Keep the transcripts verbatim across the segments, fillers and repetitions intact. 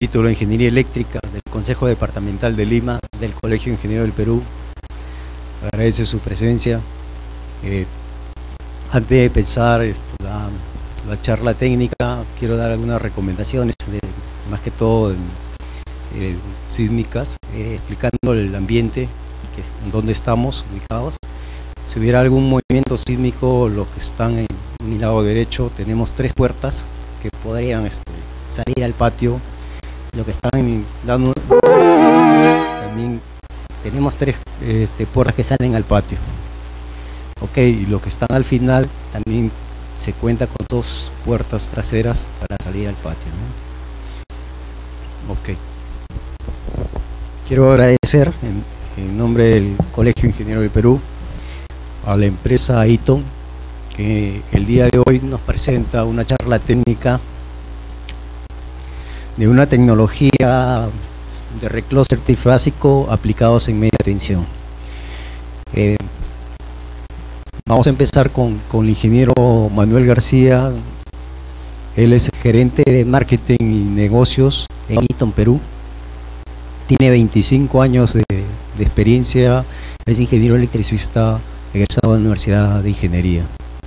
título de Ingeniería Eléctrica del Consejo Departamental de Lima, del Colegio de Ingenieros del Perú. Agradece su presencia. Eh, antes de empezar esto, la, la charla técnica, quiero dar algunas recomendaciones, de, más que todo de, de, sísmicas, eh, explicando el ambiente, que es, en donde estamos ubicados. Si hubiera algún movimiento sísmico, los que están en mi lado derecho, tenemos tres puertas que podrían este, salir al patio. Los que están en lado también tenemos tres este, puertas que salen al patio. Ok, y los que están al final también se cuenta con dos puertas traseras para salir al patio, ¿no? Ok. Quiero agradecer en, en nombre del Colegio de Ingenieros del Perú a la empresa Eaton, que el día de hoy nos presenta una charla técnica de una tecnología de recloser trifásico aplicados en media tensión. Eh, vamos a empezar con, con el ingeniero Manuel García. Él es gerente de marketing y negocios en Eaton, Perú. Tiene veinticinco años de, de experiencia, es ingeniero electricista egresado de la Universidad de Ingeniería.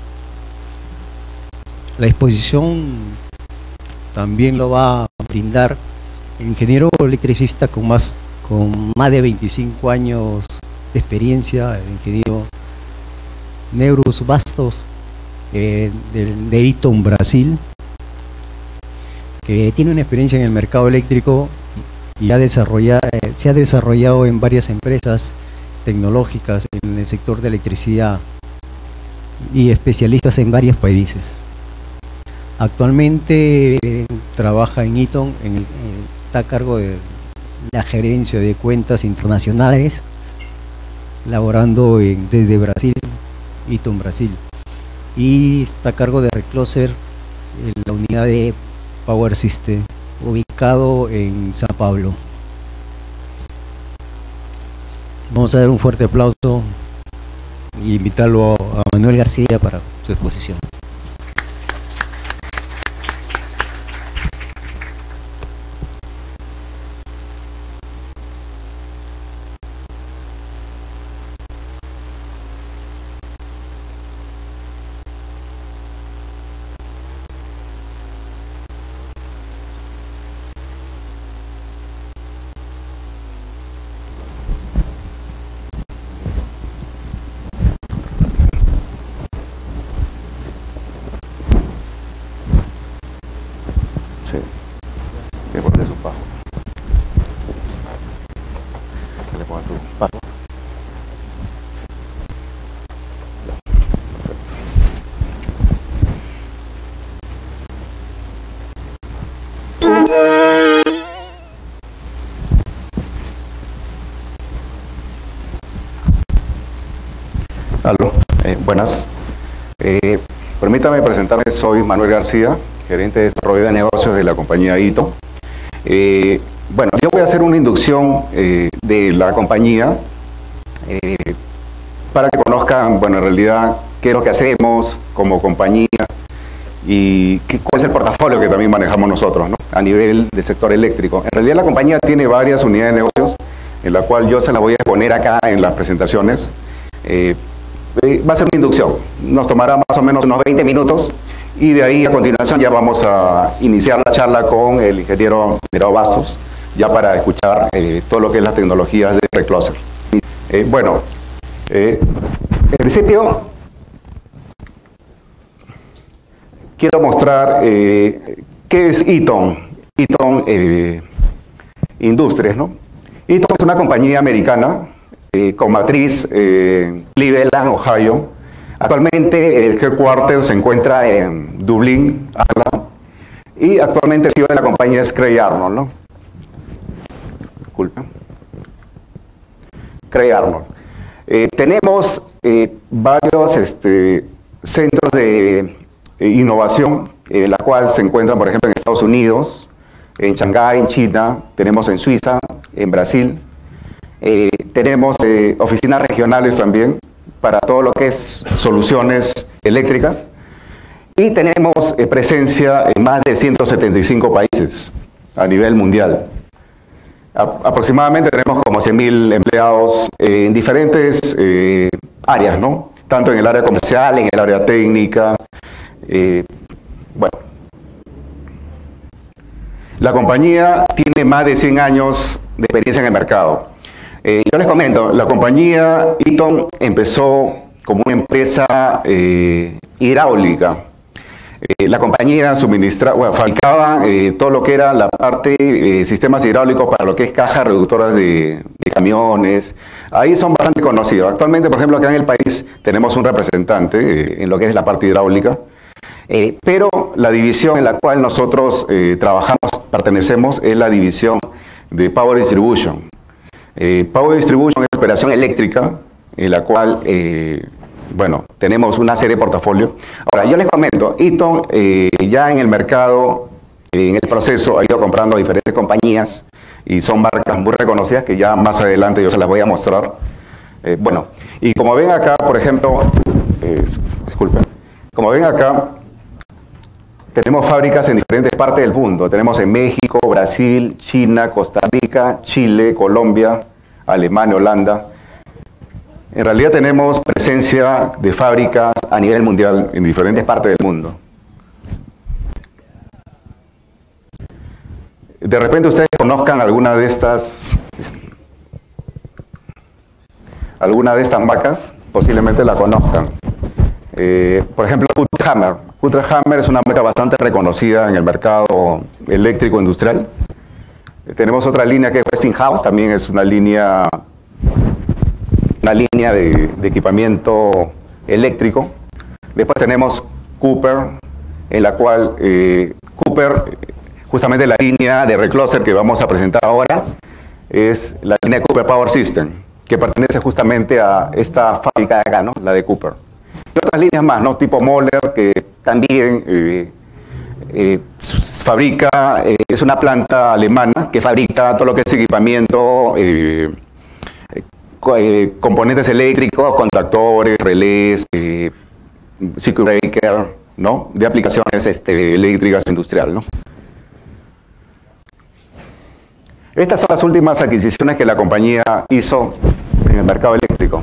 La exposición también lo va a brindar el ingeniero electricista con más, con más de veinticinco años de experiencia, el ingeniero Neurus Bastos, eh, de, de Eaton, Brasil, que tiene una experiencia en el mercado eléctrico y ha desarrollado, eh, se ha desarrollado en varias empresas tecnológicas en el sector de electricidad y especialistas en varios países. Actualmente eh, trabaja en Eaton, en el, eh, está a cargo de la gerencia de cuentas internacionales, laborando en, desde Brasil, Eaton Brasil, y está a cargo de Recloser en la unidad de Power System, ubicado en Sao Paulo. Vamos a dar un fuerte aplauso y invitarlo a Manuel García para su exposición. Sí, le pones un pajo. Le pongas tu pajo. Sí. Ya. Perfecto. Aló, eh, buenas. Eh, permítame presentarme, soy Manuel García, gerente de desarrollo de negocios de la compañía Eaton. Eh, bueno, yo voy a hacer una inducción eh, de la compañía eh, para que conozcan, bueno, en realidad, qué es lo que hacemos como compañía y qué, cuál es el portafolio que también manejamos nosotros, ¿no?, a nivel del sector eléctrico. En realidad la compañía tiene varias unidades de negocios, en la cual yo se las voy a exponer acá en las presentaciones. Eh, eh, va a ser una inducción, nos tomará más o menos unos veinte minutos. Y de ahí, a continuación, ya vamos a iniciar la charla con el ingeniero Neurus Bastos, ya para escuchar eh, todo lo que es las tecnologías de Recloser. Eh, bueno, eh, en principio, quiero mostrar eh, qué es Eaton, Eaton eh, Industries, ¿no? Eaton es una compañía americana eh, con matriz eh, en Cleveland, Ohio. Actualmente el headquarter se encuentra en Dublín, Irlanda, y actualmente el C E O de la compañía es Craig Arnold, ¿no? Disculpen. Craig Arnold. Eh, tenemos eh, varios este, centros de eh, innovación, en eh, la cual se encuentran, por ejemplo, en Estados Unidos, en Shanghái, en China, tenemos en Suiza, en Brasil, eh, tenemos eh, oficinas regionales también, para todo lo que es soluciones eléctricas, y tenemos eh, presencia en más de ciento setenta y cinco países. a nivel mundial. A aproximadamente tenemos como cien mil empleados eh, en diferentes eh, áreas, ¿no? Tanto en el área comercial, en el área técnica. Eh, bueno. La compañía tiene más de cien años de experiencia en el mercado. Eh, yo les comento, la compañía Eaton empezó como una empresa eh, hidráulica. Eh, la compañía suministra, bueno, fabricaba eh, todo lo que era la parte, eh, sistemas hidráulicos para lo que es cajas reductoras de, de camiones. Ahí son bastante conocidos. Actualmente, por ejemplo, acá en el país tenemos un representante eh, en lo que es la parte hidráulica. Eh, pero la división en la cual nosotros eh, trabajamos, pertenecemos, es la división de Power Distribution. Eh, Power Distribution es operación eléctrica, en la cual, eh, bueno, tenemos una serie de portafolios. Ahora, yo les comento, Eaton eh, ya en el mercado, eh, en el proceso, ha ido comprando diferentes compañías y son marcas muy reconocidas que ya más adelante yo se las voy a mostrar. Eh, bueno, y como ven acá, por ejemplo, eh, disculpen, como ven acá, tenemos fábricas en diferentes partes del mundo. Tenemos en México, Brasil, China, Costa Rica, Chile, Colombia, Alemania, Holanda. En realidad tenemos presencia de fábricas a nivel mundial en diferentes partes del mundo. De repente ustedes conozcan alguna de estas, alguna de estas marcas, posiblemente la conozcan. Eh, por ejemplo, Ultrahammer. Ultrahammer es una marca bastante reconocida en el mercado eléctrico industrial. Eh, tenemos otra línea que es Westinghouse, también es una línea, una línea de, de equipamiento eléctrico. Después tenemos Cooper, en la cual eh, Cooper, justamente la línea de recloser que vamos a presentar ahora, es la línea de Cooper Power System, que pertenece justamente a esta fábrica de acá, ¿no? La de Cooper. Y otras líneas más, ¿no? Tipo Moller, que también eh, eh, fabrica, eh, es una planta alemana que fabrica todo lo que es equipamiento, eh, eh, componentes eléctricos, contactores, relés, eh, circuit breaker, ¿no? De aplicaciones este, eléctricas industriales, ¿no? Estas son las últimas adquisiciones que la compañía hizo en el mercado eléctrico.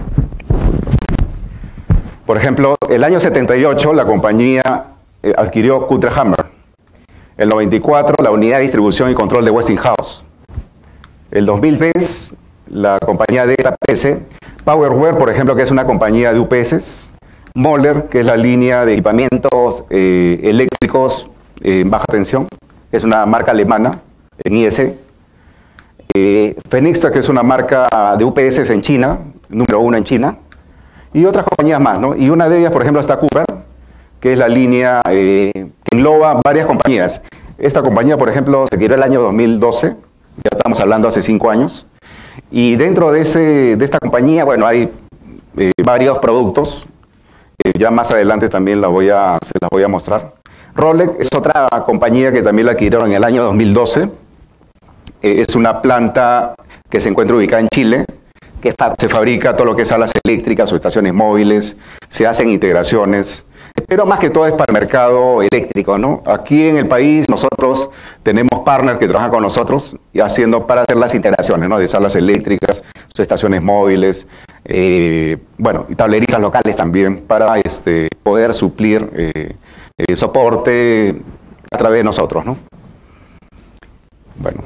Por ejemplo, el año setenta y ocho la compañía eh, adquirió Ultrahammer. El noventa y cuatro la unidad de distribución y control de Westinghouse. El dos mil tres la compañía de U P S. Powerware, por ejemplo, que es una compañía de U P S. Moller, que es la línea de equipamientos eh, eléctricos eh, en baja tensión, que es una marca alemana en I S. Eh, Fenixta, que es una marca de U P S en China, número uno en China. Y otras compañías más, ¿no? Y una de ellas, por ejemplo, está Cooper, que es la línea eh, que engloba varias compañías. Esta compañía, por ejemplo, se creó el año dos mil doce, ya estamos hablando hace cinco años. Y dentro de, ese, de esta compañía, bueno, hay eh, varios productos. Eh, ya más adelante también la voy a, se las voy a mostrar. Rolex es otra compañía que también la adquirieron en el año dos mil doce. Eh, es una planta que se encuentra ubicada en Chile, que se fabrica todo lo que es salas eléctricas o estaciones móviles, se hacen integraciones, pero más que todo es para el mercado eléctrico, ¿no? Aquí en el país nosotros tenemos partners que trabajan con nosotros y haciendo para hacer las integraciones, ¿no? De salas eléctricas, estaciones móviles, eh, bueno, y tablerizas locales también para este, poder suplir eh, eh, soporte a través de nosotros, ¿no? Bueno.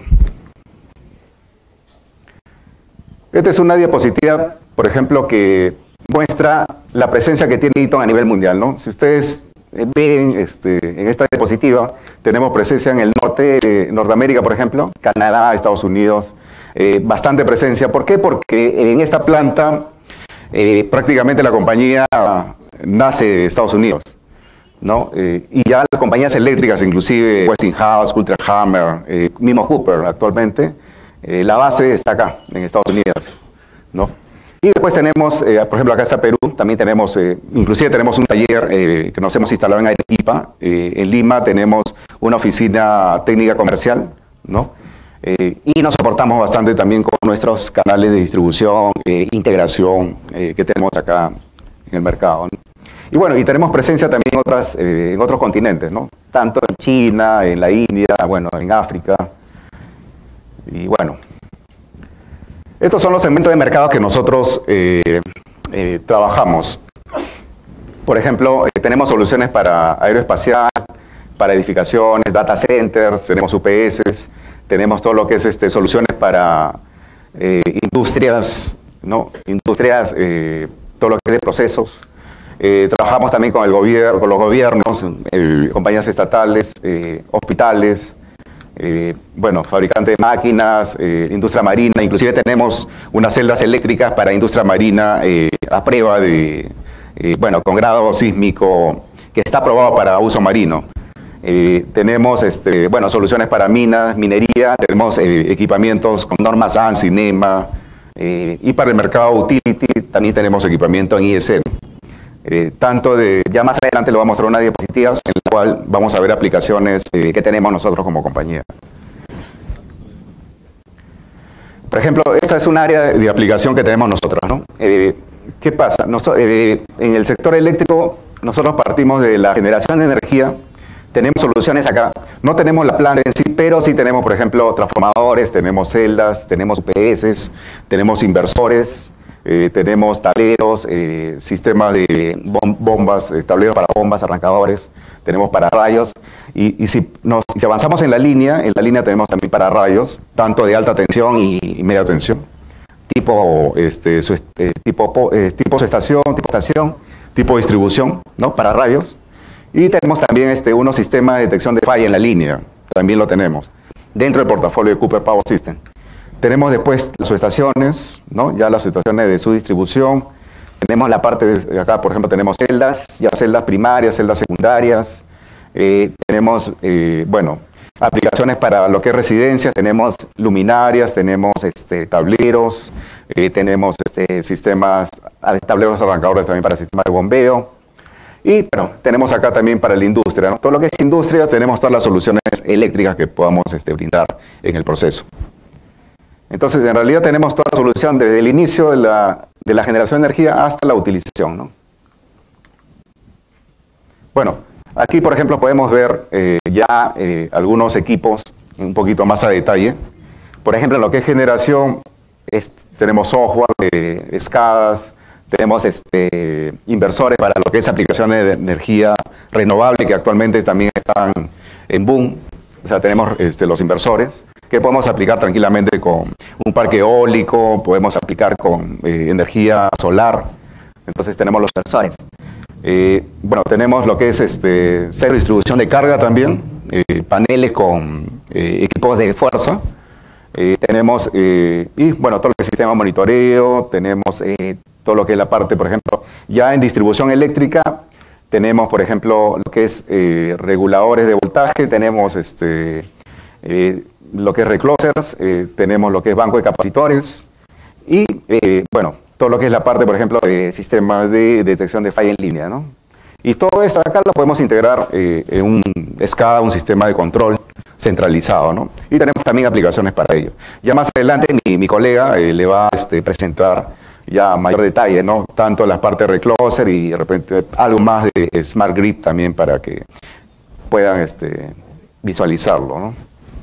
Esta es una diapositiva, por ejemplo, que muestra la presencia que tiene Eaton a nivel mundial, ¿no? Si ustedes ven este, en esta diapositiva, tenemos presencia en el norte de Norteamérica, por ejemplo, Canadá, Estados Unidos, eh, bastante presencia. ¿Por qué? Porque en esta planta eh, prácticamente la compañía nace de Estados Unidos, ¿no? Eh, y ya las compañías eléctricas, inclusive Westinghouse, Ultrahammer, eh, mismo Cooper actualmente, Eh, la base está acá, en Estados Unidos, ¿no? Y después tenemos, eh, por ejemplo, acá está Perú, también tenemos, eh, inclusive tenemos un taller eh, que nos hemos instalado en Arequipa. Eh, en Lima tenemos una oficina técnica comercial, ¿no? Eh, y nos soportamos bastante también con nuestros canales de distribución, eh, integración eh, que tenemos acá en el mercado, ¿no? Y bueno, y tenemos presencia también en, otras, eh, en otros continentes, ¿no? tanto en China, en la India, bueno, en África. Y bueno, estos son los segmentos de mercado que nosotros eh, eh, trabajamos. Por ejemplo, eh, tenemos soluciones para aeroespacial, para edificaciones, data centers, tenemos U P S, tenemos todo lo que es este, soluciones para eh, industrias, ¿no? Industrias, eh, todo lo que es de procesos. Eh, trabajamos también con el gobierno, con los gobiernos, eh, compañías estatales, eh, hospitales, eh, bueno, fabricantes de máquinas, eh, industria marina. Inclusive tenemos unas celdas eléctricas para industria marina eh, a prueba de, eh, bueno, con grado sísmico que está aprobado para uso marino. Eh, tenemos, este, bueno, soluciones para minas, minería, tenemos eh, equipamientos con normas ANSI, NEMA, eh, y para el mercado utility también tenemos equipamiento en I S M. Eh, tanto de, ya más adelante le voy a mostrar unas diapositivas en la cual vamos a ver aplicaciones eh, que tenemos nosotros como compañía. Por ejemplo, esta es un área de aplicación que tenemos nosotros, ¿no? Eh, ¿Qué pasa? Nos, eh, en el sector eléctrico nosotros partimos de la generación de energía. Tenemos soluciones acá, no tenemos la planta en sí, pero sí tenemos, por ejemplo, transformadores, tenemos celdas, tenemos U P S, tenemos inversores, eh, tenemos tableros, eh, sistemas de bom bombas, eh, tableros para bombas, arrancadores, tenemos para rayos, y, y si, nos, si avanzamos en la línea, en la línea tenemos también para rayos, tanto de alta tensión y, y media tensión, tipo, este, su, eh, tipo, eh, tipo estación, tipo estación, tipo distribución, ¿no? Para rayos. Y tenemos también este, unos sistemas de detección de falla en la línea, también lo tenemos, dentro del portafolio de Cooper Power System. Tenemos después las subestaciones, ¿no? Ya las subestaciones de su distribución. Tenemos la parte de acá, por ejemplo, tenemos celdas, ya celdas primarias, celdas secundarias. Eh, tenemos, eh, bueno, aplicaciones para lo que es residencias, tenemos luminarias, tenemos este, tableros, eh, tenemos este, sistemas, tableros arrancadores también para sistemas de bombeo. Y bueno, tenemos acá también para la industria, ¿no? Todo lo que es industria, tenemos todas las soluciones eléctricas que podamos este, brindar en el proceso. Entonces, en realidad tenemos toda la solución desde el inicio de la, de la generación de energía hasta la utilización, ¿no? Bueno, aquí, por ejemplo, podemos ver eh, ya eh, algunos equipos un poquito más a detalle. Por ejemplo, en lo que es generación, es, tenemos software, eh, escadas, tenemos este, inversores para lo que es aplicaciones de energía renovable, que actualmente también están en boom. O sea, tenemos este, los inversores, que podemos aplicar tranquilamente con un parque eólico, podemos aplicar con eh, energía solar. Entonces tenemos los inversores. Eh, bueno, tenemos lo que es este, cero distribución de carga también, eh, paneles con eh, equipos de fuerza. Eh, tenemos, eh, y bueno, todo lo que es sistema de monitoreo, tenemos eh, todo lo que es la parte, por ejemplo, ya en distribución eléctrica, tenemos, por ejemplo, lo que es eh, reguladores de voltaje, tenemos este, eh, lo que es reclosers, eh, tenemos lo que es banco de capacitores, y eh, bueno, todo lo que es la parte, por ejemplo, de sistemas de detección de falla en línea, ¿no? Y todo esto acá lo podemos integrar eh, en un SCADA, un sistema de control centralizado, ¿no? Y tenemos también aplicaciones para ello. Ya más adelante mi, mi colega eh, le va a este, presentar ya mayor detalle, ¿no? Tanto la parte de recloser y de repente algo más de Smart Grid también para que puedan este, visualizarlo, ¿no?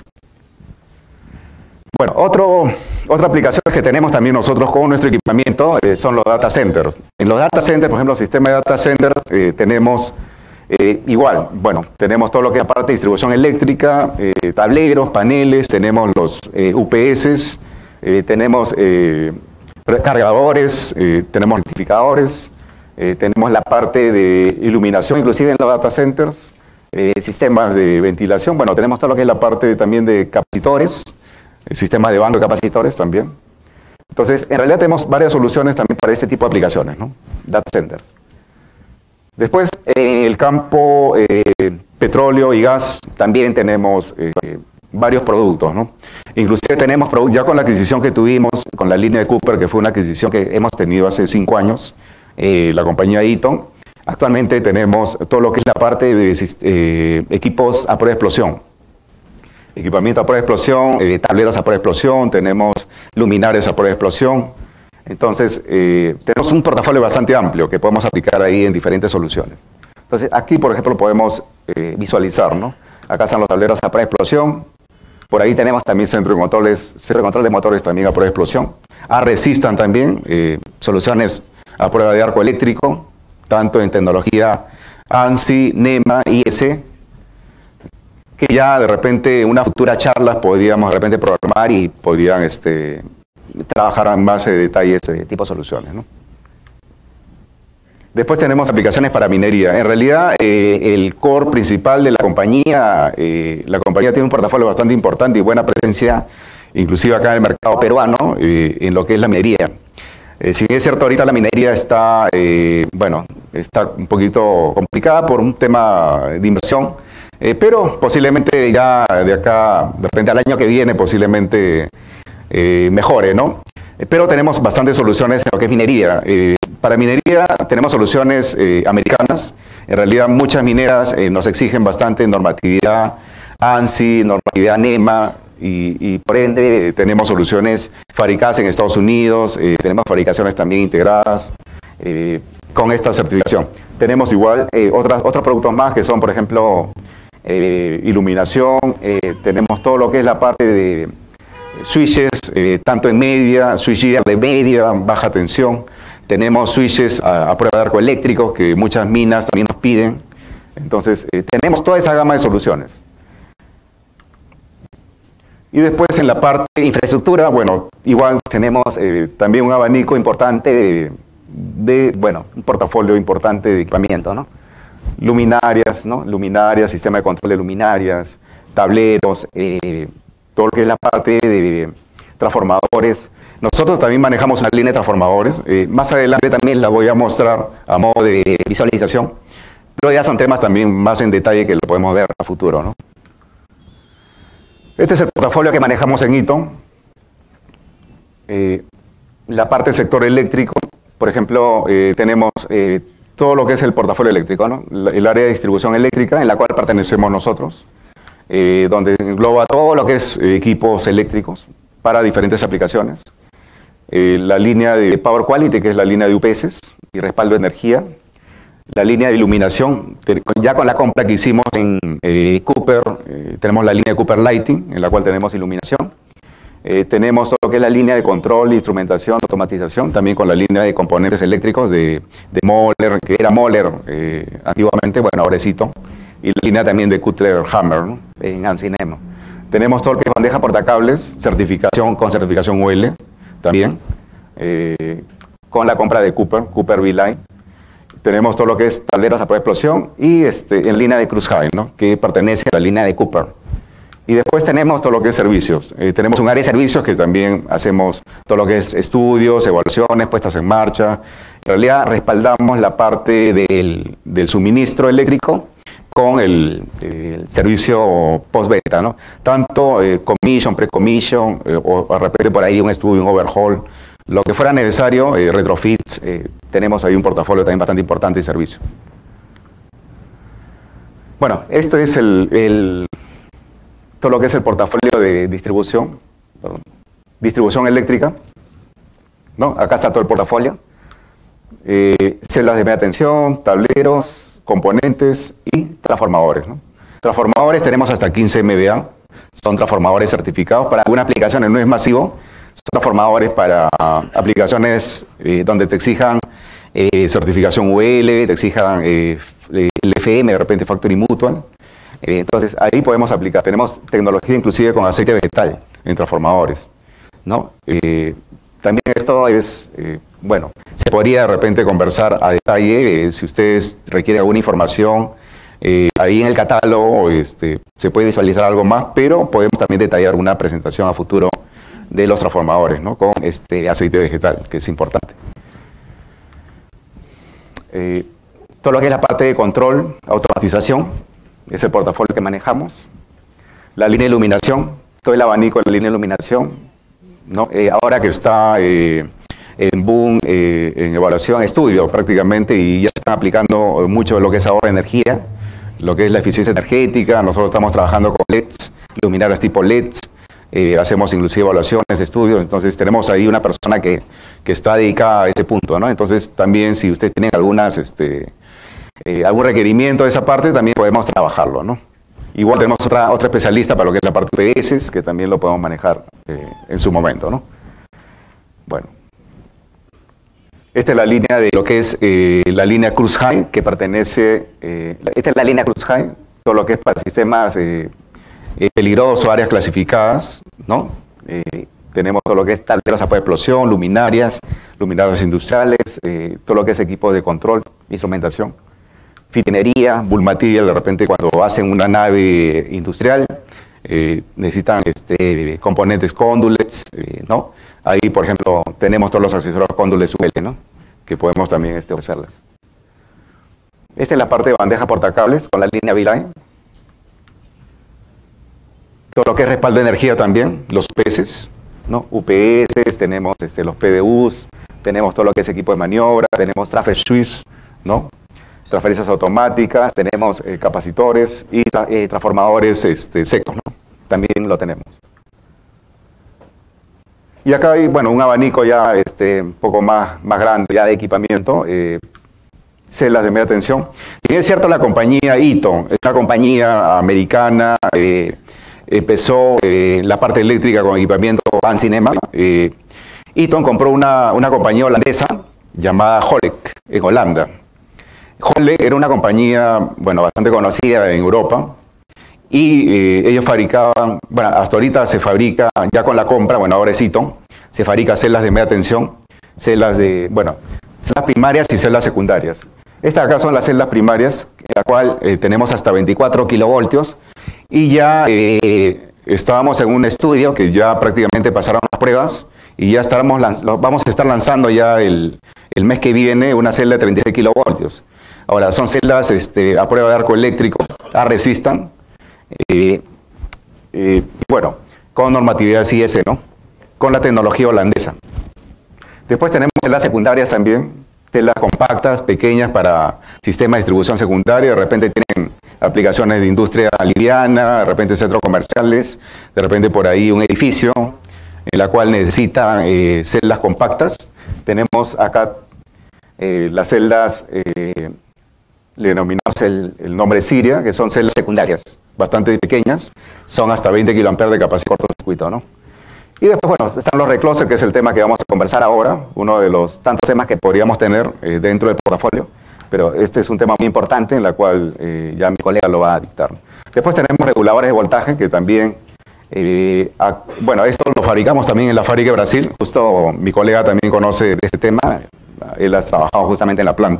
Bueno, otro, otra aplicación que tenemos también nosotros con nuestro equipamiento eh, son los data centers. En los data centers, por ejemplo, el sistema de data centers, eh, tenemos eh, igual, bueno, tenemos todo lo que es la parte de distribución eléctrica, eh, tableros, paneles, tenemos los eh, U P S, eh, tenemos eh, cargadores, eh, tenemos rectificadores, eh, tenemos la parte de iluminación, inclusive en los data centers, eh, sistemas de ventilación, bueno, tenemos todo lo que es la parte también de capacitores, sistemas de banco de capacitores también. Entonces, en realidad tenemos varias soluciones también para este tipo de aplicaciones, ¿no? Data centers. Después, en el campo eh, petróleo y gas, también tenemos eh, varios productos, ¿no? Inclusive tenemos, ya con la adquisición que tuvimos, con la línea de Cooper, que fue una adquisición que hemos tenido hace cinco años, eh, la compañía Eaton, actualmente tenemos todo lo que es la parte de eh, equipos a prueba de explosión. Equipamiento a prueba de explosión, eh, tableros a prueba de explosión, tenemos luminares a prueba de explosión. Entonces, eh, tenemos un portafolio bastante amplio que podemos aplicar ahí en diferentes soluciones. Entonces, aquí, por ejemplo, podemos eh, visualizar, ¿no? Acá están los tableros a prueba de explosión. Por ahí tenemos también centro de, controles, centro de control de motores también a prueba de explosión. A Resistan también, eh, soluciones a prueba de arco eléctrico, tanto en tecnología ANSI, NEMA, I S, que ya de repente en una futura charla podríamos de repente programar y podrían este, trabajar en base de detalles de tipo de soluciones, ¿no? Después tenemos aplicaciones para minería. En realidad, eh, el core principal de la compañía, eh, la compañía tiene un portafolio bastante importante y buena presencia, inclusive acá en el mercado peruano, eh, en lo que es la minería. Eh, si bien es cierto, ahorita la minería está, eh, bueno, está un poquito complicada por un tema de inversión, eh, pero posiblemente ya de acá, de repente al año que viene, posiblemente eh, mejore, ¿no? Eh, pero tenemos bastantes soluciones en lo que es minería. Eh, Para minería tenemos soluciones eh, americanas. En realidad muchas mineras eh, nos exigen bastante normatividad ANSI, normatividad NEMA y, y por ende eh, tenemos soluciones fabricadas en Estados Unidos, eh, tenemos fabricaciones también integradas eh, con esta certificación. Tenemos igual eh, otras, otros productos más que son, por ejemplo, eh, iluminación, eh, tenemos todo lo que es la parte de switches, eh, tanto en media, switchgear de media, baja tensión. Tenemos switches a, a prueba de arco eléctrico que muchas minas también nos piden. Entonces, eh, tenemos toda esa gama de soluciones. Y después en la parte de infraestructura, bueno, igual tenemos eh, también un abanico importante de, de, bueno, un portafolio importante de equipamiento, ¿no? Luminarias, ¿no? Luminarias, sistema de control de luminarias, tableros, eh, todo lo que es la parte de transformadores. Nosotros también manejamos una línea de transformadores. Eh, más adelante también la voy a mostrar a modo de visualización. Pero ya son temas también más en detalle que lo podemos ver a futuro, ¿no? Este es el portafolio que manejamos en Ito. Eh, la parte del sector eléctrico, por ejemplo, eh, tenemos eh, todo lo que es el portafolio eléctrico, ¿no? El área de distribución eléctrica en la cual pertenecemos nosotros, eh, donde engloba todo lo que es eh, equipos eléctricos para diferentes aplicaciones. Eh, la línea de Power Quality, que es la línea de U P S y respaldo de energía. La línea de iluminación, ya con la compra que hicimos en eh, Cooper, eh, tenemos la línea de Cooper Lighting, en la cual tenemos iluminación. Eh, tenemos todo lo que es la línea de control, instrumentación, automatización, también con la línea de componentes eléctricos de, de Moller, que era Moller eh, antiguamente, bueno, ahora es Ito. Y la línea también de Cutler Hammer, ¿no? En ANSI NEMA. Tenemos todo lo que es bandeja portacables, certificación con certificación U L. También, eh, con la compra de Cooper, Cooper V-Line. Tenemos todo lo que es tableros a prueba de explosión y este, en línea de Cruise High, ¿no? Que pertenece a la línea de Cooper. Y después tenemos todo lo que es servicios. Eh, tenemos un área de servicios que también hacemos todo lo que es estudios, evaluaciones, puestas en marcha. En realidad respaldamos la parte del, del suministro eléctrico con el, el servicio post-beta, ¿no? Tanto eh, commission, pre-commission, eh, o de repente por ahí un estudio, un overhaul, lo que fuera necesario, eh, retrofits, eh, tenemos ahí un portafolio también bastante importante de servicio. Bueno, este es el, el, todo lo que es el portafolio de distribución, perdón, distribución eléctrica, ¿no? Acá está todo el portafolio, eh, celdas de media tensión, tableros, componentes y transformadores, ¿no? Transformadores tenemos hasta quince M V A, son transformadores certificados para algunas aplicaciones, no es masivo, son transformadores para aplicaciones eh, donde te exijan eh, certificación U L, te exijan eh, el F M, de repente Factory Mutual. Eh, entonces ahí podemos aplicar, tenemos tecnología inclusive con aceite vegetal en transformadores, ¿no? Eh, también esto es, eh, bueno, se podría de repente conversar a detalle, eh, si ustedes requieren alguna información, eh, ahí en el catálogo este, se puede visualizar algo más, pero podemos también detallar una presentación a futuro de los transformadores, ¿no? Con este aceite vegetal, que es importante. Eh, todo lo que es la parte de control, automatización, es el portafolio que manejamos. La línea de iluminación, todo el abanico de la línea de iluminación, ¿no? Eh, ahora que está eh, en boom, eh, en evaluación, estudio prácticamente, y ya se están aplicando mucho de lo que es ahorro de energía, lo que es la eficiencia energética. Nosotros estamos trabajando con L E Ds, luminarias tipo L E Ds, eh, hacemos inclusive evaluaciones, estudios, entonces tenemos ahí una persona que, que está dedicada a este punto, ¿no? Entonces también si ustedes tienen algunas este, eh, algún requerimiento de esa parte, también podemos trabajarlo, ¿no? Igual tenemos otra, otra especialista para lo que es la parte de U P S, que también lo podemos manejar eh, en su momento, ¿no? Bueno. Esta es la línea de lo que es eh, la línea Cruz High, que pertenece, eh, esta es la línea Cruz High, todo lo que es para sistemas eh, eh, peligrosos, áreas clasificadas, ¿no? Eh, tenemos todo lo que es tableros a prueba de explosión, luminarias, luminarias industriales, eh, todo lo que es equipo de control, instrumentación, fitinería, bull material, de repente cuando hacen una nave industrial, eh, necesitan este, componentes cóndules, eh, ¿no? Ahí, por ejemplo, tenemos todos los accesorios cóndules U L, ¿no? Que podemos también este, ofrecerles. Esta es la parte de bandeja portacables con la línea V-Line. Todo lo que es respaldo de energía también, los U P S, ¿no? U P S, tenemos este, los P D Us, tenemos todo lo que es equipo de maniobra, tenemos transfer switch, ¿no? Transferencias automáticas, tenemos eh, capacitores y tra eh, transformadores este, secos, ¿no? También lo tenemos. Y acá hay, bueno, un abanico ya este, un poco más, más grande ya de equipamiento, eh, celdas de media tensión. Si bien es cierto, la compañía Eaton es una compañía americana, eh, empezó eh, la parte eléctrica con equipamiento Van Cinema. Eh, Eaton compró una, una compañía holandesa llamada Holek, en Holanda. Holek era una compañía, bueno, bastante conocida en Europa. Y eh, ellos fabricaban, bueno, hasta ahorita se fabrica, ya con la compra, bueno, ahora es Eaton, se fabrica celdas de media tensión, celdas de, bueno, celdas primarias y celdas secundarias. Estas acá son las celdas primarias, en la cual eh, tenemos hasta veinticuatro kilovoltios, y ya eh, estábamos en un estudio que ya prácticamente pasaron las pruebas, y ya estamos, vamos a estar lanzando ya el, el mes que viene una celda de treinta y seis kilovoltios. Ahora, son celdas este, a prueba de arco eléctrico, A-resistan. Eh, eh, bueno, con normatividad C S, ¿no? Con la tecnología holandesa. Después tenemos celdas secundarias también, celdas compactas, pequeñas para sistemas de distribución secundaria, de repente tienen aplicaciones de industria liviana, de repente centros comerciales, de repente por ahí un edificio en la cual necesita eh, celdas compactas. Tenemos acá eh, las celdas, eh, le denominamos el, el nombre Siria, que son celdas secundarias, bastante pequeñas, son hasta veinte kiloamperes de capacidad cortocircuito, ¿no? Y después, bueno, están los reclosers, que es el tema que vamos a conversar ahora, uno de los tantos temas que podríamos tener eh, dentro del portafolio, pero este es un tema muy importante en la cual eh, ya mi colega lo va a dictar. Después tenemos reguladores de voltaje, que también, eh, a, bueno, esto lo fabricamos también en la fábrica de Brasil, justo mi colega también conoce de este tema, él ha trabajado justamente en la planta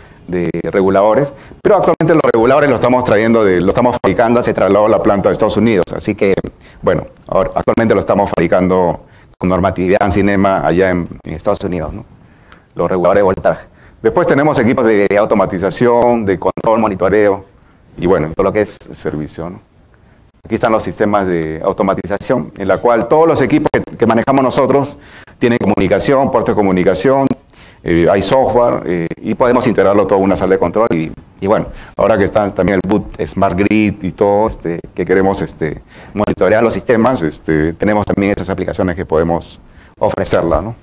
de reguladores, pero actualmente los reguladores los estamos trayendo, de, lo estamos fabricando, se trasladó a la planta de Estados Unidos, así que, bueno, ahora, actualmente lo estamos fabricando con normatividad en Cinema allá en, en Estados Unidos, ¿no? Los reguladores de voltaje. Después tenemos equipos de automatización, de control, monitoreo, y bueno, todo lo que es servicio, ¿no? Aquí están los sistemas de automatización, en la cual todos los equipos que, que manejamos nosotros tienen comunicación, puertos de comunicación, Eh, hay software eh, y podemos integrarlo todo en una sala de control y, y bueno, ahora que está también el boot Smart Grid y todo, este, que queremos este, monitorear los sistemas, este, tenemos también estas aplicaciones que podemos ofrecerla, ¿no?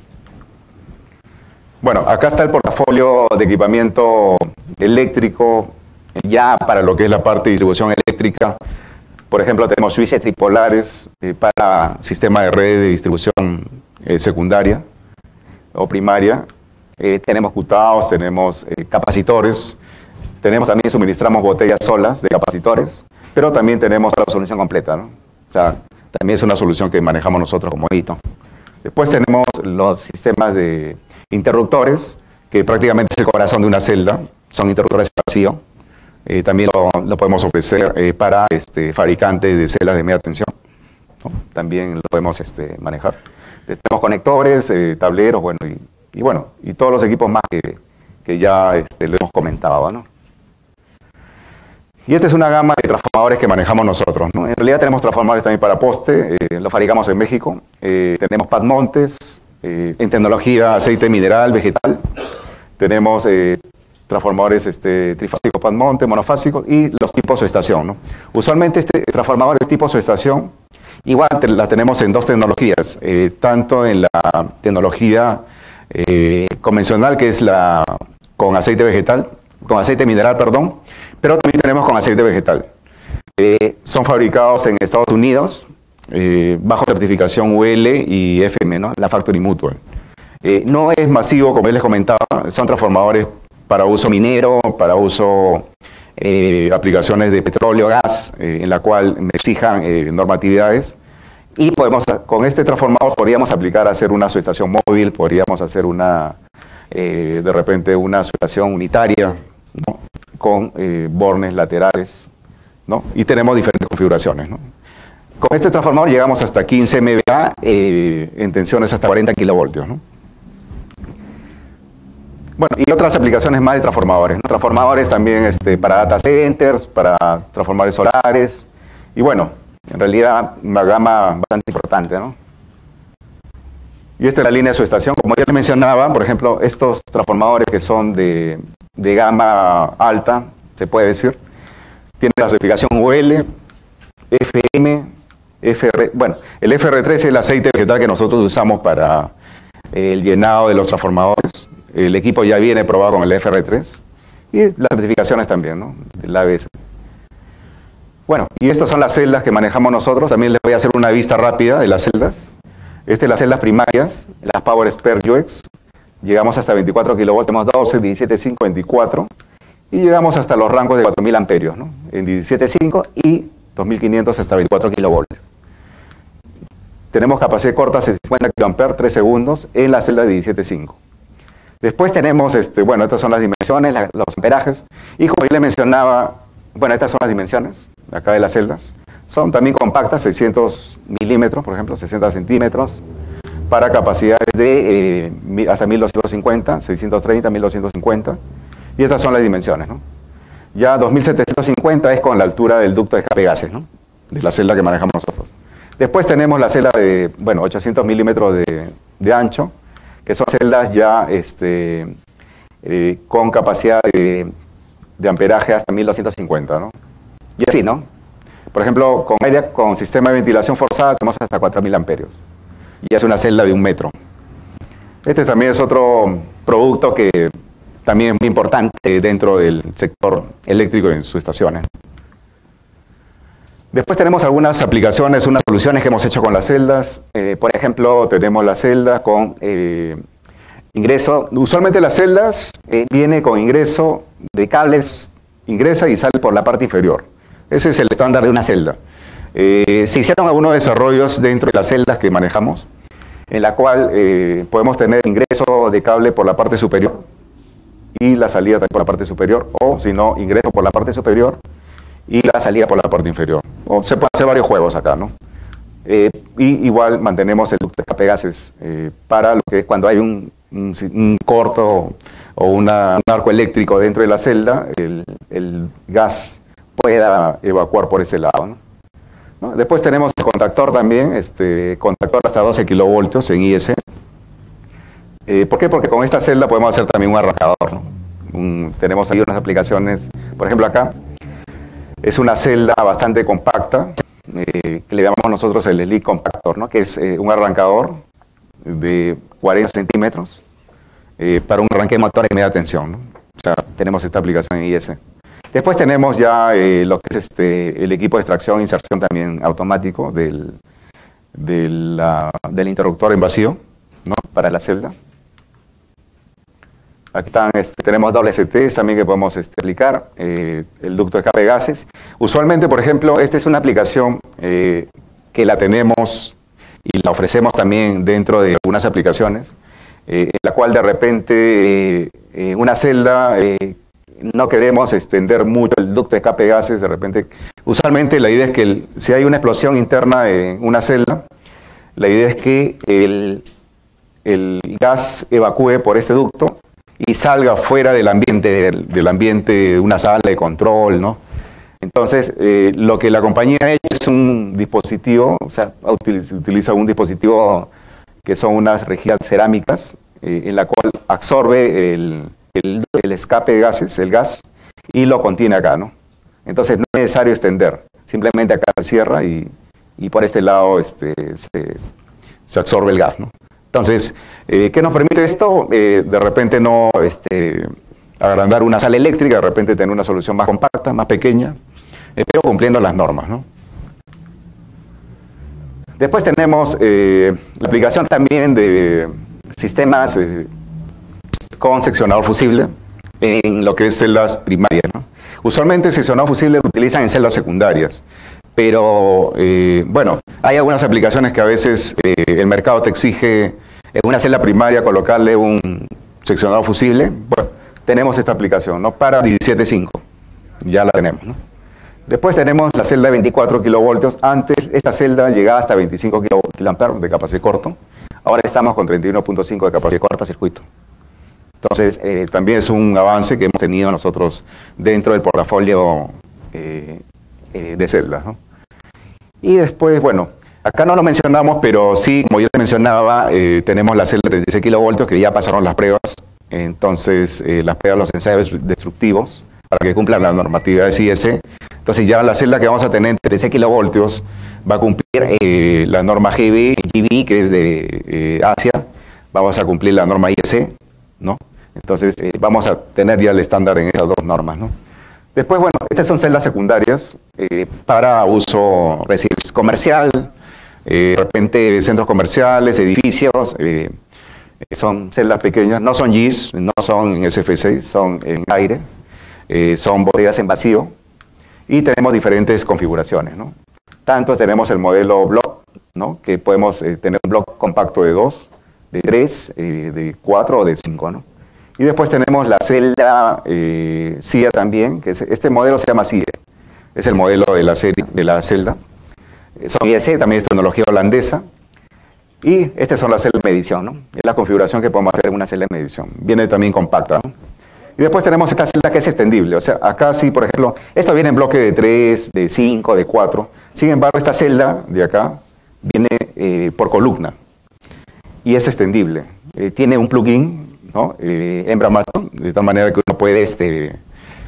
Bueno, acá está el portafolio de equipamiento eléctrico ya para lo que es la parte de distribución eléctrica. Por ejemplo, tenemos switches tripolares eh, para sistema de red de distribución eh, secundaria o primaria. Eh, tenemos cutados, tenemos eh, capacitores, tenemos también, suministramos botellas solas de capacitores, pero también tenemos la solución completa, ¿no? O sea, también es una solución que manejamos nosotros como Eaton. Después tenemos los sistemas de interruptores, que prácticamente es el corazón de una celda, son interruptores vacío. Eh, también lo, lo podemos ofrecer eh, para este, fabricantes de celdas de media tensión, ¿no? También lo podemos este, manejar. Tenemos conectores, eh, tableros, bueno, y Y bueno, y todos los equipos más que, que ya este, lo hemos comentado, ¿no? Y esta es una gama de transformadores que manejamos nosotros, ¿no? En realidad tenemos transformadores también para poste, eh, los fabricamos en México. Eh, tenemos pad montes, eh, en tecnología aceite mineral, vegetal. Tenemos eh, transformadores este, trifásicos, pad monte, monofásicos y los tipos de estación, ¿no? Usualmente este transformador de tipo de estación, igual te, la tenemos en dos tecnologías, eh, tanto en la tecnología Eh, convencional, que es la con aceite vegetal, con aceite mineral, perdón, pero también tenemos con aceite vegetal. Eh, son fabricados en Estados Unidos, eh, bajo certificación U L y F M, ¿no? La Factory Mutual. Eh, no es masivo, como les comentaba, son transformadores para uso minero, para uso eh, aplicaciones de petróleo, gas, eh, en la cual me exijan eh, normatividades. Y podemos, con este transformador podríamos aplicar a hacer una subestación móvil, podríamos hacer una, eh, de repente una subestación unitaria, ¿no? Con eh, bornes laterales, ¿no? Y tenemos diferentes configuraciones, ¿no? Con este transformador llegamos hasta quince M V A, eh, en tensiones hasta cuarenta kilovoltios, ¿no? Bueno, y otras aplicaciones más de transformadores, ¿no? Transformadores también este, para data centers, para transformadores solares, y bueno, en realidad una gama bastante importante, ¿no? Y esta es la línea de subestación. Como ya les mencionaba, por ejemplo, estos transformadores que son de, de gama alta, se puede decir, tienen la certificación U L, F M, F R, bueno, el F R tres es el aceite vegetal que nosotros usamos para el llenado de los transformadores. El equipo ya viene probado con el F R tres y las certificaciones también, ¿no? Del A B S. Bueno, y estas son las celdas que manejamos nosotros. También les voy a hacer una vista rápida de las celdas. Estas son las celdas primarias, las Power Expert U X. Llegamos hasta veinticuatro kilovoltios, tenemos doce, diecisiete, cinco, veinticuatro. Y llegamos hasta los rangos de cuatro mil amperios, ¿no? En diecisiete punto cinco y dos mil quinientos hasta veinticuatro kilovoltios. Tenemos capacidad corta de cincuenta kiloamperes, tres segundos en la celda de diecisiete punto cinco. Después tenemos, este, bueno, estas son las dimensiones, la, los amperajes. Y como yo les mencionaba, bueno, estas son las dimensiones acá de las celdas. Son también compactas, seiscientos milímetros, por ejemplo, sesenta centímetros, para capacidades de eh, hasta mil doscientos cincuenta, seiscientos treinta, mil doscientos cincuenta. Y estas son las dimensiones, ¿no? Ya dos mil setecientos cincuenta es con la altura del ducto de escape de gases, ¿no? De la celda que manejamos nosotros. Después tenemos la celda de, bueno, ochocientos milímetros de, de ancho, que son celdas ya este, eh, con capacidad de, de amperaje hasta mil doscientos cincuenta, ¿no? Y así, ¿no? Por ejemplo, con aire con sistema de ventilación forzada tenemos hasta cuatro mil amperios. Y es una celda de un metro. Este también es otro producto que también es muy importante dentro del sector eléctrico en sus estaciones. Después tenemos algunas aplicaciones, unas soluciones que hemos hecho con las celdas. Eh, por ejemplo, tenemos las celdas con eh, ingreso. Usualmente las celdas eh, viene con ingreso de cables, ingresa y sale por la parte inferior. Ese es el estándar de una celda. Eh, se hicieron algunos desarrollos dentro de las celdas que manejamos, en la cual eh, podemos tener ingreso de cable por la parte superior y la salida también por la parte superior, o si no, ingreso por la parte superior y la salida por la parte inferior. O se pueden hacer varios juegos acá, ¿no? Eh, y igual mantenemos el ducto de escape de gases eh, para lo que es cuando hay un, un, un corto o una, un arco eléctrico dentro de la celda, el, el gas pueda evacuar por ese lado, ¿no? ¿No? Después tenemos el contactor también, este, contactor hasta doce kilovoltios en I S. Eh, ¿Por qué? Porque con esta celda podemos hacer también un arrancador, ¿no? Un, tenemos ahí unas aplicaciones, por ejemplo acá, es una celda bastante compacta, eh, que le llamamos nosotros el Slick Compactor, ¿no? Que es eh, un arrancador de cuarenta centímetros eh, para un arranque de motor de media tensión, ¿no? O sea, tenemos esta aplicación en I S. Después tenemos ya eh, lo que es este, el equipo de extracción e inserción también automático del, del, la, del interruptor en vacío, ¿no? Para la celda. Aquí están, este, tenemos doble S Ts también que podemos este, aplicar, eh, el ducto de escape de gases. Usualmente, por ejemplo, esta es una aplicación eh, que la tenemos y la ofrecemos también dentro de algunas aplicaciones, eh, en la cual de repente eh, eh, una celda, eh, no queremos extender mucho el ducto de escape de gases, de repente, usualmente la idea es que el, si hay una explosión interna en una celda, la idea es que el, el gas evacúe por ese ducto y salga fuera del ambiente, del, del ambiente de una sala de control, ¿no? Entonces, eh, lo que la compañía ha hecho es un dispositivo, o sea, utiliza, utiliza un dispositivo que son unas rejillas cerámicas, eh, en la cual absorbe el, el, el escape de gases, el gas, y lo contiene acá, ¿no? Entonces, no es necesario extender, simplemente acá se cierra y, y por este lado este, se, se absorbe el gas, ¿no? Entonces, eh, ¿qué nos permite esto? Eh, de repente no, este, agrandar una sala eléctrica, de repente tener una solución más compacta, más pequeña, eh, pero cumpliendo las normas, ¿no? Después tenemos eh, la aplicación también de sistemas eh, con seccionador fusible en lo que es celdas primarias, ¿no? Usualmente el seccionador fusible lo utilizan en celdas secundarias, pero eh, bueno, hay algunas aplicaciones que a veces eh, el mercado te exige en una celda primaria colocarle un seccionador fusible. Bueno, tenemos esta aplicación, ¿no? Para diecisiete punto cinco, ya la tenemos, ¿no? Después tenemos la celda de veinticuatro kilovoltios. Antes esta celda llegaba hasta veinticinco kiloamperes de capacidad corto. Ahora estamos con treinta y uno punto cinco de capacidad corto circuito. Entonces, eh, también es un avance que hemos tenido nosotros dentro del portafolio eh, eh, de celdas, ¿no? Y después, bueno, acá no lo mencionamos, pero sí, como yo te mencionaba, eh, tenemos la celda de treinta y seis kilovoltios que ya pasaron las pruebas. Entonces, eh, las pruebas, los ensayos destructivos para que cumplan la normatividad de C I S. Entonces, ya la celda que vamos a tener en treinta y seis kilovoltios va a cumplir eh, la norma G B, G B, que es de eh, Asia. Vamos a cumplir la norma I S, ¿no? Entonces, eh, vamos a tener ya el estándar en esas dos normas, ¿no? Después, bueno, estas son celdas secundarias eh, para uso residencial, comercial, eh, de repente centros comerciales, edificios, eh, son celdas pequeñas, no son G I S, no son en S F seis, son en aire, eh, son botellas en vacío y tenemos diferentes configuraciones, ¿no? Tanto tenemos el modelo block, ¿no? Que podemos eh, tener un block compacto de dos, de tres, eh, de cuatro o de cinco, ¿no? Y después tenemos la celda eh, C I A también, que es, este modelo se llama C I A, es el modelo de la serie, de la celda. Son I S, también es tecnología holandesa. Y estas son las celdas de medición, ¿no? Es la configuración que podemos hacer en una celda de medición. Viene también compacta, ¿no? Y después tenemos esta celda que es extendible. O sea, acá sí, por ejemplo, esto viene en bloque de tres, de cinco, de cuatro. Sin embargo, esta celda de acá viene eh, por columna y es extendible. Eh, tiene un plugin, ¿no? Eh, Embramato, de tal manera que uno puede este,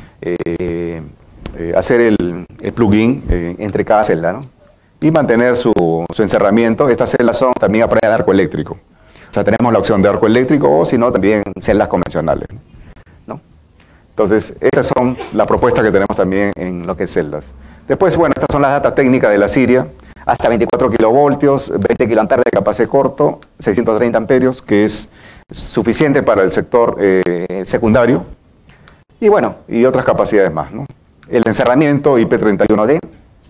eh, eh, hacer el, el plugin eh, entre cada celda, ¿no? Y mantener su, su encerramiento. Estas celdas son también a prueba de arco eléctrico. O sea, tenemos la opción de arco eléctrico o si no, también celdas convencionales, ¿no? Entonces, estas son las propuestas que tenemos también en lo que es celdas. Después, bueno, estas son las datas técnicas de la Siria. Hasta veinticuatro kilovoltios, veinte kiloamperes de capacidad corto, seiscientos treinta amperios, que es suficiente para el sector eh, secundario. Y bueno, y otras capacidades más, ¿no? El encerramiento I P treinta y uno D,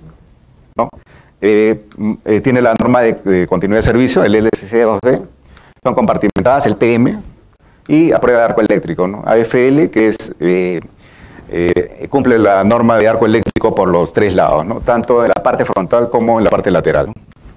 ¿no? Eh, eh, tiene la norma de, de continuidad de servicio, el L S C dos B, son compartimentadas, el P M, y a prueba de arco eléctrico, ¿no? A F L, que es, eh, eh, cumple la norma de arco eléctrico por los tres lados, ¿no? Tanto en la parte frontal como en la parte lateral.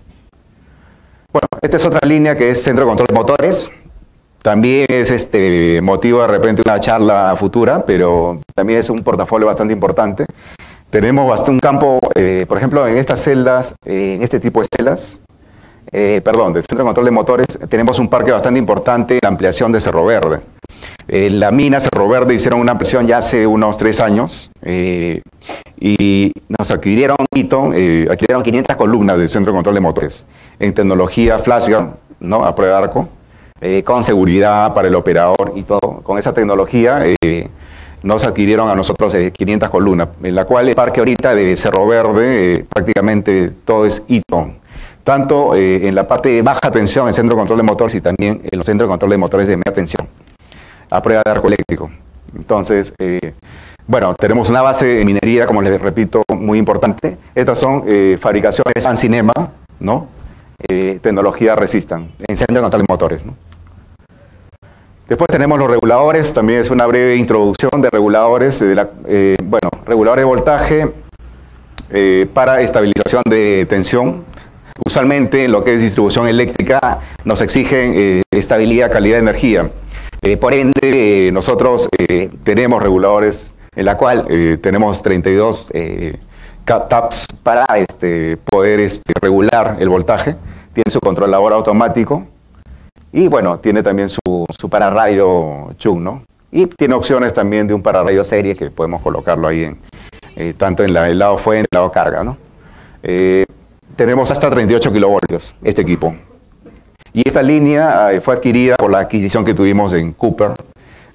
Bueno, esta es otra línea que es centro de control de motores. También es este motivo de repente una charla futura, pero también es un portafolio bastante importante. Tenemos bastante un campo, eh, por ejemplo, en estas celdas, eh, en este tipo de celdas, eh, perdón, de centro de control de motores, tenemos un parque bastante importante en la ampliación de Cerro Verde. Eh, la mina Cerro Verde hicieron una ampliación ya hace unos tres años eh, y nos adquirieron, eh, adquirieron quinientas columnas del centro de control de motores en tecnología FlashGuard, ¿no? A prueba de arco. Eh, con seguridad para el operador y todo. Con esa tecnología eh, nos adquirieron a nosotros eh, quinientas columnas, en la cual el parque ahorita de Cerro Verde eh, prácticamente todo es I T O N. Tanto eh, en la parte de baja tensión, en centro de control de motores, y también en los centros de control de motores de media tensión, a prueba de arco eléctrico. Entonces, eh, bueno, tenemos una base de minería, como les repito, muy importante. Estas son eh, fabricaciones San Cinema, ¿no? Eh, tecnología Resistant, en centro de control de motores, ¿no? Después tenemos los reguladores, también es una breve introducción de reguladores, de la, eh, bueno, reguladores de voltaje eh, para estabilización de tensión. Usualmente en lo que es distribución eléctrica nos exigen eh, estabilidad, calidad de energía. Eh, por ende, eh, nosotros eh, tenemos reguladores en la cual eh, tenemos treinta y dos eh, taps para este, poder este, regular el voltaje. Tiene su controlador automático. Y bueno, tiene también su, su pararrayo Chung, ¿no? Y tiene opciones también de un pararrayo serie que podemos colocarlo ahí, en, eh, tanto en la, el lado fuente, en el lado carga, ¿no? Eh, tenemos hasta treinta y ocho kilovoltios este equipo. Y esta línea eh, fue adquirida por la adquisición que tuvimos en Cooper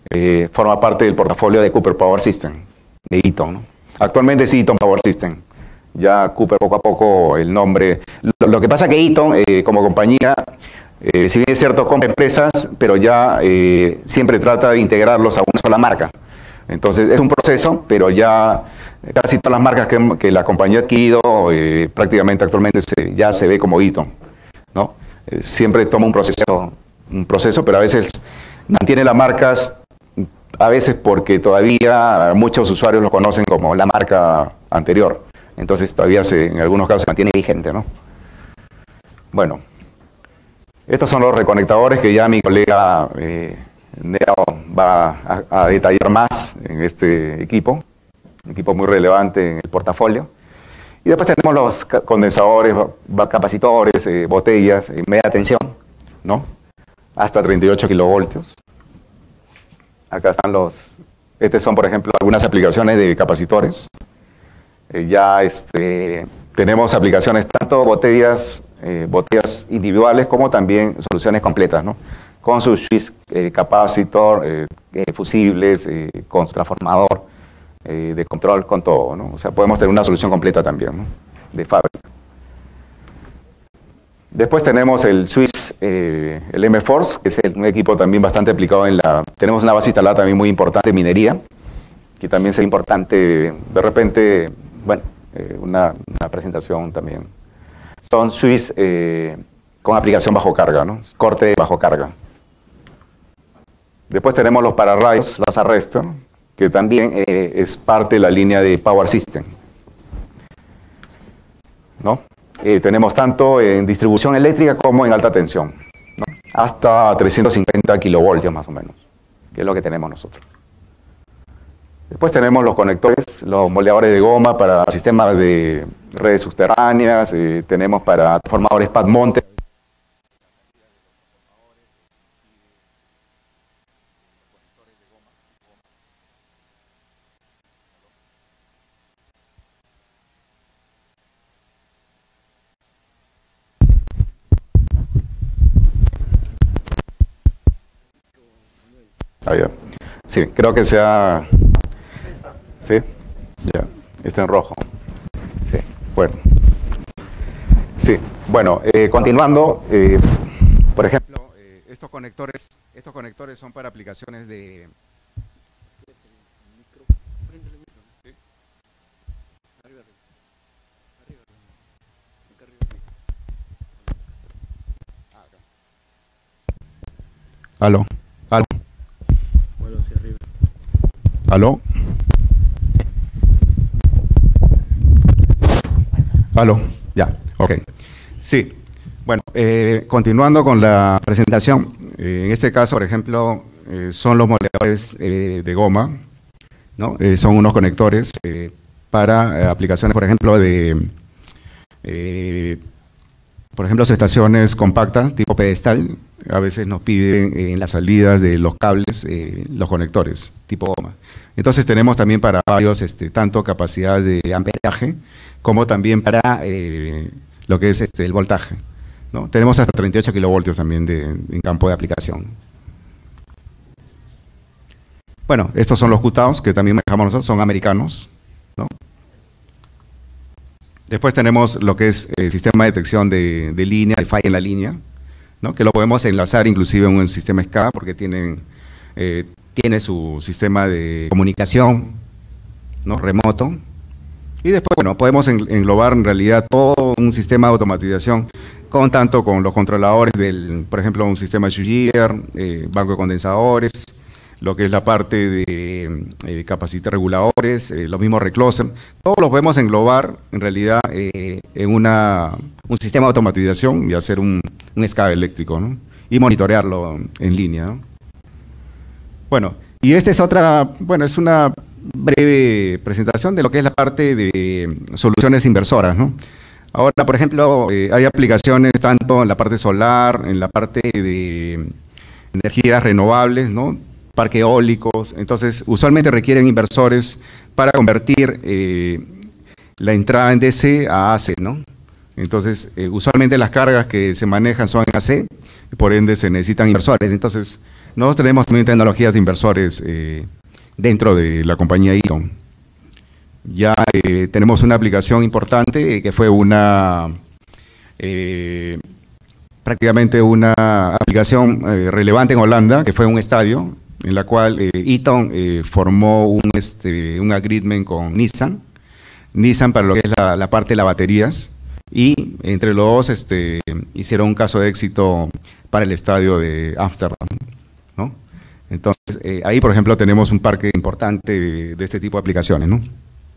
eh, forma parte del portafolio de Cooper Power System, de Eaton, ¿no? Actualmente es Eaton Power System. Ya Cooper poco a poco el nombre. Lo, lo que pasa que Eaton, eh, como compañía, eh, si bien es cierto, compra empresas, pero ya eh, siempre trata de integrarlos a una sola marca. Entonces es un proceso, pero ya casi todas las marcas que, que la compañía ha adquirido, eh, prácticamente actualmente se, ya se ve como Eaton, ¿no? Eh, siempre toma un proceso, un proceso, pero a veces mantiene las marcas, a veces porque todavía muchos usuarios lo conocen como la marca anterior. Entonces todavía se, en algunos casos se mantiene vigente, ¿no? Bueno, estos son los reconectadores que ya mi colega eh, Neo va a, a detallar más en este equipo, un equipo muy relevante en el portafolio. Y después tenemos los condensadores, capacitores, eh, botellas, eh, media tensión, ¿no? Hasta treinta y ocho kilovoltios. Acá están los, estos son por ejemplo algunas aplicaciones de capacitores. Eh, ya este, tenemos aplicaciones tanto botellas, eh, botellas individuales como también soluciones completas, ¿no? Con su switch, eh, capacitor, eh, eh, fusibles, eh, con su transformador eh, de control, con todo, ¿no? O sea, podemos tener una solución completa también, ¿no? De fábrica. Después tenemos el switch, eh, el M-Force, que es el, un equipo también bastante aplicado en la... Tenemos una base instalada también muy importante en minería, que también es importante, de repente, bueno, eh, una, una presentación también. Son switches eh, con aplicación bajo carga, ¿no? Corte bajo carga. Después tenemos los pararrayos, los arrestos, que también eh, es parte de la línea de Power System, ¿no? Eh, tenemos tanto en distribución eléctrica como en alta tensión, ¿no? Hasta trescientos cincuenta kilovoltios más o menos, que es lo que tenemos nosotros. Después tenemos los conectores, los moldeadores de goma para sistemas de redes subterráneas, eh, tenemos para transformadores pad monte. Ah, ya. Sí, creo que sea... ¿Sí? Ya, está en rojo. Sí, bueno. Sí, bueno, eh, continuando, eh, por ejemplo, eh, estos conectores, estos conectores son para aplicaciones de... ¿Sí? Aló, aló. Bueno, hacia arriba. Aló. Aló, ya, ok. Sí, bueno, eh, continuando con la presentación, eh, en este caso, por ejemplo, eh, son los moldeadores eh, de goma, ¿no? Eh, son unos conectores eh, para eh, aplicaciones, por ejemplo, de, eh, por ejemplo, estaciones compactas, tipo pedestal. A veces nos piden eh, en las salidas de los cables eh, los conectores, tipo goma. Entonces tenemos también para varios, este, tanto capacidad de amperaje, como también para eh, lo que es este, el voltaje, ¿no? Tenemos hasta treinta y ocho kilovoltios también de, en campo de aplicación. Bueno, estos son los Q-Towns que también manejamos nosotros, son americanos, ¿no? Después tenemos lo que es el sistema de detección de, de línea, de falla en la línea, ¿no? Que lo podemos enlazar inclusive en un sistema S C A D porque tienen, eh, tiene su sistema de comunicación, ¿no? Remoto. Y después, bueno, podemos englobar en realidad todo un sistema de automatización con tanto con los controladores del, por ejemplo, un sistema Switchgear, eh, banco de condensadores, lo que es la parte de eh, capacitor reguladores, eh, los mismos recloser, todos los podemos englobar en realidad eh, en una, un sistema de automatización y hacer un, un S C A D eléctrico, ¿no? Y monitorearlo en línea, ¿no? Bueno, y esta es otra, bueno, es una breve presentación de lo que es la parte de soluciones inversoras, ¿no? Ahora, por ejemplo, eh, hay aplicaciones tanto en la parte solar, en la parte de energías renovables, ¿no? Parques eólicos, entonces usualmente requieren inversores para convertir eh, la entrada en D C a A C, ¿no? Entonces, eh, usualmente las cargas que se manejan son en A C, por ende se necesitan inversores. Entonces, nosotros tenemos también tecnologías de inversores eh, dentro de la compañía Eaton. Ya eh, tenemos una aplicación importante eh, que fue una, eh, prácticamente una aplicación eh, relevante en Holanda, que fue un estadio, en la cual eh, Eaton eh, formó un, este, un agreement con Nissan, Nissan para lo que es la, la parte de las baterías, y entre los dos este, hicieron un caso de éxito para el estadio de Ámsterdam, ¿no? Entonces, eh, ahí, por ejemplo, tenemos un parque importante de, de este tipo de aplicaciones, ¿no?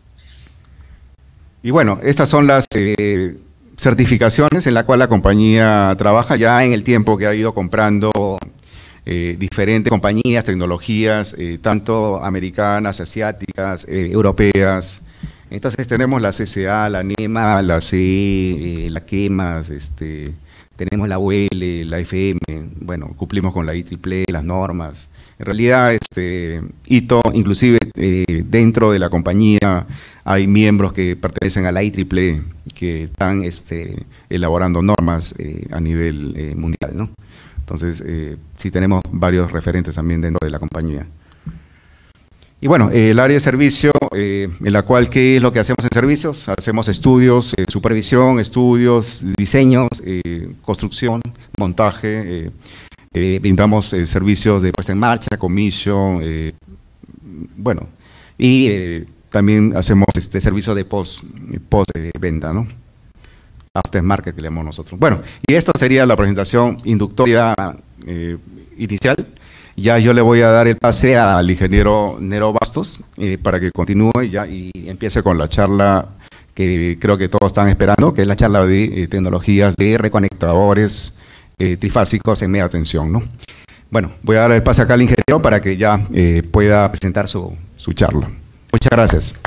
Y bueno, estas son las eh, certificaciones en las cuales la compañía trabaja ya en el tiempo que ha ido comprando eh, diferentes compañías, tecnologías, eh, tanto americanas, asiáticas, eh, europeas. Entonces tenemos la C C A, la NEMA, la C E, eh, la QEMAS, este, tenemos la U L, la F M, bueno, cumplimos con la I triple E, las normas. En realidad, este, Ito, inclusive eh, dentro de la compañía hay miembros que pertenecen a la I triple E que están este, elaborando normas eh, a nivel eh, mundial, ¿no? Entonces, eh, sí tenemos varios referentes también dentro de la compañía. Y bueno, eh, el área de servicio, eh, en la cual, ¿qué es lo que hacemos en servicios? Hacemos estudios, eh, supervisión, estudios, diseños, eh, construcción, montaje, eh, eh, brindamos eh, servicios de puesta en marcha, comisión, eh, bueno, y eh, también hacemos este servicio de post, post eh, venta, ¿no? Aftermarket que le llamamos nosotros. Bueno, y esta sería la presentación inductoria eh, inicial. Ya yo le voy a dar el pase al ingeniero Nero Bastos eh, para que continúe ya y empiece con la charla que creo que todos están esperando, que es la charla de eh, tecnologías de reconectadores eh, trifásicos en media tensión, ¿no? Bueno, voy a dar el pase acá al ingeniero para que ya eh, pueda presentar su, su charla. Muchas gracias.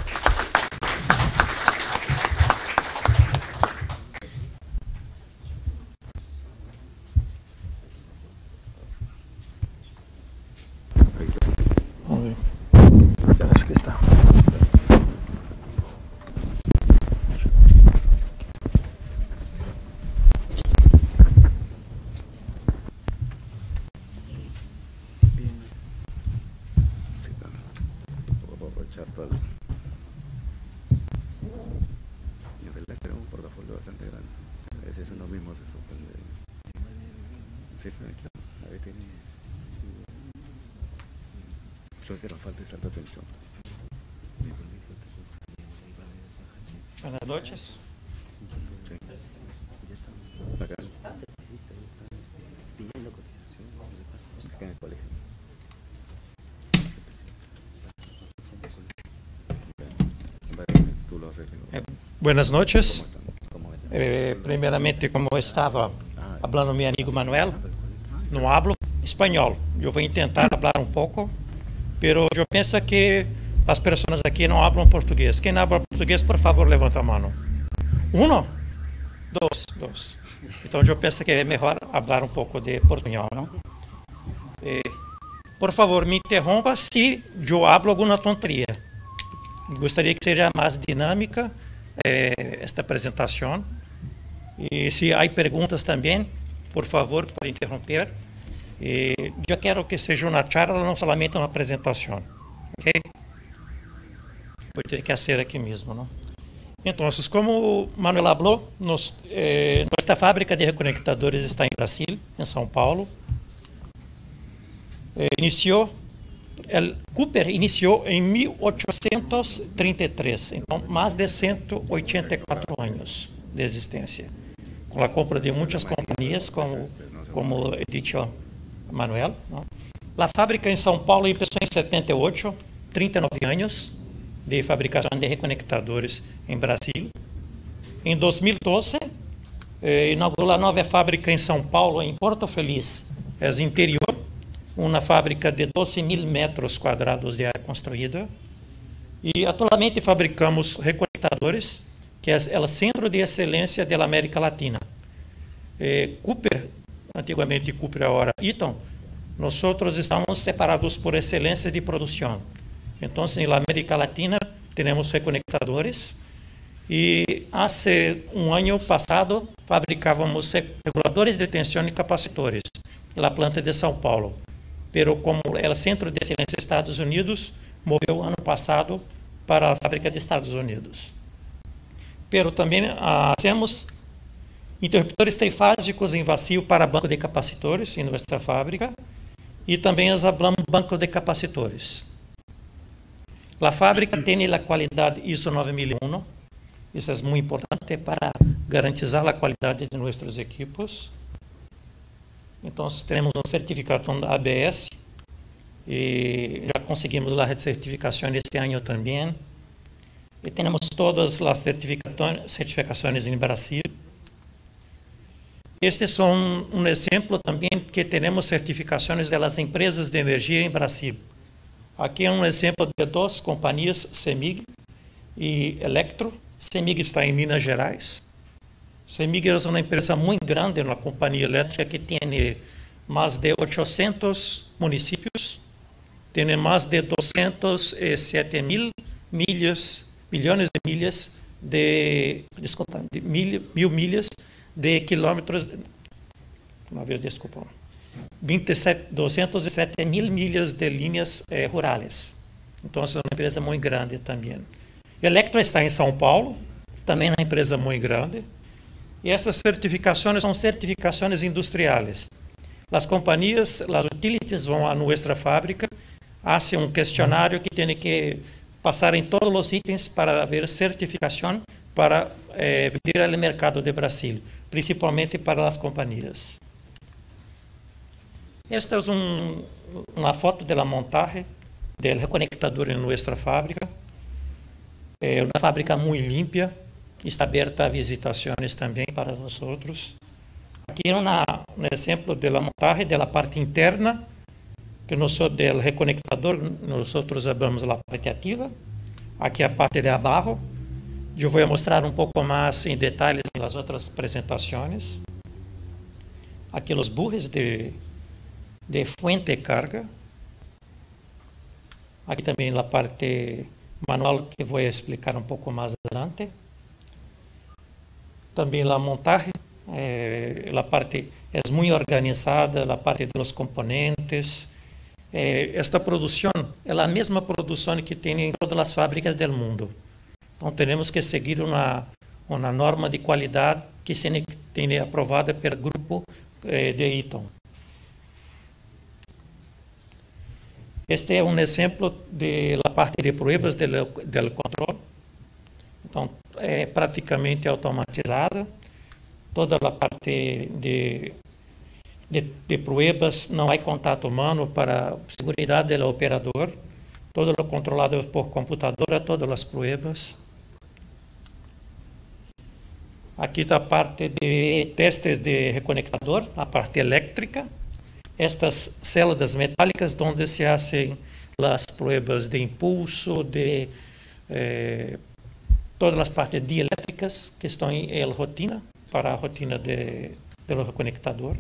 Parece que está. Sí, claro. Puedo aprovechar todo. En realidad este es un portafolio bastante grande. A veces uno mismo se sorprende. Sí, claro. A ver, tiene... Creo que nos falta esa alta tensión. Buenas noches. Sí. Acá. Pidiendo cotización. Acá en el colegio. Tú lo haces. Eh, buenas noches. Eh, primeiramente, como estava falando meu amigo Manuel, não hablo espanhol. Eu vou tentar falar um pouco. Pero eu penso que as pessoas aqui não falam português. Quem habla português, por favor, levanta a mão. Um? Dois, dois. Então eu penso que é melhor falar um pouco de portunhol, não? Eh, por favor, me interrompa se eu hablo alguma tonteria. Gostaria que seja mais dinâmica eh, esta apresentação. E se há perguntas também, por favor, pode interromper. E eu quero que seja uma charla, não somente uma apresentação, ok? Vou ter que ser aqui mesmo, não? Então, como Manuel falou, nos, eh, nossa fábrica de reconectadores está em Brasil, em São Paulo. Eh, iniciou, el Cooper iniciou em mil oitocentos e trinta e três, então mais de cento e oitenta e quatro anos de existência, com a compra de muitas companhias, como como he dicho Manuel, ¿no? La fábrica en São Paulo empezó en setenta y ocho, treinta y nueve años de fabricación de reconectadores en Brasil. En dos mil doce, eh, inauguró la nueva fábrica en São Paulo, en Porto Feliz, es interior, una fábrica de doce mil metros cuadrados de área construida. Y actualmente fabricamos reconectadores, que es el centro de excelencia de la América Latina. Eh, Cooper, antigamente Cooper, ahora Eaton, nosotros estamos separados por excelencia de producción. Entonces, en la América Latina tenemos reconectadores y hace un año pasado fabricábamos reguladores de tensión y capacitores en la planta de São Paulo. pero como o Centro de Excelência dos Estados Unidos moveu ano passado para a fábrica dos Estados Unidos. Pero também ah, temos interruptores trifásicos em vazio para banco de capacitores em nossa fábrica e também hablamos banco de capacitores. A fábrica tem a qualidade ISO nove mil e um, isso é muito importante para garantizar a qualidade de nossos equipos. Então, temos um certificado da A B S e já conseguimos a certificação este ano também. E temos todas as certificações em Brasil. Este é um, um exemplo também que temos certificações das empresas de energia em Brasil. Aqui é um exemplo de duas companhias, CEMIG e Electro. CEMIG está em Minas Gerais. CEMIG é uma empresa muito grande, uma companhia elétrica que tem mais de oitocentos municípios, tem mais de duzentos e sete mil milhas, milhões de milhas de, desculpa, de mil, mil milhas de quilômetros, uma vez, desculpa, vinte e sete, duzentos e sete mil milhas de linhas eh, rurais. Então, é uma empresa muito grande também. Electro está em São Paulo, também é uma empresa muito grande. E essas certificações são certificações industriais. As companhias, as utilities vão à nossa fábrica, fazem um questionário que tem que passar em todos os itens para haver certificação para eh, vender ao mercado de Brasil, principalmente para as companhias. Esta é um, uma foto da montagem do reconectador em nossa fábrica. É uma fábrica muito limpa, está aberta a visitações também para nós outros. Aqui é uma, um exemplo da montagem da parte interna, que nós do reconectador, nós outros abrimos a parte ativa. Aqui a parte de abaixo. Eu vou mostrar um pouco mais em detalhes nas outras apresentações. Aqui os burros de, de fuente de carga. Aqui também a parte manual que vou explicar um pouco mais adelante. Também a montagem, eh, a parte é muito organizada, a parte dos componentes. Eh, esta produção é a mesma produção que tem em todas as fábricas do mundo. Então, temos que seguir uma, uma norma de qualidade que se tem aprovada pelo grupo eh, de Eaton. Este é um exemplo da parte de pruebas do, do controle. Então, é praticamente automatizada. Toda a parte de, de, de pruebas, não há contato humano para a segurança do operador. Todo é controlado por computadora, todas as pruebas. Aqui está a parte de testes de reconectador, a parte elétrica. Estas células metálicas, onde se fazem as pruebas de impulso, de eh, todas as partes dielétricas que estão em rotina, para a rotina de, do reconectador.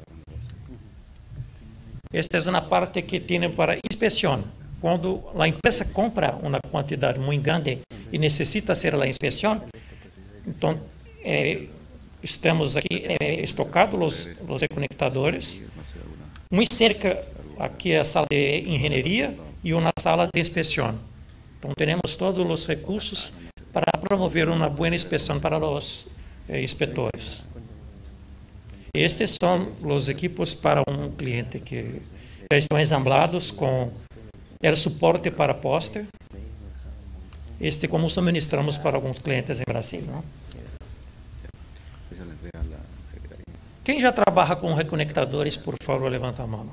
Esta é uma parte que tem para inspeção. Quando a empresa compra uma quantidade muito grande e necessita ser a inspeção, então eh, estamos aqui eh, estocados os, os reconectadores. Muito cerca, aqui é a sala de engenharia e uma sala de inspeção. Então, temos todos os recursos para promover uma boa inspeção para os eh, inspetores. Estes são os equipos para um cliente que já estão ensamblados com o suporte para póster. Este como suministramos para alguns clientes em Brasil, não? Quem já trabalha com reconectadores, por favor, levanta a mão.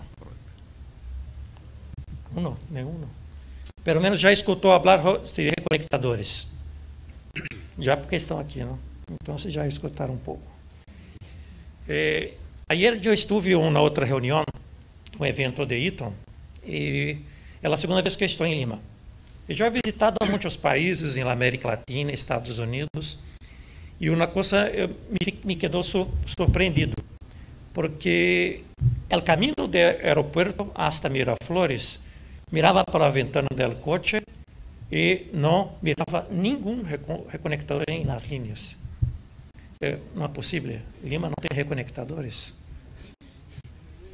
Um, nenhum. Pelo menos já escutou falar de reconectadores. Já porque estão aqui, não? Então, vocês já escutaram um pouco. Eh, ayer eu estive em uma outra reunião, um evento de Eaton, e é a segunda vez que estou em Lima. Eu já he visitado muitos países na América Latina, Estados Unidos, e uma coisa eu, me, me quedou su, surpreendido, porque o caminho do aeroporto hasta Miraflores, mirava para a ventana do coche e não mirava nenhum reconector nas linhas. É, não é possível. Lima não tem reconectadores.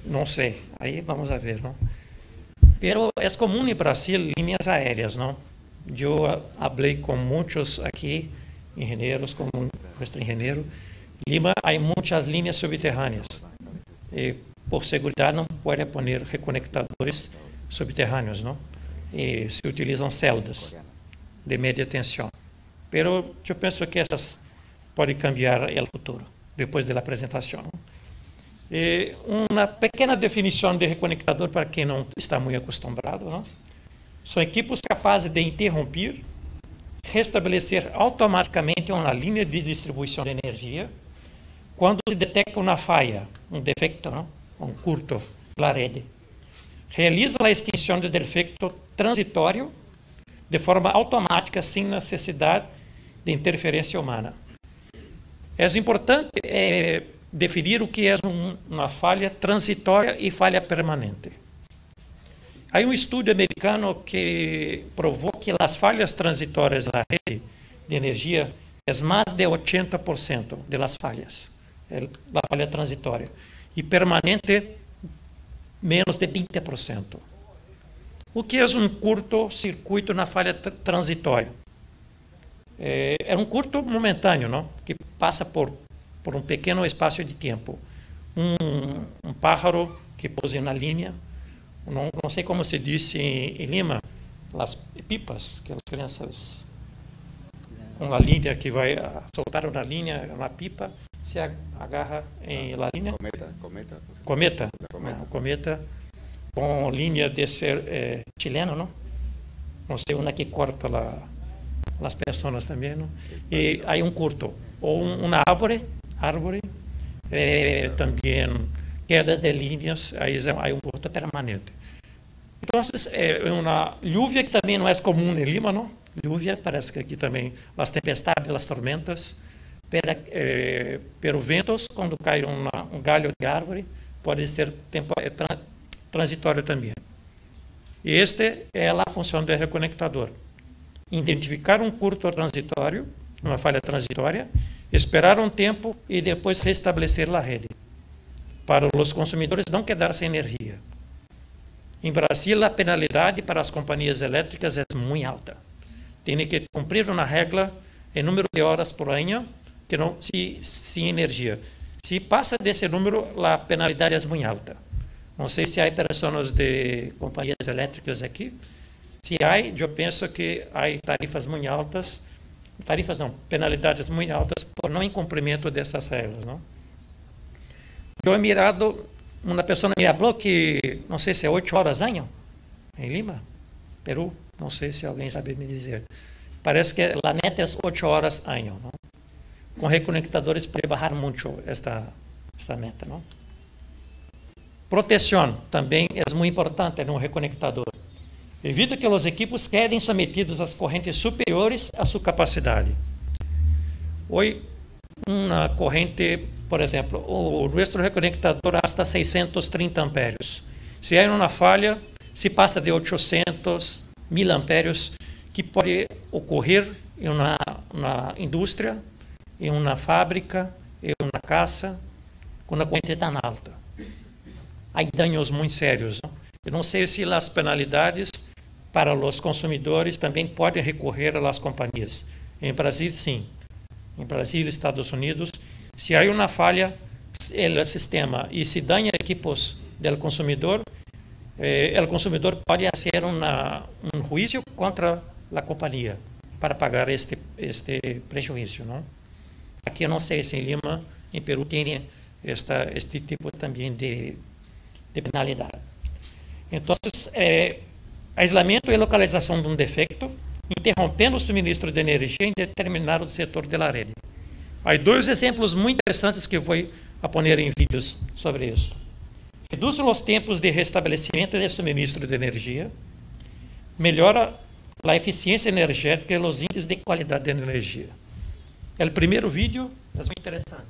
no sé, ahí vamos a ver, ¿no? Pero es común en Brasil líneas aéreas, ¿no? Yo hablé con muchos aquí, ingenieros, como nuestro ingeniero. En Lima hay muchas líneas subterráneas. Eh, por seguridad no puede poner reconectadores subterráneos, ¿no? Eh, se utilizan celdas de media tensión. Pero yo pienso que esas pueden cambiar el futuro, después de la presentación, ¿no? Eh, uma pequena definição de reconectador para quem não está muito acostumado, não? São equipos capazes de interromper, restabelecer automaticamente uma linha de distribuição de energia quando se detecta uma falha, um defecto, não? Um curto na rede. Realiza a extinção do defecto transitório de forma automática, sem necessidade de interferência humana. É importante é, definir o que é um, uma falha transitória e falha permanente. Há um estudo americano que provou que as falhas transitórias na rede de energia é mais de oitenta por cento das falhas, é a falha transitória, e permanente menos de vinte por cento. O que é um curto-circuito na falha transitória? É, é um curto momentâneo, não? Que passa por por um pequeno espaço de tempo. Um, um pájaro que pousa na linha, não, não sei como se diz em, em Lima, as pipas, que as crianças, uma linha que vai soltar uma linha, uma pipa, se agarra em la linha. Cometa, cometa. Cometa, cometa. Não, cometa com linha de ser é, chileno, não? Não sei, uma que corta lá as pessoas também, não? E aí um curto, ou um, uma árvore, árvore, eh, também quedas de linhas, aí é um curto permanente. Então, é uma lluvia que também não é comum em Lima, não? Lluvia, parece que aqui também, as tempestades, as tormentas, pero, eh, pero ventos, quando cai uma, um galho de árvore, pode ser tempo, é, tra, transitório também. E este é a função do reconectador. Identificar um curto transitório, uma falha transitória, esperar um tempo e depois restabelecer a rede, para os consumidores não quedar sem energia. Em Brasil, a penalidade para as companhias elétricas é muito alta. Tem que cumprir uma regra em número de horas por ano que não se sem energia. Se passa desse número, a penalidade é muito alta. Não sei se há pessoas de companhias elétricas aqui. Se há, eu penso que há tarifas muito altas. Tarifas não, penalidades muito altas por não incumprimento dessas regras, não? Eu he mirado, uma pessoa me falou que, não sei se é oito horas ano, em Lima, Peru, não sei se alguém sabe me dizer. Parece que a meta é oito horas ano, não? Com reconectadores para baixar muito esta, esta meta, não? Proteção também é muito importante no reconectador. Evita que os equipos quedem sometidos às correntes superiores à sua capacidade. Hoje, uma corrente, por exemplo, o nosso reconectador hasta seiscentos e trinta ampérios. Se há uma falha, se passa de oitocentos mil ampérios, que pode ocorrer em uma, uma indústria, em uma fábrica, em uma casa, com uma corrente tão alta. Há danos muito sérios, não? Eu não sei se as penalidades para os consumidores também podem recorrer às companhias. Em Brasil, sim. Em Brasil e Estados Unidos, se há uma falha no sistema e se danha equipos do consumidor, eh, o consumidor pode fazer uma, um juízo contra a companhia para pagar este, este prejuízo, não? Aqui eu não sei se em Lima, em Peru, tem esta, este tipo também de, de penalidade. Então, é, aislamento e localização de um defeito, interrompendo o suministro de energia em determinado setor da rede. Há dois exemplos muito interessantes que vou a poner em vídeos sobre isso. Reduz os tempos de restabelecimento de suministro de energia, melhora a eficiência energética e os índices de qualidade de energia. O primeiro vídeo é muito interessante.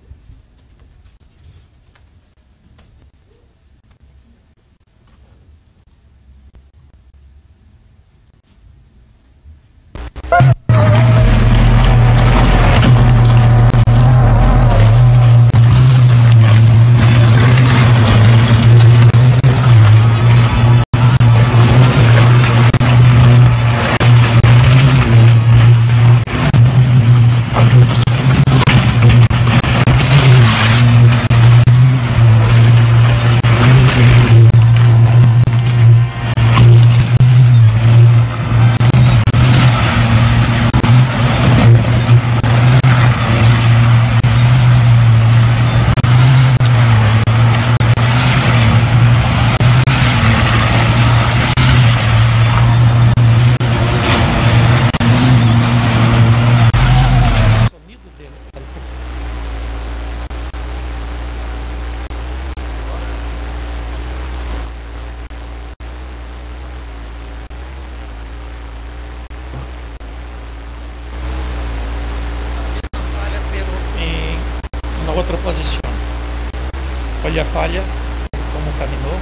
Olha a falha, como caminhou.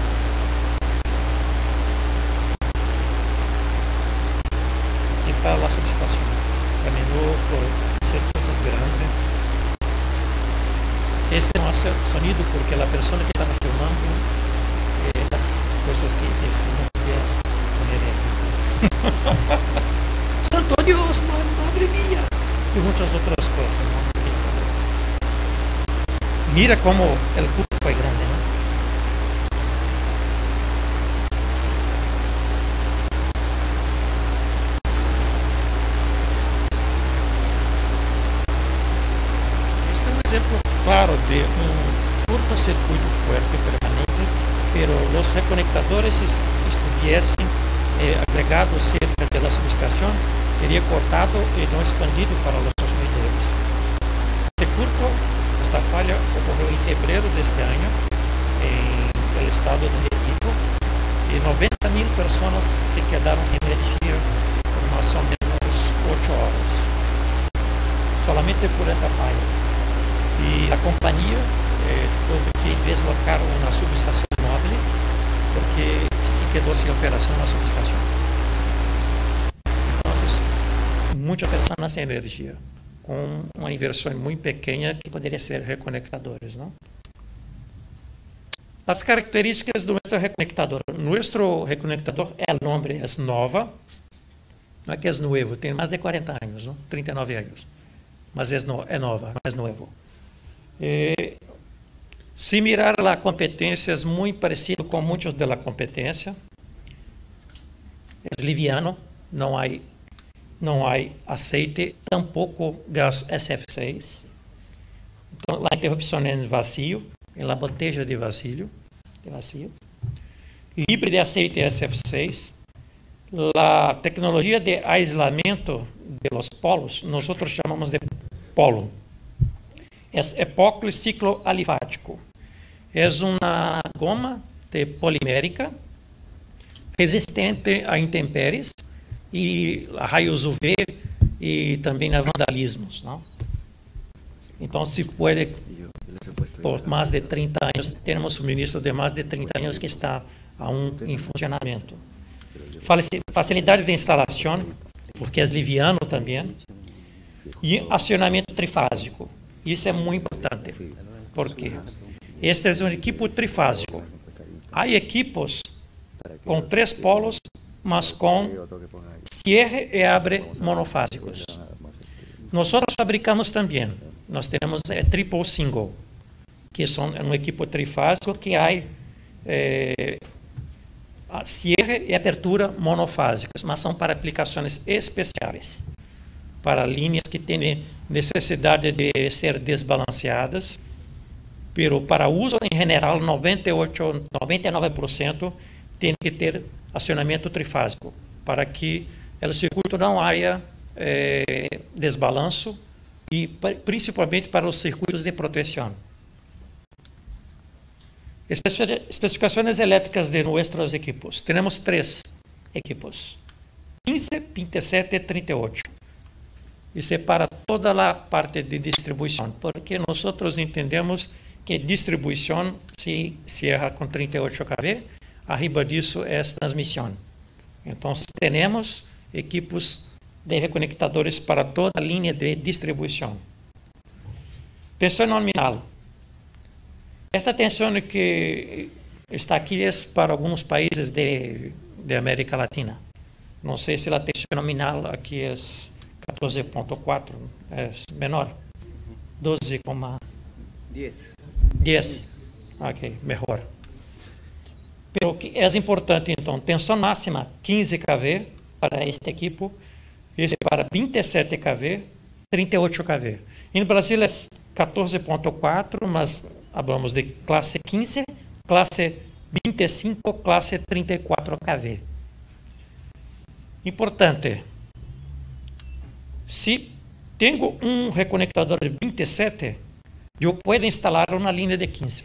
Aqui está a subestação. Caminhou por um setor muito grande. Este é um sonido porque a pessoa que estava filmando eh, as coisas que disse não podia poner aqui. Santo Deus, madre mía! E muitas outras coisas. ¿No? Mira como o cupo foi grande, ¿no? Este é um exemplo claro de um curto-circuito fuerte permanente, pero los reconectadores estuviesen eh, agregados cerca de la subestación, sería cortado y no expandido para los consumidores. Este curto, esta falla ocurrió en febrero de este año en el estado de México y noventa mil personas que quedaron sin energía por más o menos ocho horas, solamente por esta falla. Y la compañía eh, tuvo que deslocar una subestación móvil porque se quedó sin operación la subestación. Entonces, muchas personas sin energía, con una inversión muy pequeña que podría ser reconectadores, ¿no? Las características de nuestro reconectador. Nuestro reconectador, el nombre es Nova, no es que es nuevo, tiene más de cuarenta años, ¿no? treinta y nueve años, mas es, no, es Nova, no es nuevo. Eh, si mirar la competencia es muy parecido con muchos de la competencia. Es liviano, no hay, no hay aceite, tampoco gas S F seis. Entonces, la interrupción es vacío, en la botella de vacío, de vacío. Libre de aceite S F seis. La tecnología de aislamiento de los polos, nosotros llamamos de polo. Es epóxi cicloalifático. Es una goma de polimérica resistente a intempéries e a raios U V e também a vandalismos, ¿no? Então, se pode, por mais de trinta anos, temos suministro de mais de trinta anos que está aún em funcionamento. Facilidade de instalação, porque é liviano também, e acionamento trifásico. Isso é muito importante, porque este é um equipo trifásico. Há equipos com três polos, mas com cierre e abre monofásicos. Nós fabricamos também. Nós temos é, triple single, que são um equipo trifásico que há é, cierre e abertura monofásicas, mas são para aplicações especiais, para linhas que têm necessidade de ser desbalanceadas, pero para uso em geral, noventa e oito, noventa e nove por cento tem que ter acionamento trifásico, para que o circuito não haja eh, desbalanço e principalmente para os circuitos de proteção. Especificações elétricas de nossos equipos. Temos três equipos, quinze, vinte e sete e trinta e oito. Isso é para toda a parte de distribuição, porque nós entendemos que distribuição se cierra com trinta e oito kV, arriba disso é transmissão. Então, temos equipos de reconectadores para toda a linha de distribuição. Tensão nominal. Esta tensão que está aqui é para alguns países de, de América Latina. Não sei se a tensão nominal aqui é catorze ponto quatro, é menor. doze vírgula dez. Ok, melhor. Pero que é importante, então, tensão máxima quinze kV para este equipo, esse para vinte e sete kV, trinta e oito kV. No Brasil é catorze ponto quatro, mas falamos de classe quinze, classe vinte e cinco, classe trinta e quatro kV. Importante. Se tenho um reconectador de vinte e sete, eu posso instalar uma linha de quinze.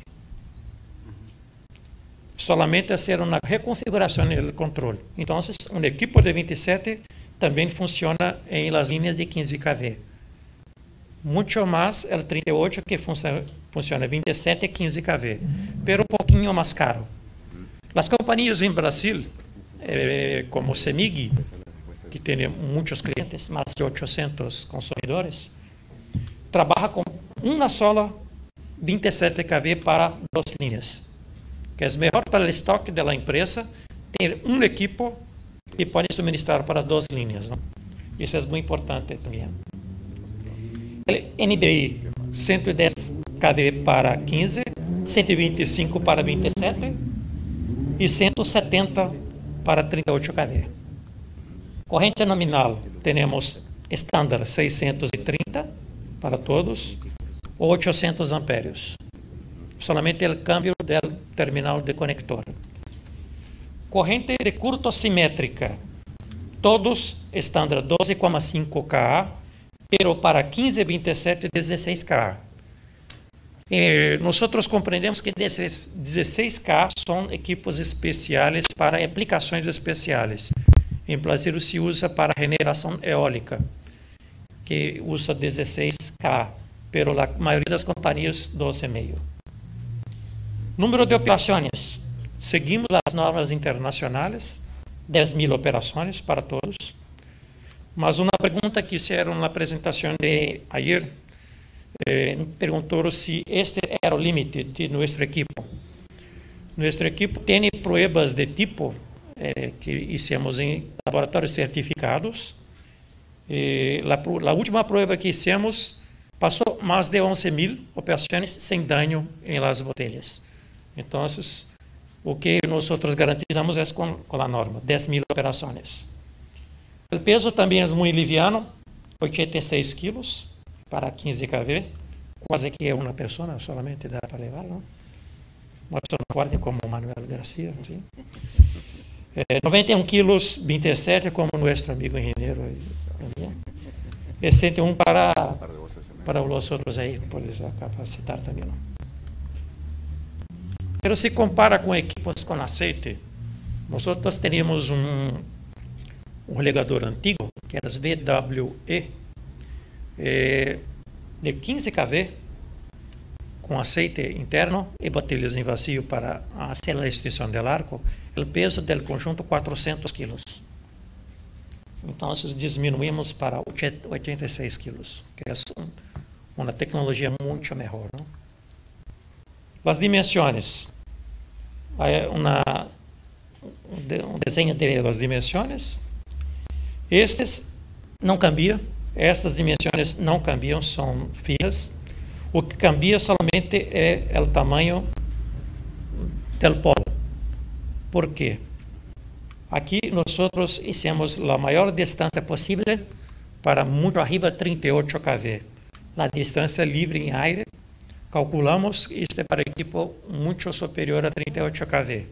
Solamente hacer uma reconfiguração do controle. Então, um equipo de vinte e sete também funciona em las linhas de quinze kV. Muito mais o trinta e oito que funciona, funciona vinte e sete e quinze kV. pero un poquinho más caro. Las compañías en Brasil, eh, como Semig, que tiene muchos clientes, más de ochocientos consumidores, trabaja con una sola veintisiete kV para dos líneas, que es mejor para el stock de la empresa tener un equipo que puede suministrar para dos líneas, ¿no? Y eso es muy importante también. El N B I, ciento diez kV para quince, ciento veinticinco para veintisiete y ciento setenta para treinta y ocho kV. Corriente nominal, tenemos estándar seiscientos treinta para todos, o ochocientos amperios. Solamente el cambio del terminal de conector. Corriente de curto simétrica, todos estándar doze coma cinco kA, pero para quinze, veintisiete, dieciséis kA. Eh, nosotros comprendemos que dieciséis kA son equipos especiales para aplicações especiales. En Brasil se usa para generación eólica, que usa dieciséis kA, pero la mayoría de las compañías doce coma cinco. Número de operaciones. Seguimos las normas internacionales, diez mil operaciones para todos. Mas una pregunta que hicieron en la presentación de ayer, eh, preguntó si este era el límite de nuestro equipo. Nuestro equipo tiene pruebas de tipo eh, que hicimos en laboratorios certificados. Eh, la, la última prueba que hicimos pasó más de once mil operaciones sin daño en las botellas. Entonces, o que nosotros garantizamos es con, con la norma, diez mil operaciones. El peso también es muy liviano, ochenta y seis kilos para quince kV, quase que una persona solamente da para levar, ¿no? Una persona fuerte como Manuel García, ¿sí? Eh, noventa y un kilos, veintisiete como nuestro amigo ingeniero. Y ciento uno para, para los otros ahí, puedes capacitar también, ¿no? Pero se compara con equipos con aceite, nosotros teníamos un, un regador antiguo, que era V W E, eh, de quince kV, con aceite interno y botellas en vacío para hacer la extensión del arco, el peso del conjunto cuatrocientos kilos. Entonces disminuimos para ochenta y seis kilos, que es un, una tecnología mucho mejor, ¿no? Las dimensiones. Hay una, un diseño de las dimensiones. Estes não cambiam. Estas dimensões não cambiam, são fijas. O que cambia solamente é o tamanho del polo. ¿Por quê? Aqui nós hicimos a maior distância possível para muito arriba trinta y ocho kV. A distância livre em aire, calculamos, isto é para equipo muito superior a trinta y ocho kV.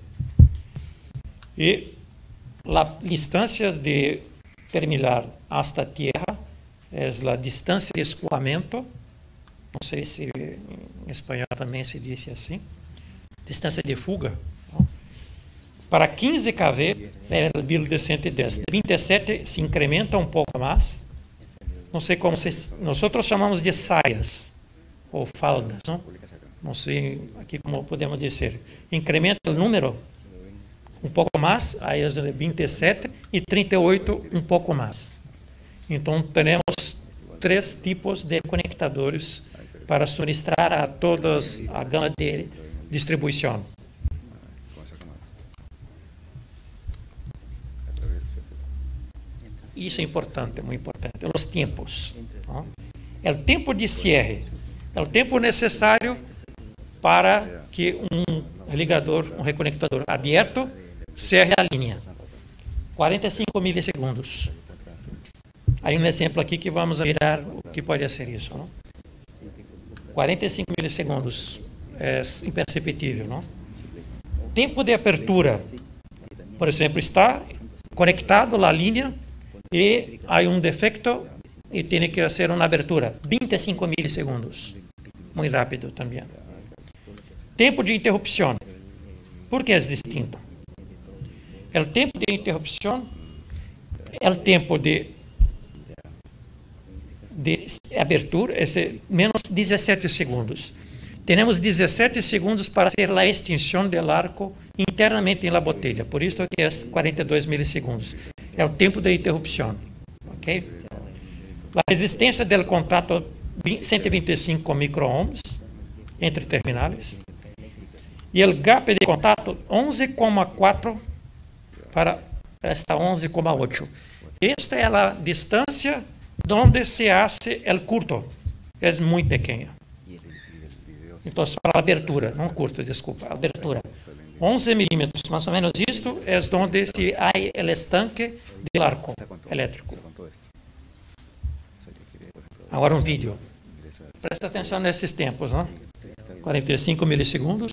E as distâncias de terminar hasta tierra é a distância de escoamento, não sei se em espanhol também se diz assim, distância de fuga. Não? Para quinze kV é o build de cento e dez. De vinte y siete se incrementa um pouco mais. Não sei como se... Nós chamamos de saias ou faldas, não? Não sei aqui como podemos dizer. Incrementa o número um pouco mais, aí é de vinte y siete e trinta y ocho um pouco mais. Então, temos três tipos de conectadores para suministrar a todas a gama de distribuição. Isso é importante, muito importante. Os tempos. ¿No? O tempo de cierre, é o tempo necessário para que um ligador, um reconectador aberto, cierre a linha. quarenta y cinco milissegundos. Há um exemplo aqui que vamos mirar o que pode ser isso. Não? quarenta y cinco milissegundos é imperceptível. Não? Tempo de abertura, por exemplo, está conectado a linha e há um defecto e tem que fazer uma abertura. vinte y cinco milissegundos. Muito rápido também. Tempo de interrupção. Por que é distinto? O tempo de interrupção é o tempo de, de abertura, é menos dezessete segundos. Tenemos diecisiete segundos para hacer la extinción del arco internamente en la botella. Por eso que es cuarenta y dos milisegundos. Es el tiempo de interrupción. ¿Okay? La resistencia del contacto ciento veinticinco microohms entre terminales. Y el gap de contacto once coma cuatro para esta once coma ocho. Esta es la distancia donde se hace el curto. Es muy pequeña. Entonces, para la abertura, no curto, desculpa, abertura. once milímetros, más o menos esto es donde se hay el estanque del arco eléctrico. Ahora un vídeo. Presta atención nesses tempos, ¿no? cuarenta y cinco milisegundos.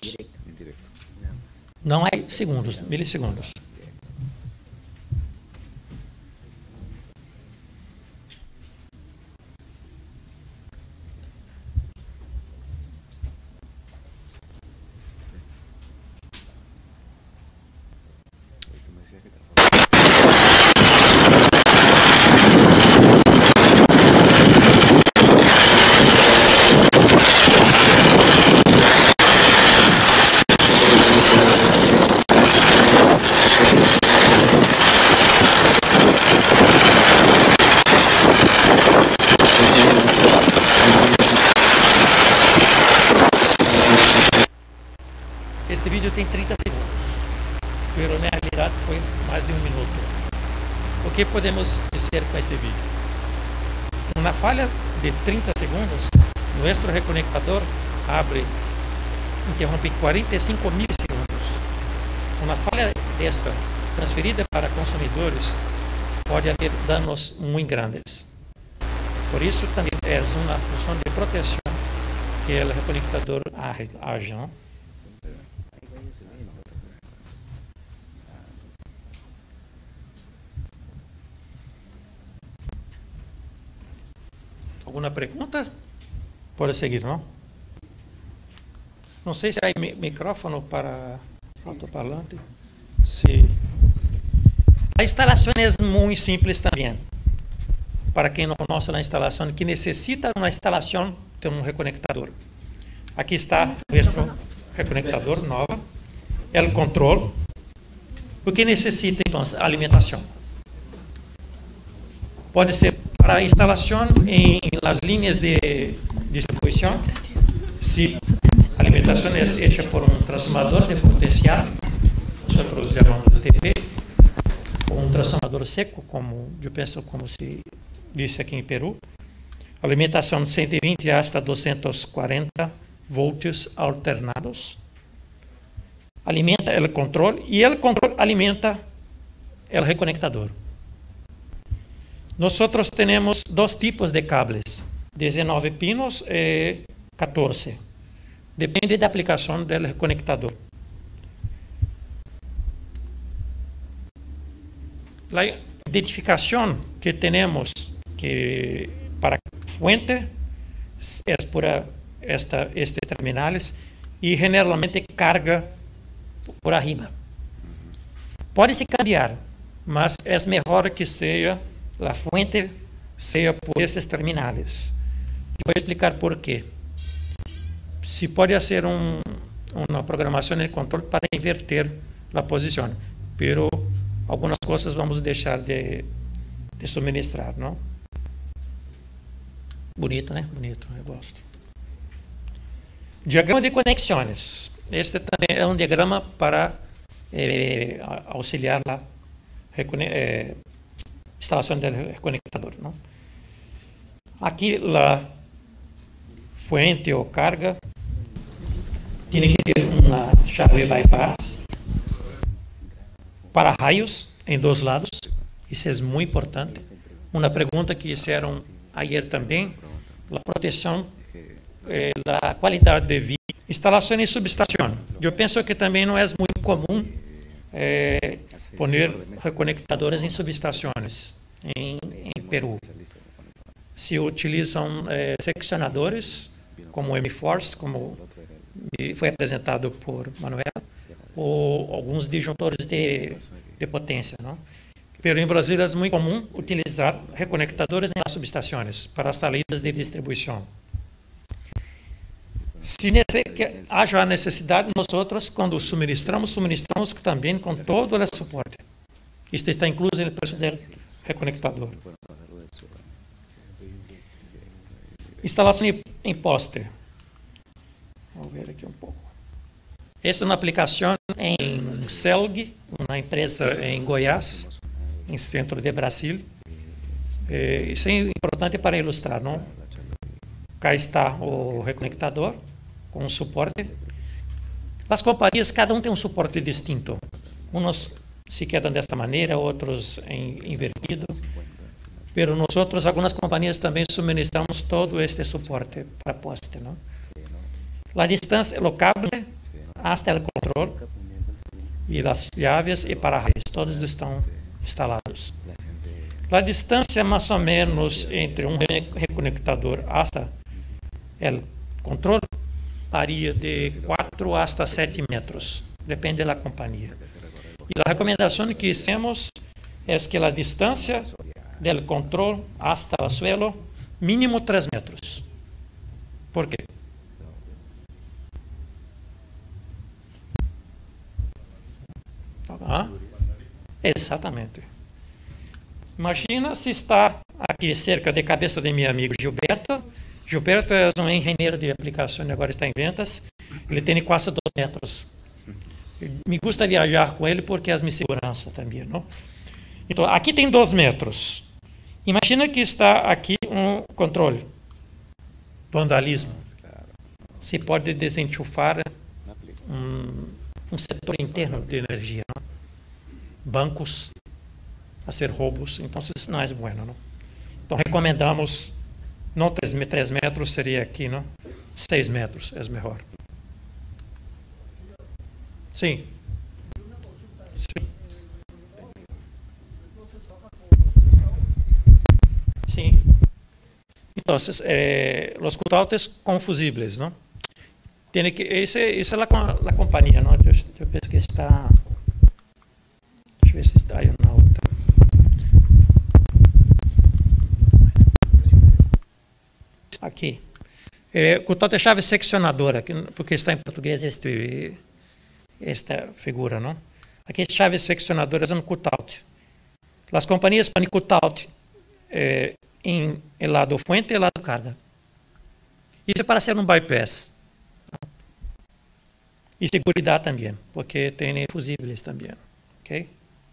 Não hay segundos, milisegundos. Este vídeo tem trinta segundos, pero na realidade foi mais de um minuto. O que podemos dizer com este vídeo? Uma falha de trinta segundos, nosso reconectador abre, interrompe quarenta e cinco milissegundos. Uma falha desta transferida para consumidores pode haver danos muito grandes. Por isso também é uma função de proteção que o reconectador age. Alguma pergunta? Pode seguir, não? Não sei se há micrófono para altoparlante. Sí. A instalação é muito simples também. Para quem não conhece a instalação, que necessita uma instalação de um reconectador. Aqui está nosso reconectador novo. É o controle. O que necessita, então, a alimentação. Pode ser para a instalação em las linhas de distribuição. Se a alimentação é feita por um transformador de potencial, nós chamamos de T P, ou um transformador seco, como eu penso como se disse aqui em Peru. Alimentação de cento e vinte hasta duzentos e quarenta volts alternados. Alimenta o controle e o controle alimenta o reconectador. Nós temos dois tipos de cables, dezenove pinos e quatorze. Depende da aplicação do reconectador. A identificação que temos que para fuente é por esta, estes terminais e generalmente carga por arriba. Pode se cambiar, mas é melhor que seja a fuente seja por esses terminais. Vou explicar por quê. Se pode ser um, uma programação de controle para inverter a posição, pero algumas coisas vamos deixar de, de suministrar, não? Bonito, né? Bonito, eu gosto. Diagrama de conexões. Este também é um diagrama para eh, auxiliar a eh, instalação do reconectador, não? Aqui a fuente ou carga tem que ter uma chave bypass para raios em dois lados. Isso é muito importante. Uma pergunta que fizeram ayer também, a proteção, eh, a qualidade de vida. Instalação em subestação. Eu penso que também não é muito comum eh, poner reconectadores em subestações em, em Peru. Se utilizam eh, seccionadores, como o M-Force, como foi apresentado por Manuel, ou alguns disjuntores de, de potência, não? Pero em Brasil é muito comum utilizar reconectadores nas subestações para as saídas de distribuição. Se nece- que haja a necessidade, nós outros, quando suministramos, suministramos também com todo o suporte. Isto está incluso no preço do reconectador. Instalação em- em poste. Vamos ver aqui um pouco. Esta é uma aplicação em Celg, uma empresa em Goiás, em centro de Brasil. Eh, Isso é importante para ilustrar, não? Cá está o reconectador com suporte. As companhias, cada um tem um suporte distinto. Uns se quedam desta maneira, outros em, invertido. Pero nós outros, algumas companhias também suministramos todo este suporte para poste, não? A distância, o cable hasta o controle e as chaves e para-raios, todos estão instalados. A distância mais ou menos entre um reconectador hasta o controle varia de quatro hasta sete metros, depende da companhia. E a recomendação que hicimos é que a distância do controle hasta o suelo mínimo três metros. Por quê? Ah, exatamente. Imagina se está aqui cerca de cabeça de meu amigo Gilberto. Gilberto é um engenheiro de aplicação e agora está em ventas. Ele tem quase dois metros. Me gusta viajar com ele porque é minha segurança também, não? Então, aqui tem dois metros. Imagina que está aqui um controle. Vandalismo. Se pode desenchufar um, um setor interno de energia, não? Bancos, fazer roubos, então isso não é bueno, não? Então recomendamos não três metros, seria aqui, não? seis metros é melhor. Sim. Sim. Sim. Então, eh, os cutouts confusíveis, não? Tem que, essa é a companhia, não? Deixa eu ver que está. Deixa eu ver se está aí na outra. Aqui. É, cutout é chave seccionadora, porque está em português este, esta figura, não? Aqui é chave seccionadora é um cutout. As companhias põem cutout eh, em el lado fuente e el lado carga. Isso é para ser um bypass. E seguridade também, porque tem fusíveis também. Ok?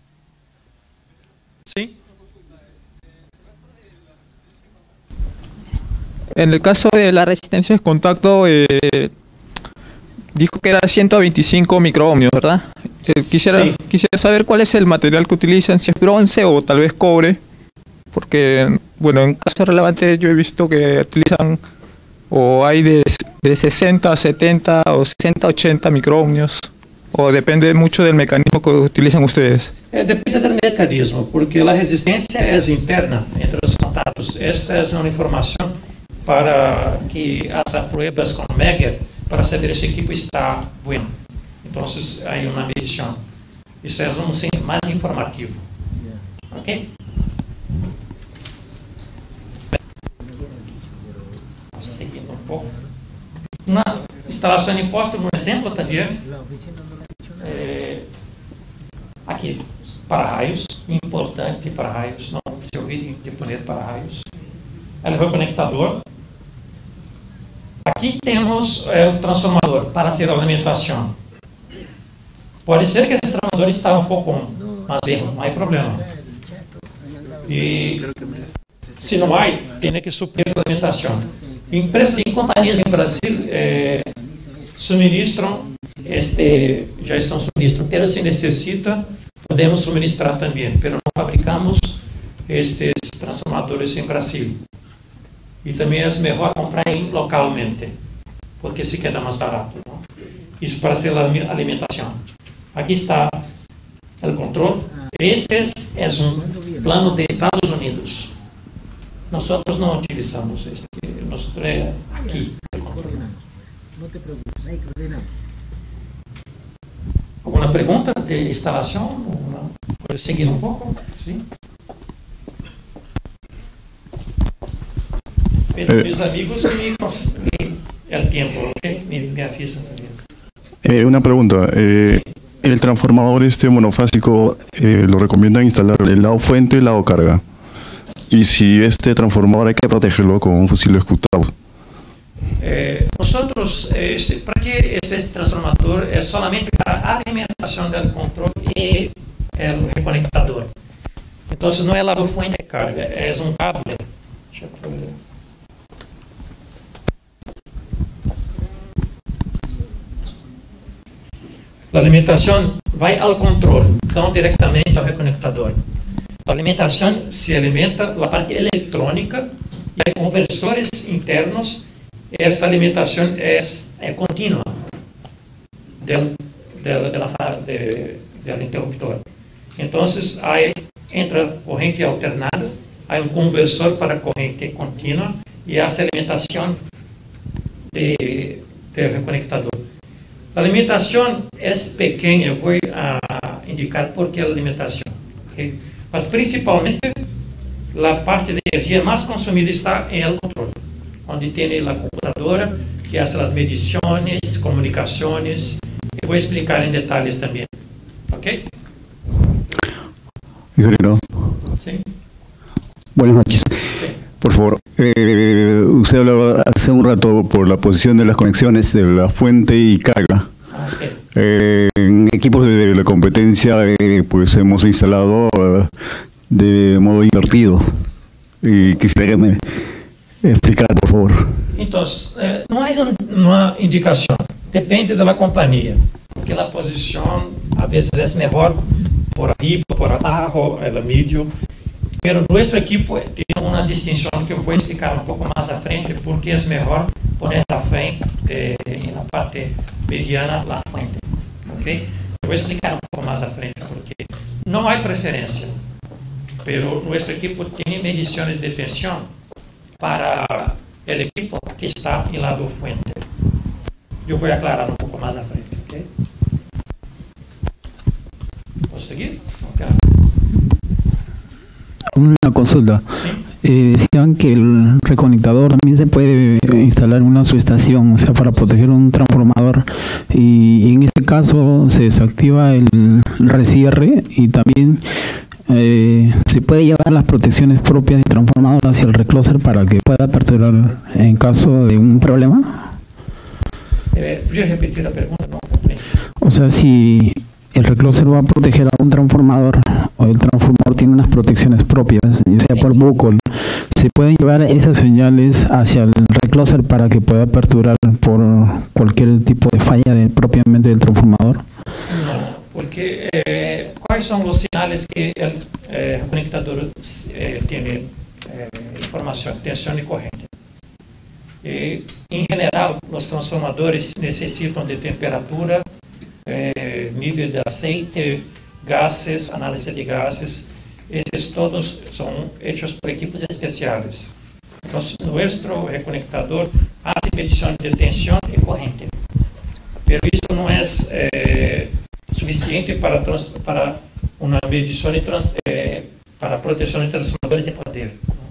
Sim? En el caso de la resistencia de contacto, eh, dijo que era ciento veinticinco microohmios, ¿verdad? Eh, quisiera, Sí. quisiera saber cuál es el material que utilizan, si es bronce o tal vez cobre, porque, bueno, en casos relevantes yo he visto que utilizan, o hay de, de sesenta a setenta o sesenta a ochenta microohmios, o depende mucho del mecanismo que utilizan ustedes. É, depende do mecanismo, porque a resistência é interna entre os contatos. Esta é uma informação para que as pruebas com Megger para saber se o equipo está bueno. Então, há uma medição. Isso é um sim, mais informativo. Ok? Seguindo um pouco. Na instalação em poste, um exemplo também. É, aqui, para-raios, importante para-raios, não se olvidem de poner para-raios. É o reconectador. Aqui temos é, o transformador para ser a alimentação. Pode ser que esse transformador está um pouco mais velho, não há problema. E se não há, tem que suprir a alimentação. Empresas e companhias em Brasil é, suministram, este, já estão suministrando, mas se necessita, podemos suministrar também, mas não fabricamos estes transformadores em Brasil. E também é melhor comprar localmente, porque se queda mais barato, não? Isso para ser a alimentação. Aqui está o controle. Esse é um plano de Estados Unidos. Nós não utilizamos este. Nós é aqui. Alguma pergunta de instalação? Pode seguir um pouco? Sim. Meus amigos, me, é el tiempo. ¿Okay? Me, me avisan también. Eh, una pregunta. Eh, el transformador este monofásico eh, lo recomiendan instalar el lado fuente y el lado carga. Y si este transformador hay que protegerlo con un fusible ejecutado. Eh, nosotros, eh, para que este transformador es solamente para alimentación del control y el reconectador. Entonces no es lado fuente de carga, es un cable. La alimentación va al control, no directamente al reconectador. La alimentación se alimenta la parte electrónica y hay conversores internos. Esta alimentación es, es continua del, del, de la, de, del interruptor. Entonces hay, entra corriente alternada, hay un conversor para corriente continua y hace alimentación de, del reconectador. La alimentación es pequeña, voy a indicar por qué la alimentación. ¿Okay? Mas principalmente la parte de energía más consumida está en el control, donde tiene la computadora que hace las mediciones, comunicaciones, y voy a explicar en detalles también. ¿Ok? Ingeniero. Sí. Buenas noches. Sí. Por favor, eh, usted hablaba hace un rato por la posición de las conexiones de la fuente y carga. Ah, okay. Eh, en equipos de la competencia, eh, pues hemos instalado eh, de modo invertido. Y quisiera que me explicara, por favor. Entonces, eh, no hay una indicación, depende de la compañía, porque la posición a veces es mejor por arriba, por abajo, el medio. Pero nuestro equipo tiene una distinción que voy a explicar un poco más a frente, porque es mejor poner la frente, eh, en la parte mediana, la fuente. ¿Okay? Voy a explicar un poco más a frente, porque no hay preferencia, pero nuestro equipo tiene mediciones de tensión para el equipo que está en lado fuente. Yo voy a aclarar un poco más a frente. ¿Okay? ¿Puedo seguir? Okay. Una consulta. ¿Sí? Eh, decían que el reconectador también se puede instalar en una subestación, o sea, para proteger un transformador. Y en este caso se desactiva el recierre y también eh, se puede llevar las protecciones propias del transformador hacia el recloser para que pueda aperturar en caso de un problema. Eh, ¿Puedes repetir la pregunta? No comprendo. O sea, si el recloser va a proteger a un transformador o el transformador tiene unas protecciones propias, ya sea por bucol, ¿se pueden llevar esas señales hacia el recloser para que pueda aperturar por cualquier tipo de falla de, propiamente del transformador? No, porque eh, ¿cuáles son los señales que el eh, conectador eh, tiene eh, información, tensión y corriente? Eh, en general, los transformadores necesitan de temperatura, Eh, nivel de aceite, gases, análisis de gases, esses todos son hechos por equipos especiales. Entonces, nuestro reconectador hace medición de tensión y corriente, pero eso no es eh, suficiente para, trans, para una medición y trans, eh, para protección de transformadores de poder.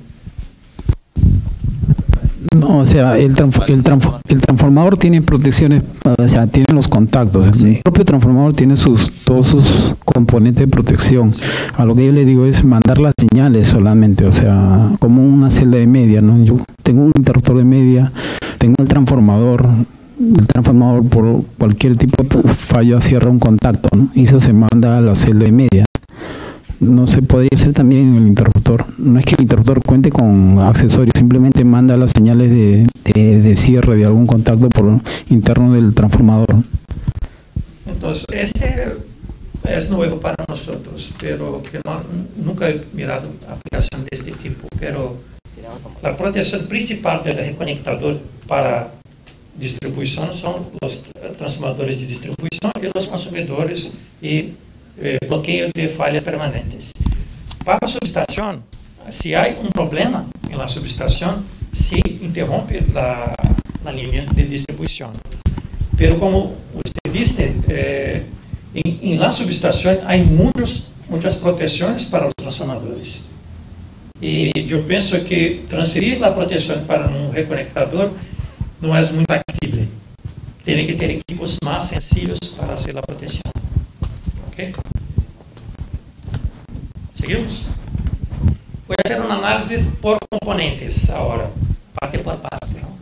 No, o sea, el, transf el, transf el transformador tiene protecciones, o sea, tiene los contactos. Sí. El propio transformador tiene sus todos sus componentes de protección. A lo que yo le digo es mandar las señales solamente, o sea, como una celda de media, ¿no? Yo tengo un interruptor de media, tengo el transformador, el transformador por cualquier tipo de falla cierra un contacto, ¿no? Y eso se manda a la celda de media. No se podría hacer también en el interruptor. No es que el interruptor cuente con accesorios, simplemente manda las señales de, de, de cierre de algún contacto por interno del transformador. Entonces, este es nuevo para nosotros, pero que no, nunca he mirado aplicación de este tipo. Pero la protección principal del reconectador para distribución son los transformadores de distribución y los consumidores y Eh, bloqueo de fallas permanentes. Para la subestación, si hay un problema en la subestación, se interrumpe la, la línea de distribución. Pero como usted dice, eh, en, en la subestación hay muchos, muchas protecciones para los transformadores. Y yo pienso que transferir la protección para un reconectador no es muy factible. Tiene que tener equipos más sencillos para hacer la protección. ¿Ok? ¿Seguimos? Voy a hacer un análisis por componentes ahora, parte por parte, ¿no?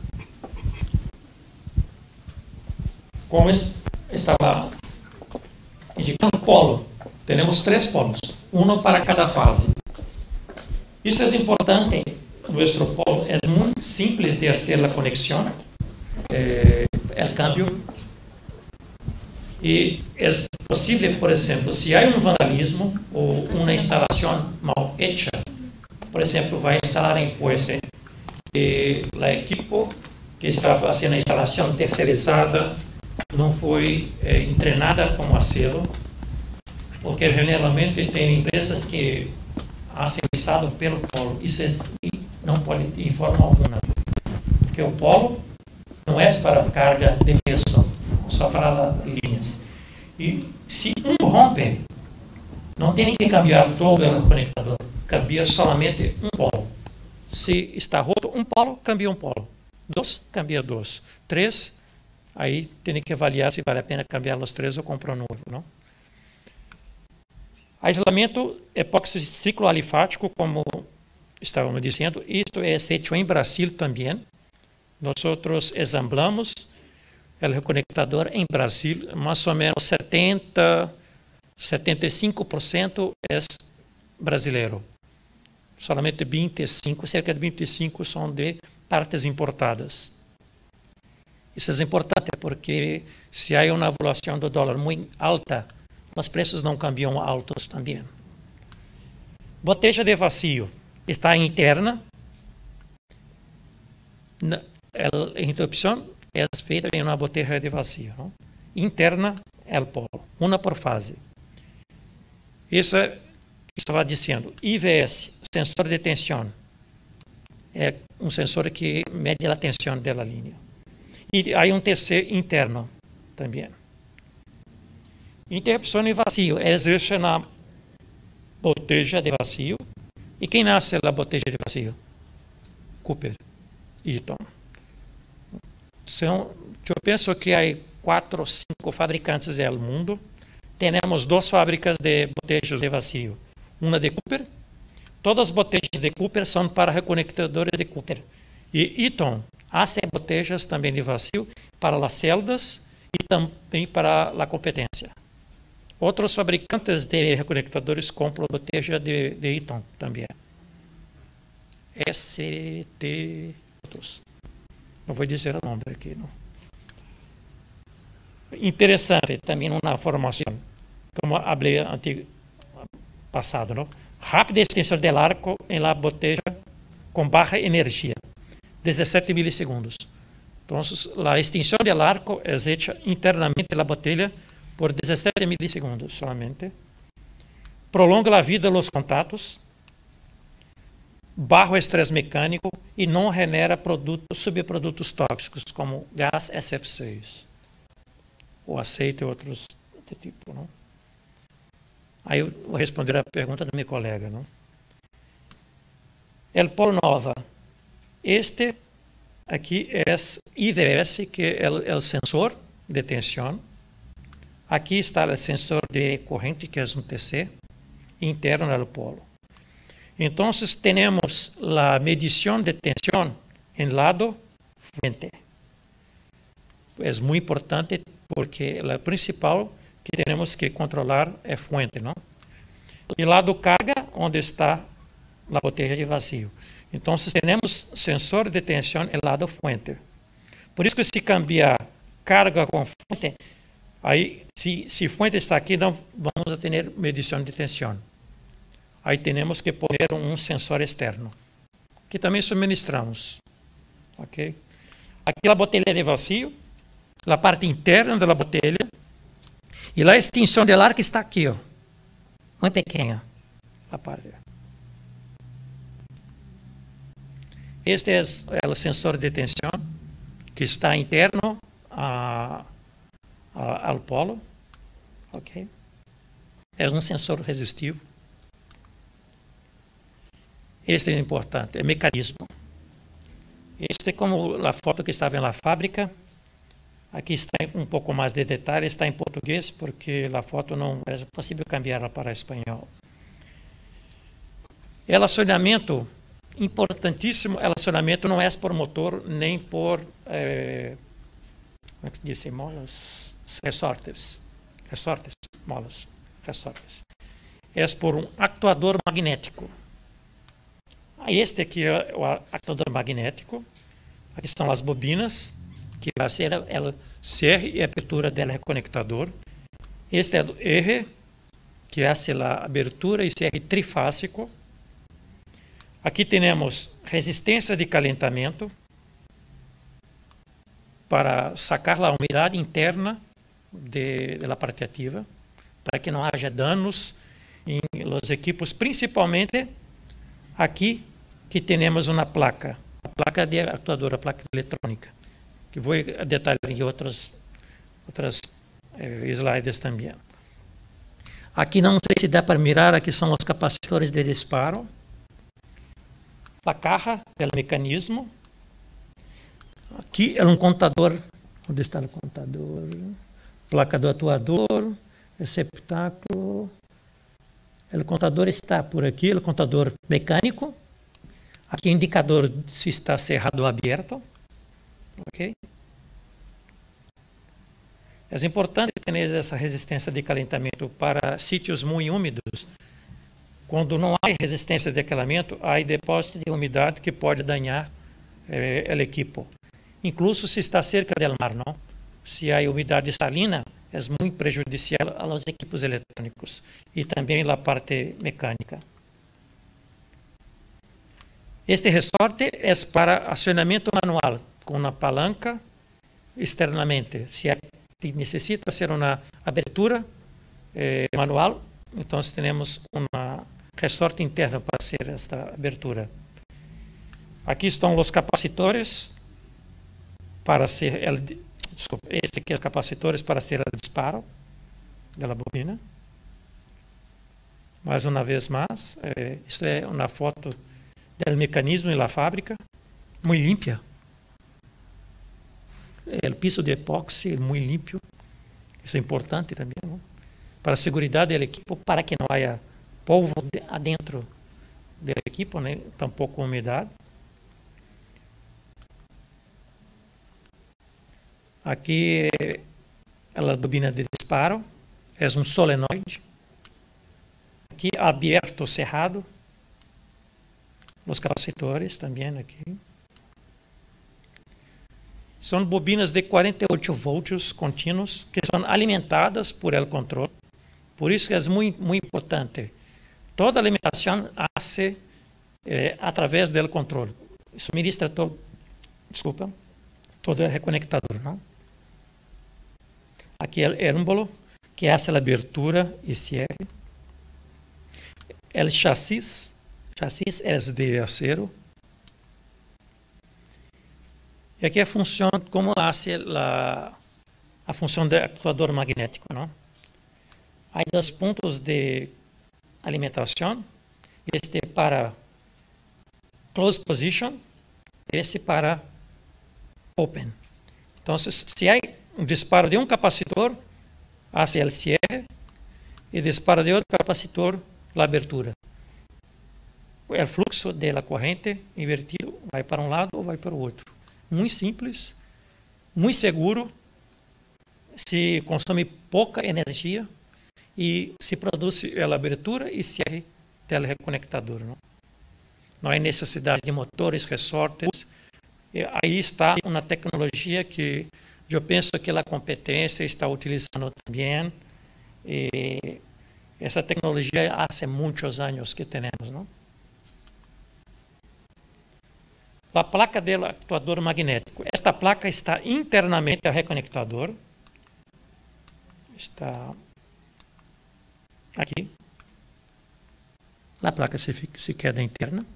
Como es, estaba indicando polo, tenemos tres polos, uno para cada fase. Eso es importante. Nuestro polo es muy simple de hacer la conexión, eh, el cambio. Y es posible, por ejemplo, si hay un vandalismo o una instalación mal hecha, por ejemplo, va a instalar en Pueste, eh, el equipo que estaba haciendo la instalación tercerizada no fue eh, entrenada como hacerlo, porque generalmente tem empresas que hacen estado pelo polo. Isso é, não pode de forma alguma, porque o polo não é para carga de peso, só para linhas. E se um rompe, não tem que cambiar todo o conectador, cambia somente um polo. Se está roto um polo, cambia um polo. Dois, cambia dois. Três, aí tem que avaliar se vale a pena cambiar os três ou comprar um novo, não? Aislamento epóxi cicloalifático, como estávamos dizendo, isto é feito em Brasil também. Nós ensamblamos o reconectador em Brasil, mais ou menos setenta, setenta e cinco por cento é brasileiro. Solamente vinte e cinco, cerca de vinte e cinco são de partes importadas. Isso é importante porque se há uma avaliação do dólar muito alta, os preços não cambiam altos também. Botella de vacío está interna. A interrupção é feita em uma botella de vacío, não? Interna é o polo, uma por fase. Isso é que estava dizendo. I V S, sensor de tensão, é um sensor que mede a tensão da linha. E há um terceiro interno também. Interrupção de vacío existe na botella de vacío. E quem nasce na botella de vacío? Cooper, Eaton. São, eu penso que há quatro ou cinco fabricantes no mundo. Temos duas fábricas de botellas de vacío. Uma de Cooper. Todas as botellas de Cooper são para reconectadores de Cooper. E Eaton hace botellas também de vacío para as celdas e também para a competência. Outros fabricantes de reconectadores compram botella de, de Eaton também. S T, outros. Não vou dizer o nome aqui, não. Interessante também uma formação, como falei antigo passado, não? Rápida extensão do arco em la botella com baixa energia, dezessete milissegundos. Então, a extensão do arco é feita internamente na botella por dezessete milissegundos solamente. Prolonga a vida dos contatos, baixo estresse mecânico e não genera produtos, subprodutos tóxicos como gás S F seis, ou aceite e outros de tipo, não? Aí eu vou responder a pergunta do meu colega, não? El Polo Nova, este aqui é I V S, que é o sensor de tensão. Aqui está o sensor de corrente, que é um T C, interno do polo. Então, temos a medição de tensão em lado fuente. É muito importante porque o principal que temos que controlar é fuente, não? E lado carga, onde está a botella de vacío. Então, temos sensor de tensão em lado fuente. Por isso que se cambiar carga com fuente, aí, se, se fuente está aqui, não vamos ter medição de tensão. Aí temos que pôr um sensor externo, que também suministramos. Ok? Aqui a botella de vacío, a parte interna da botella, e a extensão do ar que está aqui, ó, muito pequena, a parte. Este é o sensor de tensão que está interno a, a, ao polo. Ok? É um sensor resistivo. Este é importante, é mecanismo. Este é como a foto que estava na fábrica. Aqui está um pouco mais de detalhe, está em português, porque a foto não é possível cambiá-la para espanhol. Relacionamento, importantíssimo, relacionamento não é por motor, nem por, eh, como é que se diz, molas, resortes, resortes, molas, resortes. É por um actuador magnético. Este aqui é o actuador magnético. Aqui são as bobinas, que vai ser o cierre e abertura do reconectador. Este é o eje, que hace a abertura e cierre trifásico. Aqui temos resistência de calentamento para sacar a umidade interna de, de la parte ativa, para que não haja danos em los equipos, principalmente aqui que temos uma placa, a placa de actuadora, a placa eletrônica, que vou detalhar em outros, outros eh, slides também. Aqui não sei se dá para mirar, aqui são os capacitores de disparo, a caja do mecanismo, aqui é um contador, onde está o contador, placa do atuador, receptáculo, o contador está por aqui, o contador mecânico, aqui indicador se está cerrado ou aberto, ok? É importante ter essa resistência de calentamento para sítios muito úmidos. Quando não há resistência de calentamento, há depósito de umidade que pode danhar eh, o equipo. Incluso se está cerca do mar, não? Se há umidade salina, é muito prejudicial aos equipos eletrônicos e também a parte mecânica. Este resorte é para acionamento manual, com uma palanca externamente. Se necessita ser uma abertura eh, manual, então temos uma resorte interno para ser esta abertura. Aqui estão os capacitores para ser el, desculpa, este aqui é os capacitores para ser o disparo da bobina. Mais uma vez mais, eh, isto é uma foto do mecanismo e da fábrica, muito limpia. O piso de epóxi muito limpo, isso é importante também, não? Para a segurança do equipo, para que não haja polvo adentro do equipo, né? Tampouco umidade. Aqui é a bobina de disparo, é um solenoide. Aqui aberto, cerrado. Os capacitores também aqui. São bobinas de quarenta e oito volts contínuos que são alimentadas por el controle. Por isso que é muito, muito importante. Toda alimentação hace eh, através do controle. Suministra todo, desculpa, todo o reconectador, não? Aqui é o émbolo que hace a abertura e cierre. O chassis, chassis é de acero. E aqui a função, como hace a, a função do actuador magnético, não? Há dois pontos de alimentação, este para close position, este para open. Então, se há um disparo de um capacitor, hace el cierre, e disparo de outro capacitor, a abertura. O fluxo da corrente invertido vai para um lado ou vai para o outro. Muito simples, muito seguro, se consome pouca energia e se produz a abertura e cierre do reconectador. Não, não há necessidade de motores, resortes. E aí está uma tecnologia que eu penso que a competência está utilizando também. E essa tecnologia há muitos anos que temos, não? A placa do actuador magnético. Esta placa está internamente ao reconectador. Está aqui. A placa se, fica, se queda interna.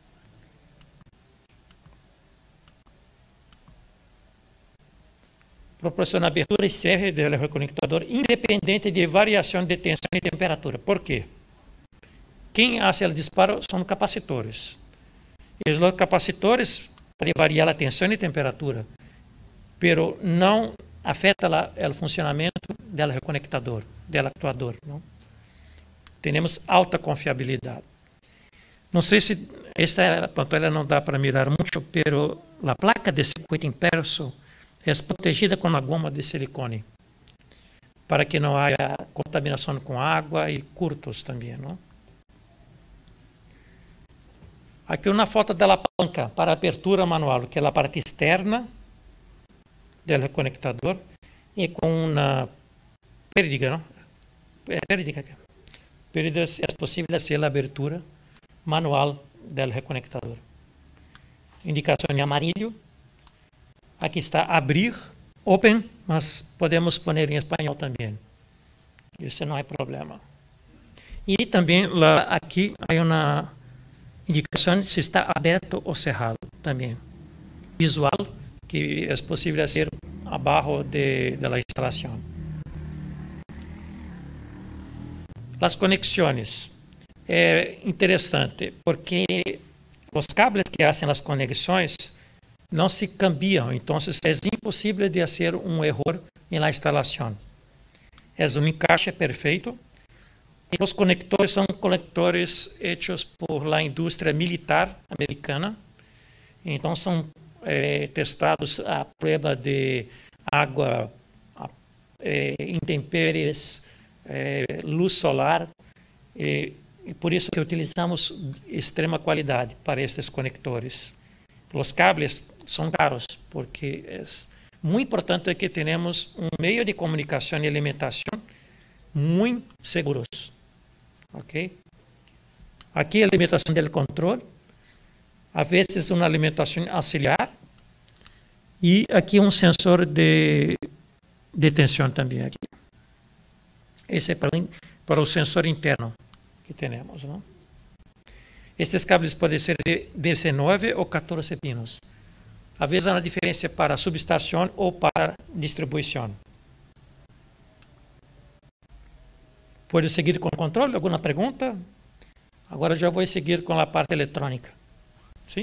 Proporciona abertura e cierre do reconectador independente de variação de tensão e temperatura. Por quê? Quem faz o disparo são capacitores. E os capacitores pode variar a tensão e temperatura, pero não afeta la, o funcionamento do reconectador, do actuador. Não? Temos alta confiabilidade. Não sei se esta pantalla não dá para mirar muito, pero a placa de circuito impreso é protegida com a goma de silicone, para que não haja contaminação com água e curtos também. Não? Aqui uma foto da palanca para abertura manual, que é a parte externa do reconectador, e com uma pérdiga, não? Pérdiga. Pérdiga é possível fazer a abertura manual do reconectador. Indicação em amarillo. Aqui está abrir, open, mas podemos pôr em espanhol também. Isso não é problema. E também lá, aqui há uma indicação se está aberto ou cerrado também. Visual, que é possível ser abaixo de, de la instalação. As conexões. É interessante, porque os cables que fazem as conexões não se cambiam, então é impossível de fazer um erro na instalação. É um encaixe perfeito. E os conectores são conectores hechos por la indústria militar americana, então são eh, testados à prova de água, eh, intempéries, eh, luz solar, e, e por isso que utilizamos extrema qualidade para estes conectores. Os cables são caros, porque é muito importante que tenhamos um meio de comunicação e alimentação muito seguros. Ok? Aqui a alimentação do controle, a vezes uma alimentação auxiliar, e aqui um sensor de, de tensão também. Aqui. Esse é para, para o sensor interno que temos. Não? Estes cables podem ser de dezenove ou quatorze pinos. Às vezes há uma diferença para subestação ou para distribuição. Pode seguir com o controle? Alguma pergunta? Agora já vou seguir com a parte eletrônica. Sim?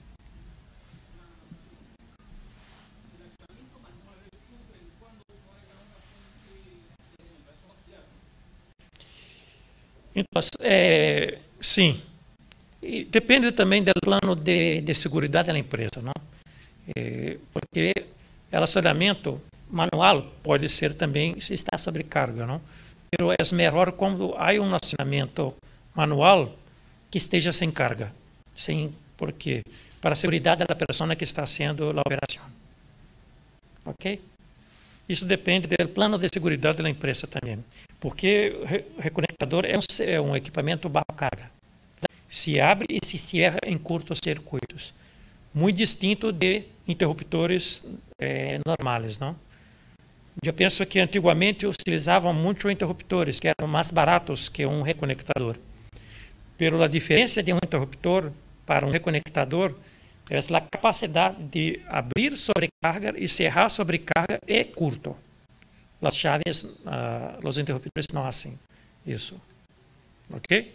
Então, é, sim. E depende também do plano de, de segurança da empresa, não? É, porque o relacionamento manual pode ser também se está sobrecarga, não? Mas é melhor quando há um acionamento manual que esteja sem carga, sem porque para a segurança da pessoa que está fazendo a operação. Ok? Isso depende do plano de segurança da empresa também, porque o reconectador é um, é um equipamento baixo carga. Se abre e se cierra em curtos circuitos, muito distinto de interruptores eh, normais, não? Eu penso que antigamente utilizavam muito interruptores, que eram mais baratos que um reconectador. Pero a diferença de um interruptor para um reconectador é a capacidade de abrir sobrecarga e cerrar sobrecarga é curto. As chaves, uh, os interruptores não fazem isso. Ok?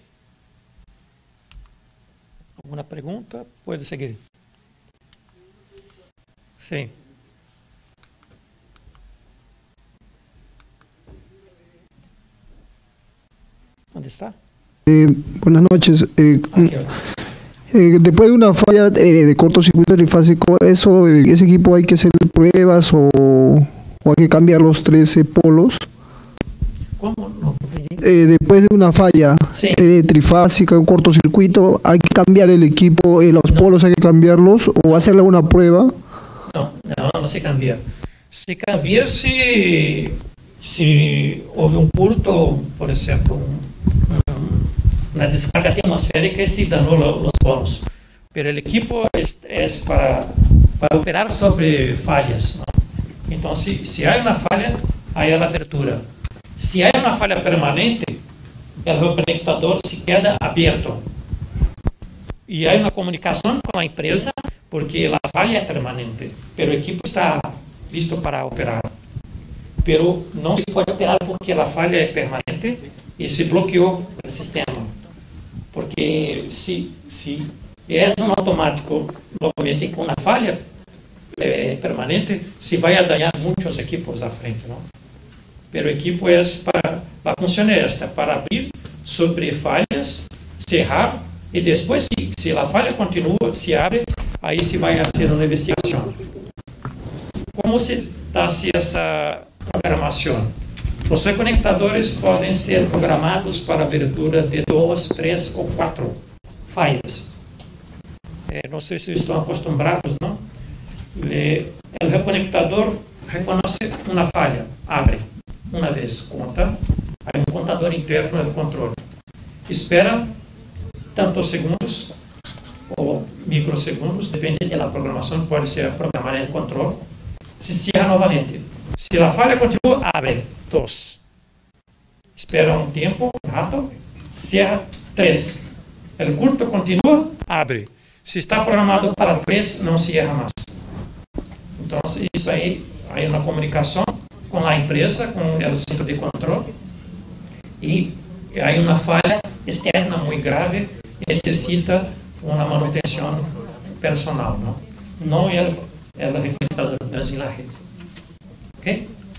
Alguma pergunta? Pode seguir. Sim. ¿Dónde está? Eh, buenas noches. Eh, eh, después de una falla eh, de cortocircuito trifásico, eso, eh, ¿ese equipo hay que hacer pruebas o, o hay que cambiar los trece polos? ¿Cómo? No, eh, después de una falla sí. eh, trifásica, un cortocircuito, ¿hay que cambiar el equipo, eh, los no. polos hay que cambiarlos o hacerle una prueba? No, no, no se cambia. Se cambia si, si houve um curto, por exemplo, una descarga atmosférica y se dañó los polos. Pero el equipo es, es para, para operar sobre fallas, ¿no? Entonces, si, si hay una falla, hay la abertura. Si hay una falla permanente, el reconectador se queda abierto. Y hay una comunicación con la empresa porque la falla es permanente, pero el equipo está listo para operar. Pero no se puede operar porque la falla es permanente y se bloqueó el sistema. Porque se, se Y es un automático, obviamente con una falla eh, permanente, se va a dañar muchos equipos a frente, ¿no? Pero el equipo es para, la función es esta, para abrir sobre fallas, cerrar, y después si, si la falla continúa, se abre, ahí se va a hacer una investigación. ¿Cómo se hace esa programación? Los reconectadores pueden ser programados para abertura de dos, tres o cuatro fallas. Eh, no sé si están acostumbrados, ¿no? Le, el reconectador reconoce una falla, abre una vez, conta, hay un contador interno del control. Espera tantos segundos o microsegundos, depende de la programación, puede ser programar el control. Se cierra nuevamente. Si la falla continúa, abre dos. Espera un tiempo, un rato, cierra tres. El curto continúa, abre. Si está programado para tres, no cierra más. Entonces, isso aí, hay una comunicación con la empresa, con el centro de control, y hay una falla externa muy grave y necesita una manutención personal, ¿no? No el, el reconectador, es en la red. ¿Ok?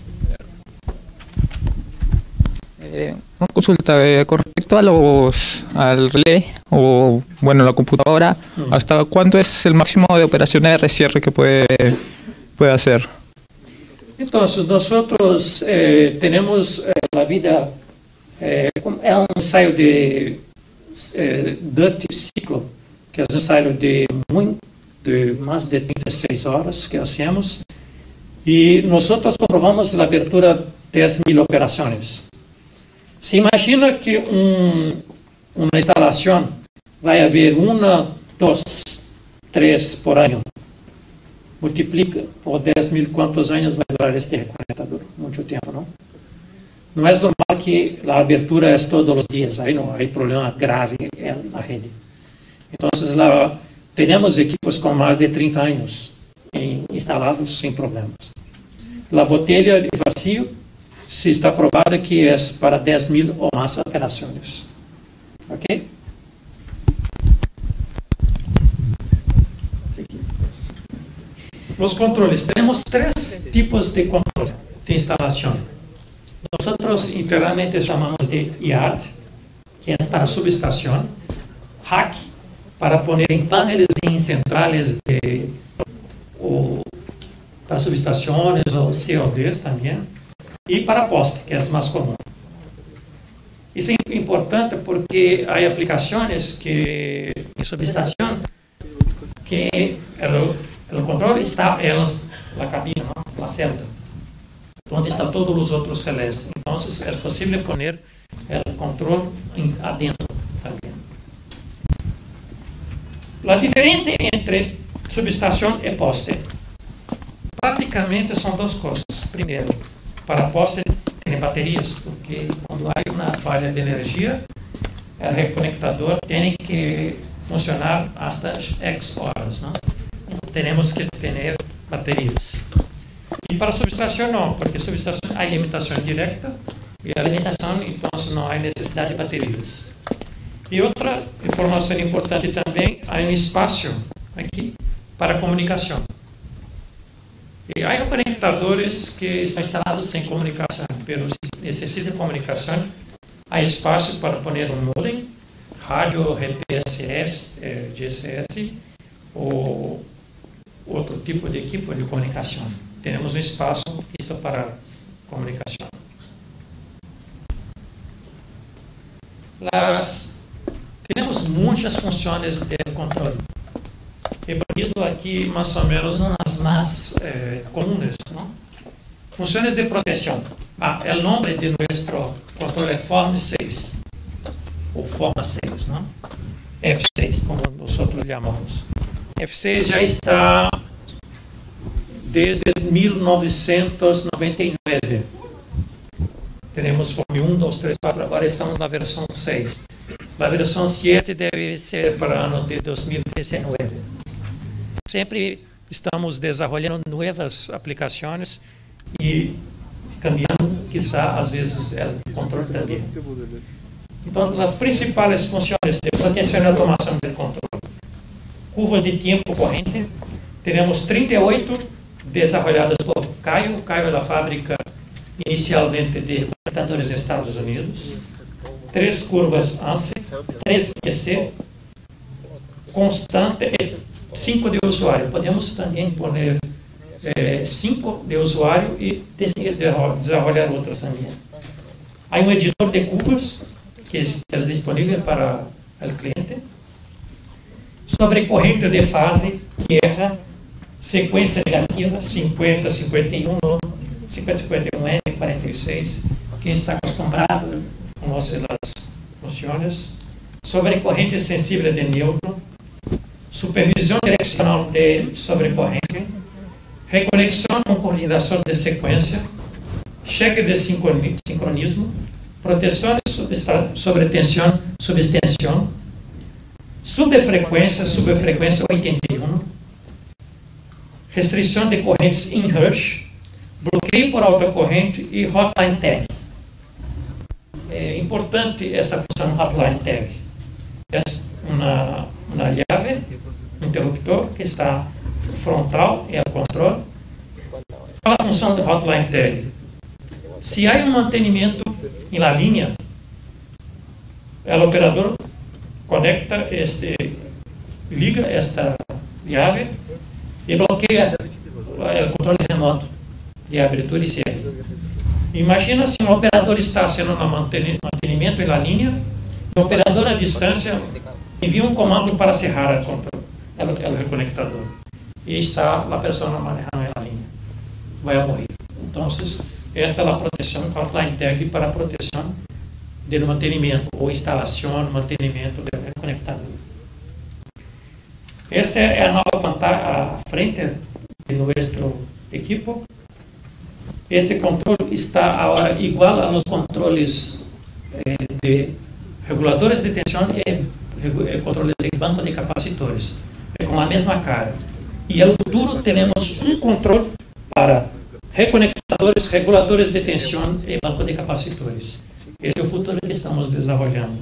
Eh, una consulta eh, con respecto a los al relé o bueno la computadora, mm. ¿hasta cuánto es el máximo de operaciones de recierre que puede, puede hacer? Entonces nosotros eh, tenemos eh, la vida, eh, es un ensayo de eh, Dutch ciclo, que es un ensayo de, muy, de más de treinta y seis horas que hacemos, y nosotros comprobamos la abertura de diez mil operaciones. Se imagina que un, una instalación va a haber una, dos, tres por año. Multiplica por diez mil cuántos años va a durar este reconectador. Mucho tiempo, ¿no? No es normal que la abertura es todos los días. Ahí no hay problema grave en la red. Entonces, la, tenemos equipos con más de treinta años instalados sin problemas. La botella de vacío se está probada que es para diez mil o más operaciones. ¿Ok? Los controles. Tenemos tres tipos de control de instalación. Nosotros internamente llamamos de I A D, que es para subestación. H A C, para poner en paneles y en centrales de, o para subestaciones o C O Ds también. Y para poste, que es más común. Eso es importante porque hay aplicaciones que en subestación que el, el control está en la cabina, ¿no? La celda, donde están todos los otros relés. Entonces es posible poner el control adentro también. La diferencia entre subestación y poste prácticamente son dos cosas. Primero, para poste tiene baterías, porque cuando hay una falla de energía, el reconectador tiene que funcionar hasta X horas, ¿no? Tenemos que tener baterías. Y para subestación no, porque subestación hay alimentación directa, y la alimentación entonces no hay necesidad de baterías. Y otra información importante también, hay un espacio aquí para comunicación. Y hay conectadores que están instalados sin comunicación, pero si necesita comunicación, hay espacio para poner un modem, radio, G P S S, eh, G S S o otro tipo de equipo de comunicación. Tenemos un espacio listo para comunicación. Las, tenemos muchas funciones del control. He ponido aquí más o menos unas más eh, comunes, ¿no? Funciones de protección. Ah, el nombre de nuestro control es Form seis, o Forma seis, ¿no? F seis, como nosotros llamamos. F seis ya está desde mil novecientos noventa y nueve. Tenemos Form uno, dos, tres, cuatro, ahora estamos en la versión seis. La versión siete debe ser para el año de dos mil diecinueve. Sempre estamos desarrollando nuevas aplicaciones y cambiando, quizá, às vezes, el control también. Entonces, las principales funciones de protección y automación del control. curvas de tiempo corriente. Tenemos treinta y ocho desarrolladas por Caio. Caio é da fábrica inicialmente de conectadores de Estados Unidos. Três curvas ANSI, três I C, constante, cinco de usuário. Podemos também pôr eh, cinco de usuário e desenvolver outras também. Há um editor de curvas que é disponível para o cliente. Sobre corrente de fase, guerra, sequência negativa, cinquenta, cinquenta e um, cinquenta, cinquenta e um N, quarenta e seis. Quem está acostumado conoce as funções. Sobre corrente sensível de nêutron, supervisão direcional de sobrecorrente, reconexão com coordenação de sequência, cheque de sincronismo, proteção sobre tensão, subextensão, subfrequência, subfrequência oitenta e um, restrição de correntes em Hirsch, bloqueio por alta corrente e hotline tag. É importante essa função hotline tag. É uma, uma chave, um interruptor que está frontal e ao controle. Qual a função do hotline tag? Se há um mantenimento em la linha, o operador conecta este, liga esta chave e bloqueia o controle remoto de abertura e cierre. Imagina se um operador está fazendo um mantenimento na linha, o operador à distância envia um comando para cerrar o reconectador e está a pessoa manejando na linha, vai morrer. Então, esta é a proteção hotline tag para a proteção do mantenimento ou instalação, mantenimento do reconectador. Esta é a nova pantalla à frente de nosso equipo. Este controle está agora igual a los controles eh, de reguladores de tensão e controles de banco de capacitores, é com a mesma cara. E no futuro teremos um controle para reconectadores, reguladores de tensão e banco de capacitores. Esse é o futuro que estamos desenvolvendo.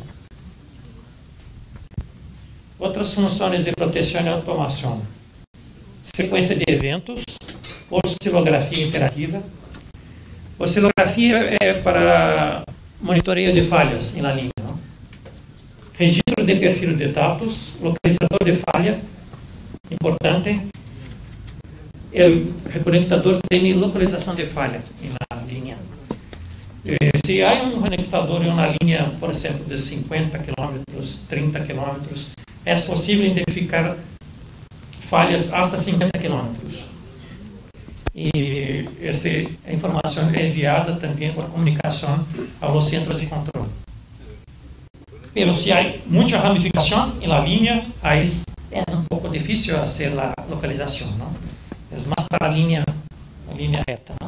Outras funções de proteção e automação. Sequência de eventos, oscilografia interativa. Oscilografia é para monitoreio de falhas na linha. Não? Registro de perfil de dados, localizador de falha, importante. O reconectador tem localização de falha na linha. Se há um reconectador em uma linha, por exemplo, de cinquenta quilômetros, trinta quilômetros, é possível identificar falhas até cinquenta quilômetros. E essa informação é enviada também por comunicação aos centros de controle. Mas se há muita ramificação na linha, aí é um pouco difícil fazer a localização, não? É mais para a linha, a linha reta, não?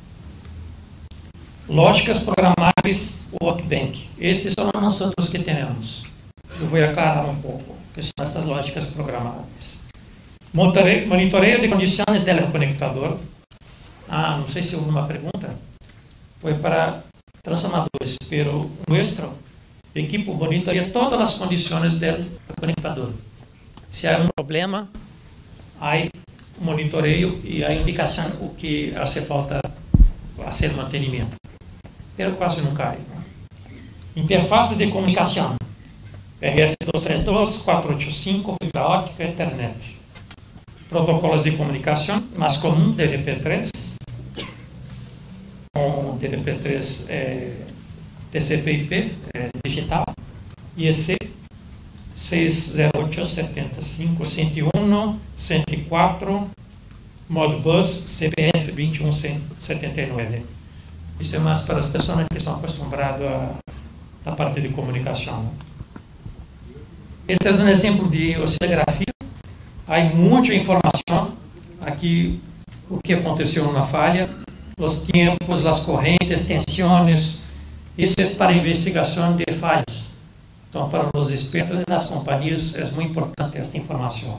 Lógicas programáveis Workbench. Esses são nós outros que temos. Eu vou aclarar um pouco, que são essas lógicas programáveis. Monitoreio de condições do reconectador. Ah, não sei se houve uma pergunta. Foi para transformadores, pero nosso equipo monitoreia todas as condições do reconectador. Se há um problema, há monitoreio e há indicação o que hace falta fazer mantenimento. Pero quase não cai. Interface de comunicação. R S duzentos e trinta e dois, quatrocentos e oitenta e cinco, fibra óptica, internet. Protocolos de comunicação, mais comum, D D P três, com D D P três é, T C P I P é, digital, I E C seis zero oito, setenta e cinco, cento e um, cento e quatro, Modbus C P F vinte e um, setenta e nove. Isso é mais para as pessoas que estão acostumadas à parte de comunicação. Este é um exemplo de oscilografia. Há muita informação aqui, o que aconteceu na falha, os tempos, as correntes, tensões. Isso é para investigação de falhas. Então, para os expertos das companhias, é muito importante essa informação.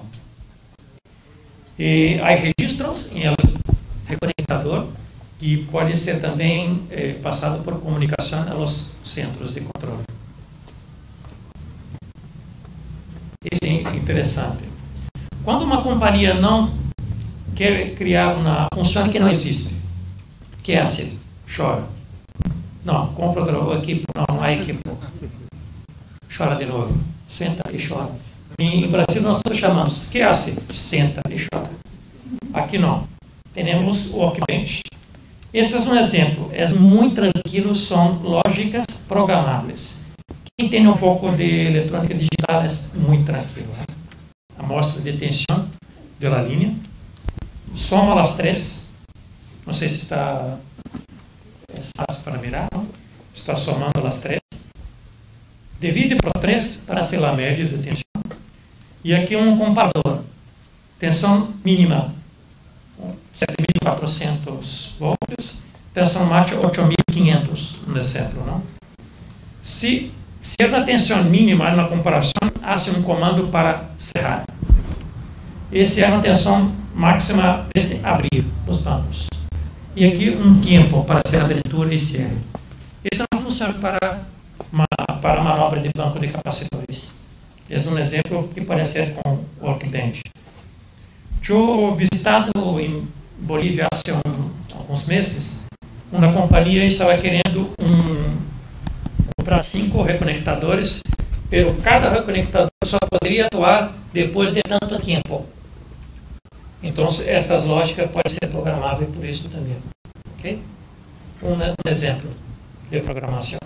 E há registros em reconectador, que pode ser também eh, passado por comunicação aos centros de controle. Isso é interessante. Quando uma companhia não quer criar uma função que não existe, o que faz? Chora. Não, compra outro equipo, não, não há equipo. Chora de novo. Senta e chora. Em Brasil nós chamamos, o que faz? Senta e chora. Aqui não. Temos o Workbench. Esse é um exemplo. É muito tranquilo, são lógicas programáveis. Quem tem um pouco de eletrônica digital é muito tranquilo. Né? Amostra de tensão da linha. Soma as três. Não sei se está é fácil para mirar. Não? Está somando as três. Divide por três para ser a média de tensão. E aqui um comparador. Tensão mínima. sete mil e quatrocentos volts, tensão máxima oito mil e quinhentos, no exemplo. Não? Se, se é uma tensão mínima na comparação, hace um comando para cerrar. Esse é uma tensão máxima desde abrir os bancos. E aqui um tempo para fazer a abertura e cierre. Essa não funciona para, uma, para a manobra de banco de capacitores. Esse é um exemplo que pode ser com o Workbench. Eu visitado em Bolívia há um, alguns meses, uma companhia estava querendo um, comprar cinco reconectadores, pero cada reconectador só poderia atuar depois de tanto tempo. Então, essas lógicas podem ser programáveis por isso também. Ok? Um, um exemplo de programação.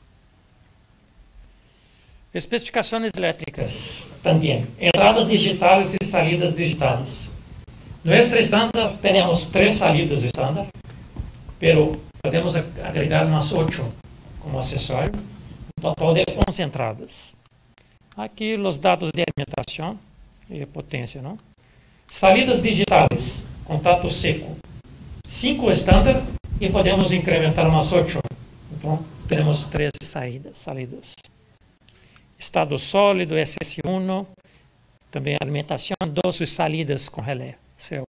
Especificações elétricas também. Entradas digitais e saídas digitais. Nuestra estándar, temos três salidas estándar, pero podemos agregar umas oito como acessório, um total de onze entradas. Aqui os dados de alimentação e potência, não? Salidas digitais, contato seco, cinco estándar e podemos incrementar umas oito. Então, temos três saídas, salidas. Estado sólido, S S um, também alimentação, doze salidas com relé. Céu.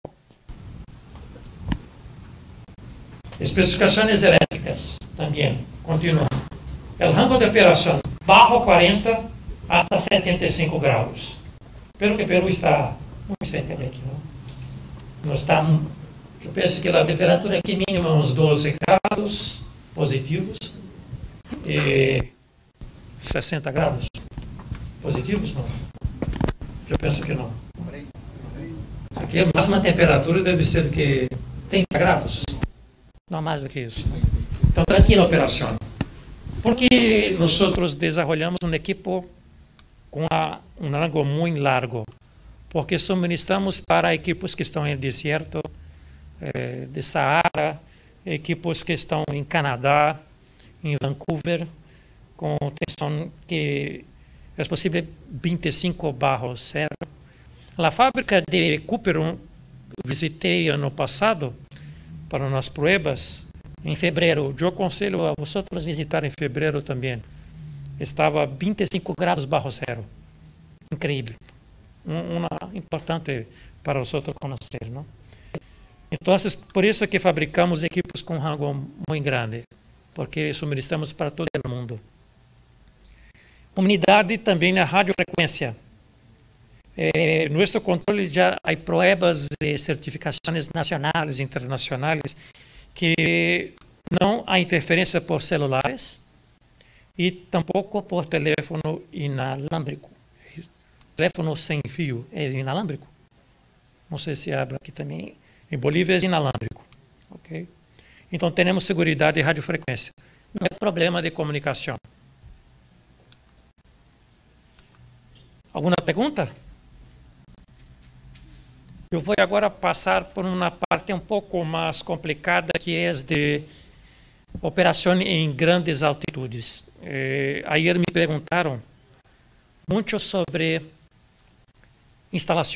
Especificações elétricas também, continua. O rango de operação bajo quarenta hasta setenta e cinco graus. Pelo que Peru está muito cerca daqui, não? Não está, eu penso que a temperatura aqui mínima é uns doze graus positivos e sessenta graus positivos, não? Eu penso que não. Aqui a máxima temperatura deve ser que trinta graus, não mais do que isso. Então, tranquila a operação. Porque nós desenvolvemos um equipo com a, um rango muito largo, porque suministramos para equipos que estão em deserto eh, de Saara, equipos que estão em Canadá, em Vancouver, com tensão que é possível vinte e cinco barra zero. A fábrica de Cooper, eu visitei ano passado para umas provas em fevereiro. Eu aconselho a vocês visitar em fevereiro também. Estava vinte e cinco graus barra zero. Incrível. Um, uma importante para vocês conhecer, não? Então, por isso que fabricamos equipos com rango muito grande, porque suministramos para todo o mundo. Comunidade também na radiofrequência. Eh, nosso controle já há provas e certificações nacionais e internacionais que não há interferência por celulares e tampouco por telefone inalámbrico. Telefone sem fio é inalámbrico? Não sei se abre aqui também. Em Bolívia é inalámbrico. Okay? Então temos segurança de radiofrequência. Não é problema de comunicação. Alguma pergunta? Eu vou agora passar por uma parte um pouco mais complicada, que é de operação em grandes altitudes. Eh, ayer me perguntaram muito sobre instalação.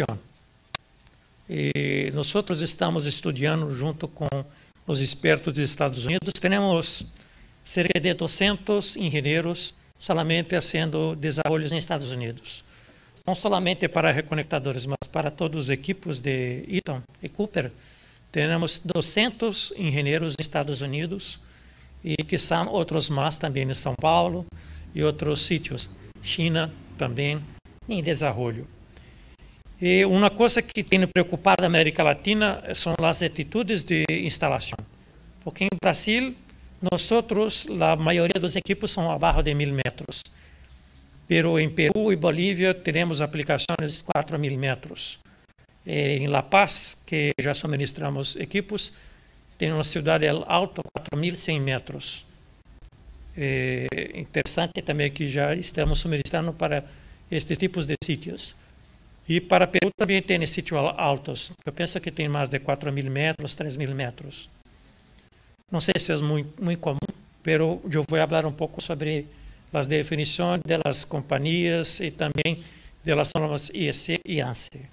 E nós estamos estudando junto com os expertos dos Estados Unidos. Temos cerca de duzentos engenheiros somente fazendo desenvolvimentos nos Estados Unidos. Não somente para reconectadores, mas para todos os equipos de Eaton e Cooper. Temos duzentos engenheiros nos Estados Unidos e que são outros mais também em São Paulo e outros sítios. China também em desenvolvimento. E uma coisa que tem preocupado a América Latina são as atitudes de instalação. Porque em Brasil, nós, a maioria dos equipos são abaixo de mil metros. Pero em Peru e Bolívia, teremos aplicações de quatro mil metros. E em La Paz, que já suministramos equipos, tem uma cidade alta, quatro mil e cem metros. É interessante também que já estamos suministrando para estes tipos de sítios. E para Peru também tem sítios altos. Eu penso que tem mais de quatro mil metros, três mil metros. Não sei se é muito, muito comum, mas eu vou falar um pouco sobre as definições das companhias e também das normas I E C e ANSI.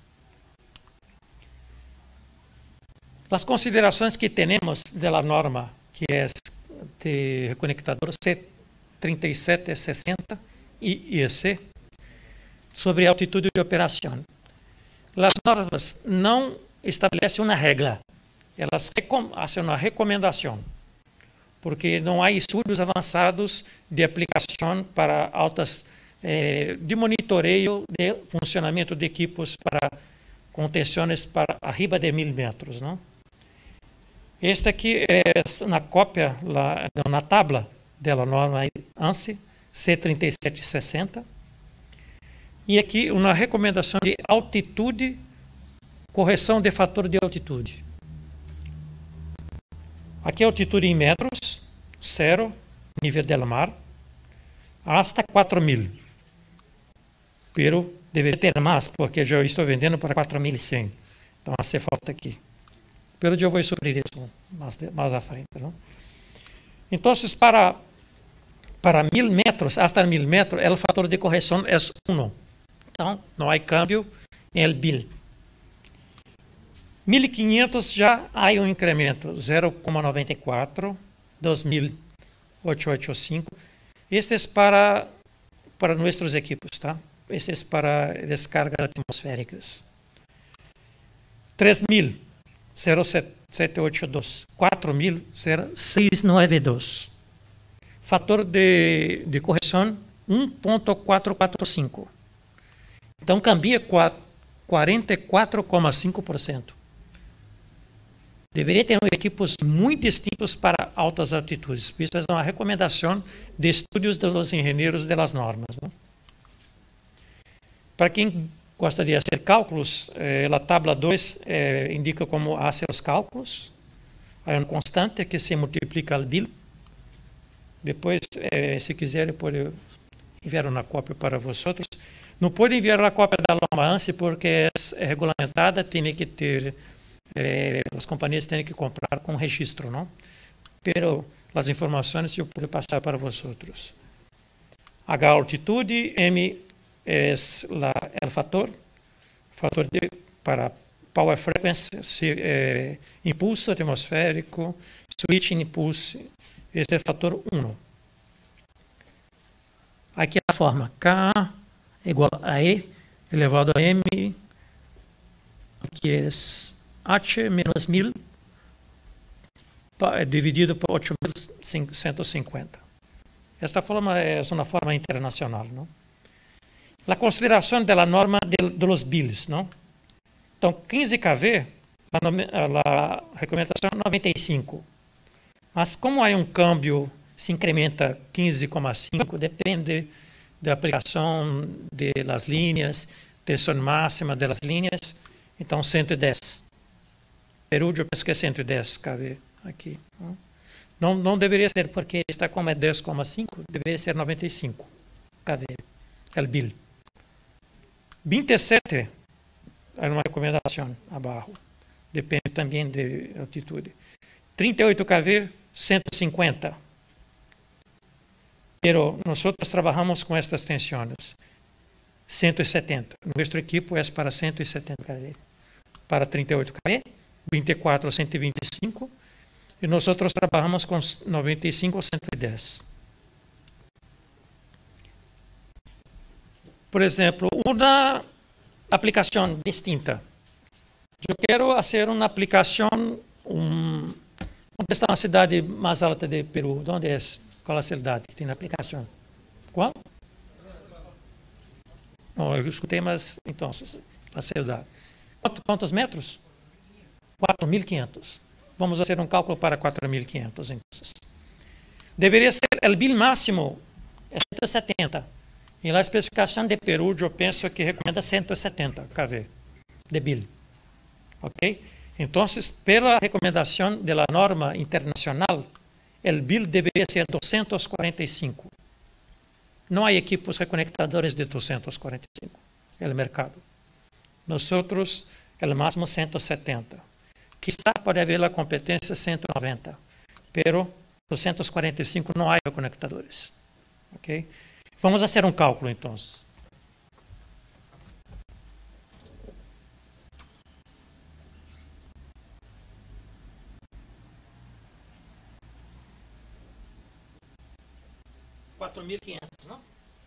As considerações que temos da norma, que é de reconectador C trinta e sete sessenta e I E C, sobre altitude de operação. As normas não estabelecem uma regra, elas fazem uma recomendação, porque não há estudos avançados de aplicação para altas, eh, de monitoreio de funcionamento de equipos para contenções para arriba de mil metros, não? Este aqui é na cópia, lá, na tabla da norma ANSI C trinta e sete sessenta. E aqui uma recomendação de altitude, correção de fator de altitude. Aqui a altitude em metros, zero, nível do mar, hasta quatro mil. Pero deveria ter mais, porque já estou vendendo para quatro mil e cem. Então, hace falta aqui. Pero eu vou suprir isso mais, mais à frente. Não? Então, para, para mil metros, hasta mil metros, o fator de correção é um. Então, não há câmbio em el bill. mil e quinhentos já há um incremento, zero vírgula noventa e quatro, dois mil oitocentos e oitenta e cinco. Este é para, para nossos equipos, tá? Este é para descargas atmosféricas. três mil, zero vírgula setecentos e oitenta e dois. quatro mil, zero vírgula seiscentos e noventa e dois. Fator de, de correção, um vírgula quatrocentos e quarenta e cinco. Então, cambia quarenta e quatro vírgula cinco por cento. Deveria ter equipos muito distintos para altas altitudes. Isso é uma recomendação de estudos dos engenheiros das normas. Não? Para quem gosta de fazer cálculos, eh, a tabla dois eh, indica como fazer os cálculos. Há uma constante que se multiplica al bill. Depois, eh, se quiser, pode enviar uma cópia para vocês. Não pode enviar a cópia da norma ANSI porque é regulamentada, tem que ter, eh, as companhias têm que comprar com registro, não? Pero as informações eu posso passar para vocês. H altitude, M é o fator, fator de, para power frequency, se, eh, impulso atmosférico, switch impulse, esse é o fator um. Aqui a forma K igual a E elevado a M, que é H menos mil, dividido por oito mil cento e cinquenta. Esta forma é uma forma internacional, não? A consideração da norma de, de los bills, não? Então, quinze kV, a, a recomendação é noventa e cinco. Mas como há um câmbio, se incrementa quinze vírgula cinco, depende da aplicação das linhas, tensão máxima das linhas, então cento e dez. Peru, eu penso que é cento e dez kV aqui. Não, não deveria ser, porque está como é dez vírgula cinco, deveria ser noventa e cinco kV, el bill. vinte e sete é uma recomendação abaixo, depende também de altitude. trinta e oito kV, cento e cinquenta. Pero nosotros trabajamos con estas tensiones. cento e setenta. Nuestro equipo es para cento e setenta kV. Para trinta e oito kV, vinte e quatro, cento e vinte e cinco. E nosotros trabajamos con noventa e cinco, cento e dez. Por exemplo, uma aplicação distinta. Eu quero fazer uma aplicação. Um, onde está a cidade mais alta de Peru? Onde é? Qual é a cidade que tem a aplicação? Qual? Não, eu escutei, mas então, la ciudad. ¿Cuántos metros? cuatro mil quinientos. Vamos a hacer un cálculo para cuatro mil quinientos. Entonces, debería ser el bill máximo, es ciento setenta. En la especificación de Perú, yo pienso que recomienda ciento setenta kV de bill. ¿Ok? Entonces, por la recomendación de la norma internacional, el bill debería ser doscientos cuarenta y cinco. No hay equipos reconectadores de doscientos cuarenta y cinco en el mercado. Nosotros, el máximo ciento setenta. Quizá puede haber la competencia ciento noventa, pero doscientos cuarenta y cinco no hay reconectadores. ¿Ok? Vamos a hacer un cálculo entonces. cuatro mil quinientos, ¿no?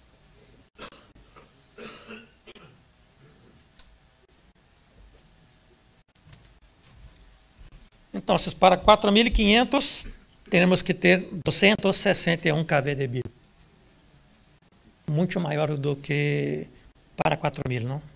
Entonces, para cuatro mil quinientos, tenemos que ter doscientos sesenta y uno kV de bill. Mucho mayor do que para cuatro mil, ¿no?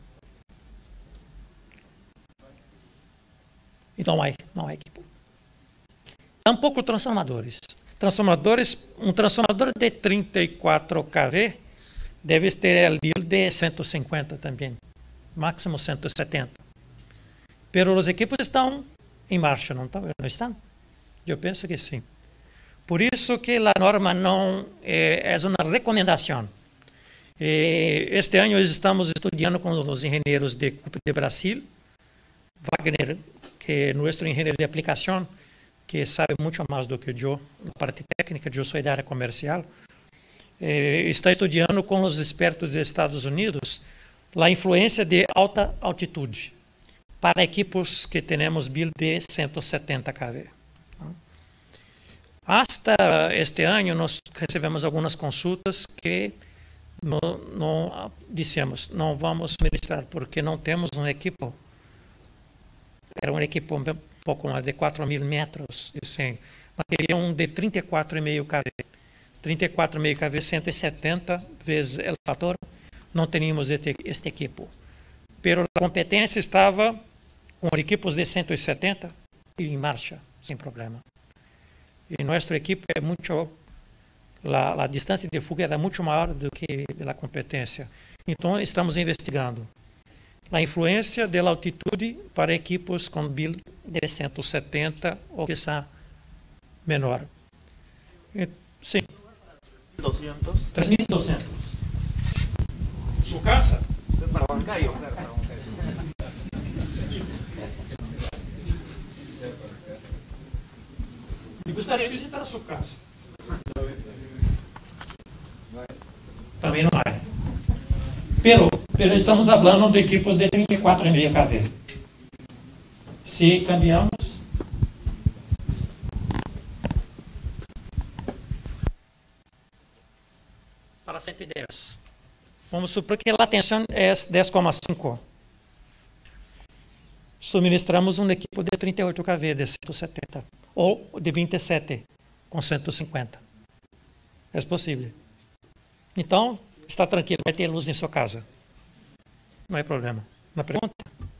E não há, não há equipo. Tampouco transformadores. Transformadores, um transformador de trinta y cuatro kV debe ter o bill de ciento cincuenta também, máximo ciento setenta. Pero os equipos estão em marcha, não, não estão? Eu penso que sim. Por isso que a norma não é, é uma recomendação. Este ano estamos estudando com os engenheiros de Cooper de Brasil, Wagner, que é nosso engenheiro de aplicação, que sabe muito mais do que eu na parte técnica, eu sou da área comercial, eh, está estudando com os expertos dos Estados Unidos a influência de alta altitude para equipos que temos bill de ciento setenta kV. Hasta este ano, nós recebemos algumas consultas que não, não dissemos, não vamos ministrar porque não temos um equipo. Era um equipo um pouco mais de quatro mil metros, assim, mas queria um de trinta e quatro vírgula cinco kV. trinta e quatro vírgula cinco kV, cento e setenta vezes o fator, não teníamos este, este equipo. Pero a competência estava com equipos de cento e setenta e em marcha, sem problema. E nosso equipo é muito, a, a distância de fuga era muito maior do que a competência. Então, estamos investigando a influência da altitude para equipos com bill de cento e setenta ou quizá menor. E, sim. três mil e duzentos. Sua casa? Para bancar, eu quero para bancar. E gostaria de visitar a sua casa. Também não há. Pero, pero estamos falando de equipos de trinta e quatro vírgula cinco kV. Se cambiamos para cento e dez, vamos supor que a tensão é dez vírgula cinco. Suministramos um equipo de trinta e oito kV de cento e setenta ou de vinte e sete com cento e cinquenta. É possível. Então, está tranquilo, vai ter luz em sua casa. Não é problema. Uma pergunta?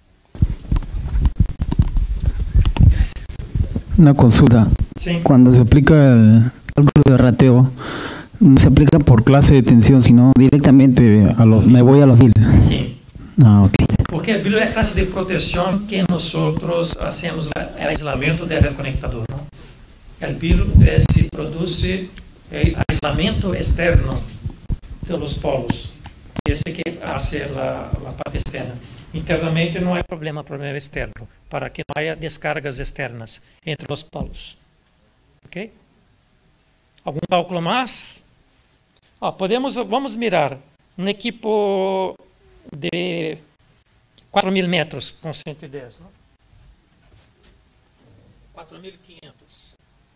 Una consulta. Sí. Cuando se aplica el cálculo de rateo, no se aplica por clase de tensión, sino directamente a los, me voy a los bill. Sí. Ah, ok. Porque el bill é a classe de proteção que nós hacemos o aislamento do reconectador. ¿No? El bill é, se produz é, aislamento externo de los polos. Esse que hace a, a parte externa. Internamente não há problema, problema externo, para que não haja descargas externas entre os polos. Ok? Algum cálculo mais? Ah, podemos, vamos mirar um equipo de quatro mil metros com cento e dez. Não? quatro mil e quinhentos.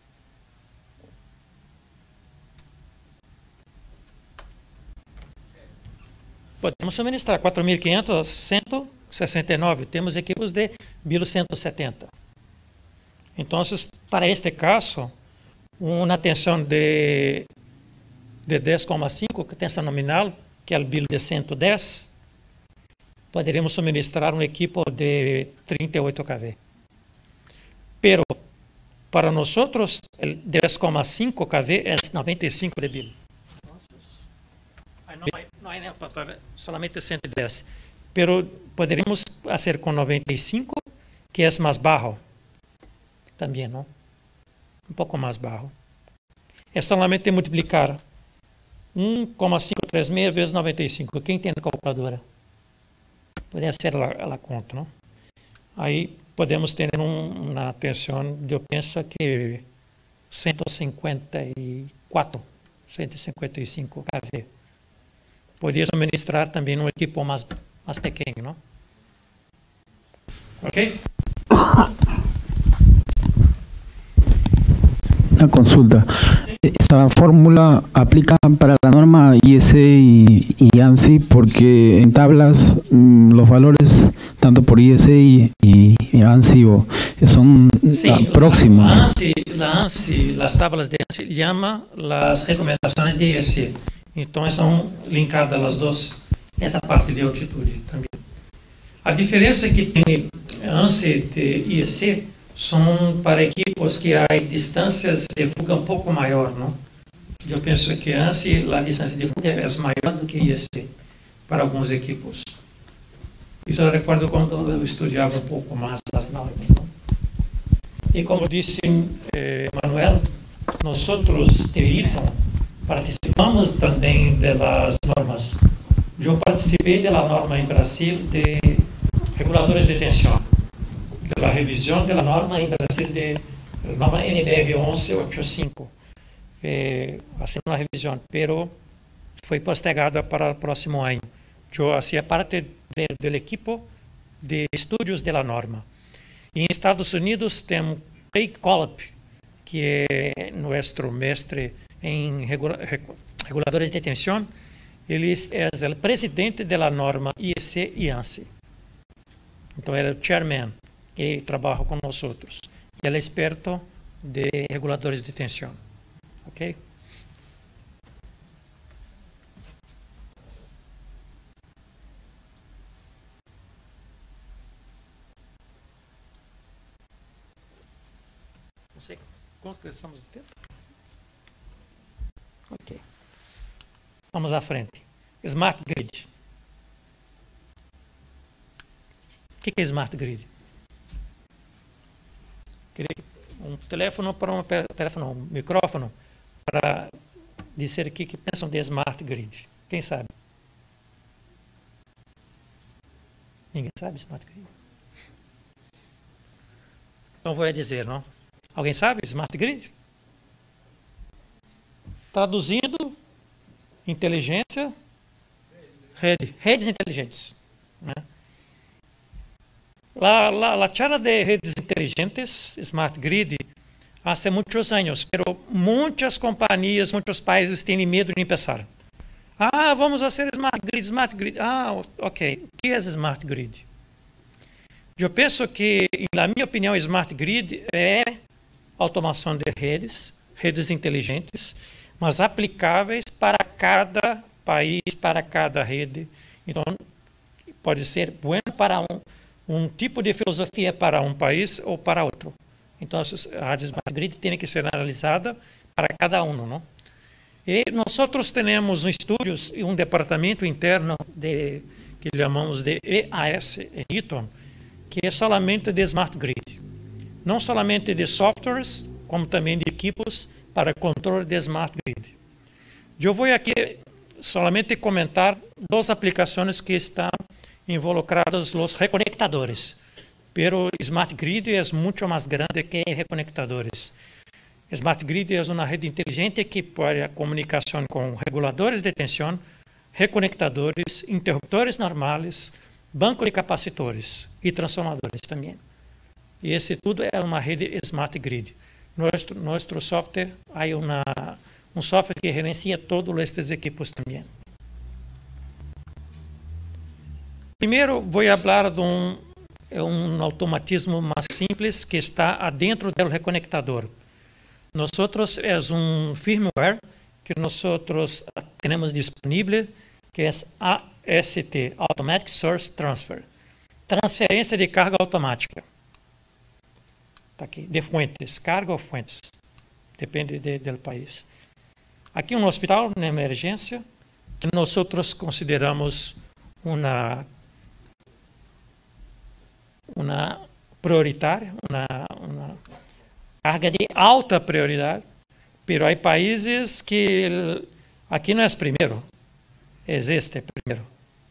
Podemos suministrar quatro mil e quinhentos a cento e sessenta e nove. Temos equipos de bill cento e setenta. Então, para este caso, uma tensão de, de dez vírgula cinco, que tensão nominal, que é o bill de cento e dez, poderíamos suministrar um equipo de trinta e oito kV. Pero para nós, o dez vírgula cinco kV é noventa e cinco dB. Não, não é solamente cento e dez. Pero poderíamos fazer com noventa e cinco, que é mais baixo. Também, não? Um pouco mais baixo. É solamente multiplicar um vírgula quinhentos e trinta e seis vezes noventa e cinco. Quem tem a calculadora? Pode ser a, a conta, não? Aí podemos ter um, uma tensão, eu penso que cento e cinquenta e quatro, cento e cinquenta e cinco kV. Poderia suministrar também um equipo mais, mais pequeno, não? Ok? Una consulta. Esa fórmula aplica para la norma I S y, y ANSI porque en tablas mmm, los valores tanto por I S y, y, y ANSI o, son sí, próximos. La ANSI, la ANSI, las tablas de ANSI llama las recomendaciones de I S. Entonces son linkadas las dos, esa parte de altitude también. A diferença que tem ANSI de I S são para equipos que há distâncias de fuga um pouco maior, não? Eu penso que ANSI, a distância de fuga é maior do que I S para alguns equipos. Isso eu recordo quando eu estudava um pouco mais as normas, não? E como disse eh, Manuel, nós outros de ITOM participamos também das normas. Eu participei da norma em Brasil de reguladores de tensão, da revisão da norma em Brasil de norma N B R onze oitenta e cinco, eh, assim uma revisão, pero foi postergada para o próximo ano. Eu fazia parte de, do equipo de estudos da norma. E em Estados Unidos temos Craig Collop, que é nosso mestre em regula reguladores de tensão. Ele é o presidente da norma I E C e ANSI. Então, ele é o chairman que trabalha com nós outros. Ele é experto de reguladores de tensão. Ok? Não sei quanto que estamos de tempo. Ok. Vamos à frente. Smart Grid. O que é Smart Grid? Um telefone para um telefone, um microfone para dizer o que, que pensam de Smart Grid. Quem sabe? Ninguém sabe Smart Grid? Então vou dizer, não? Alguém sabe Smart Grid? Traduzindo, inteligência, rede, redes inteligentes. Né? La, la, la charla de redes inteligentes, Smart Grid, há muitos anos, pero muitas companhias, muitos países têm medo de começar. Ah, vamos fazer Smart Grid, Smart Grid. Ah, ok. O que é Smart Grid? Eu penso que, na minha opinião, Smart Grid é automação de redes, redes inteligentes, mas aplicáveis para cada país, para cada rede. Então, pode ser bom para um, um tipo de filosofia para um país ou para outro. Então, a Smart Grid tem que ser analisada para cada um, não? E nós temos um estúdios e um departamento interno de, que chamamos de E A S, ITOM, que é solamente de Smart Grid. Não solamente de softwares, como também de equipos para controle de Smart Grid. Eu vou aqui solamente comentar duas aplicações que estão involucradas os reconectadores. Pero Smart Grid é muito mais grande que reconectadores. Smart Grid é uma rede inteligente que pode a comunicação com reguladores de tensão, reconectadores, interruptores normais, banco de capacitores e transformadores também. E esse tudo é uma rede Smart Grid. Nosso, nosso software, há uma, um software que gerencia todos estes equipos também. Primeiro, vou falar de um, um automatismo mais simples que está dentro do reconectador. Nós é um firmware que nós temos disponível, que é S T, Automatic Source Transfer. Transferência de carga automática. Está aqui, de fuentes, carga ou fuentes. Depende de, do país. Aqui um hospital, na emergência, que nós consideramos uma, uma prioritária, uma, uma carga de alta prioridade, mas há países que aqui não é primeiro, existe primeiro.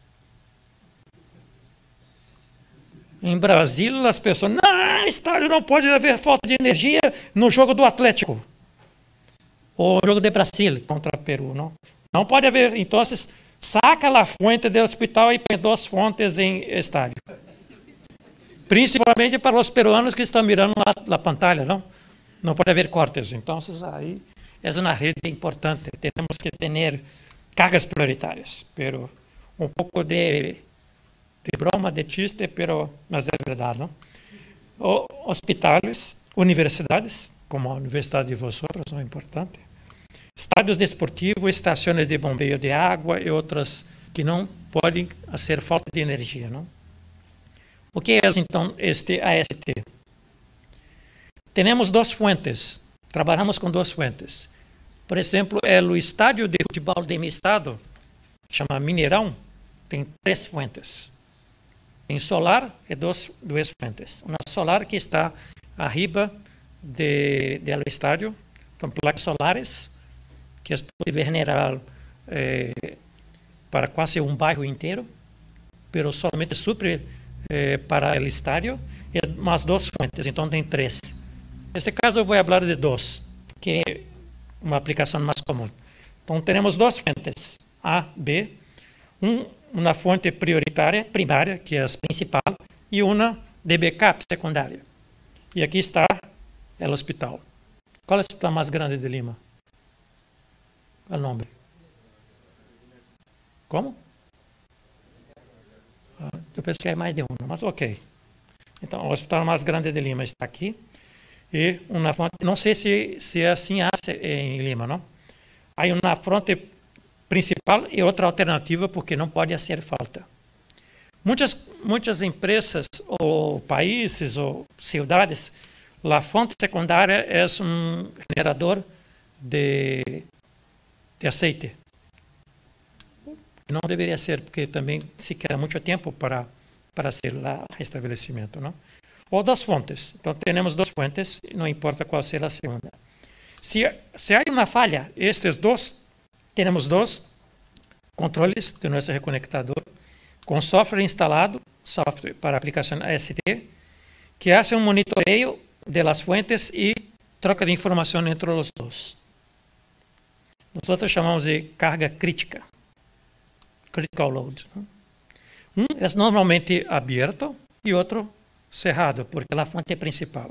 Em Brasil, as pessoas, não, estádio não pode haver falta de energia no jogo do Atlético. Ou no jogo de Brasil contra o Peru, não? Não pode haver, então, saca a fonte do hospital e põe duas fontes em estádio. Principalmente para os peruanos que estão mirando a pantalla, não? Não pode haver cortes. Então, aí é uma rede importante. Temos que ter cargas prioritárias. Pero um pouco de, de broma, de chiste, pero, mas é verdade, não? O, hospitais, universidades, como a Universidade de Vosotros, são importantes. Estádios desportivos, estações de bombeio de água e outras que não podem fazer falta de energia, não? O que é, então, este A S T? Temos duas fontes, trabalhamos com duas fontes. Por exemplo, é o estádio de futebol de meu estado, chama Mineirão, tem três fontes. Em solar, é duas, duas fontes. Uma solar que está arriba de, do estádio, com placas solares, que é possível generar eh, para quase um bairro inteiro, mas somente supre eh, para o estádio, e mais duas fontes, então tem três. Neste caso eu vou falar de dois, que é uma aplicação mais comum. Então temos duas fontes, A, B, um, uma fonte prioritária, primária, que é a principal, e uma de backup secundária. E aqui está o hospital. Qual é o hospital mais grande de Lima? Qual é o nome? Como? Ah, eu penso que é mais de um, mas ok. Então, o hospital mais grande de Lima está aqui. E uma fonte, não sei se, se é assim em Lima, não? Há uma fonte principal e outra alternativa, porque não pode fazer falta. Muitas, muitas empresas, ou países, ou cidades, a fonte secundária é um generador de, de aceite. Não deveria ser, porque também se quer muito tempo para, para ser o restabelecimento, não? Ou duas fontes. Então, temos duas fontes, não importa qual seja a segunda. Se, se há uma falha, estes dois, temos dois controles de nosso reconectador, com software instalado, software para aplicação A S T, que faz um monitoreio das fontes e troca de informação entre os dois. Nós chamamos de carga crítica, critical load. Um é normalmente aberto e outro cerrado, porque é a fonte principal.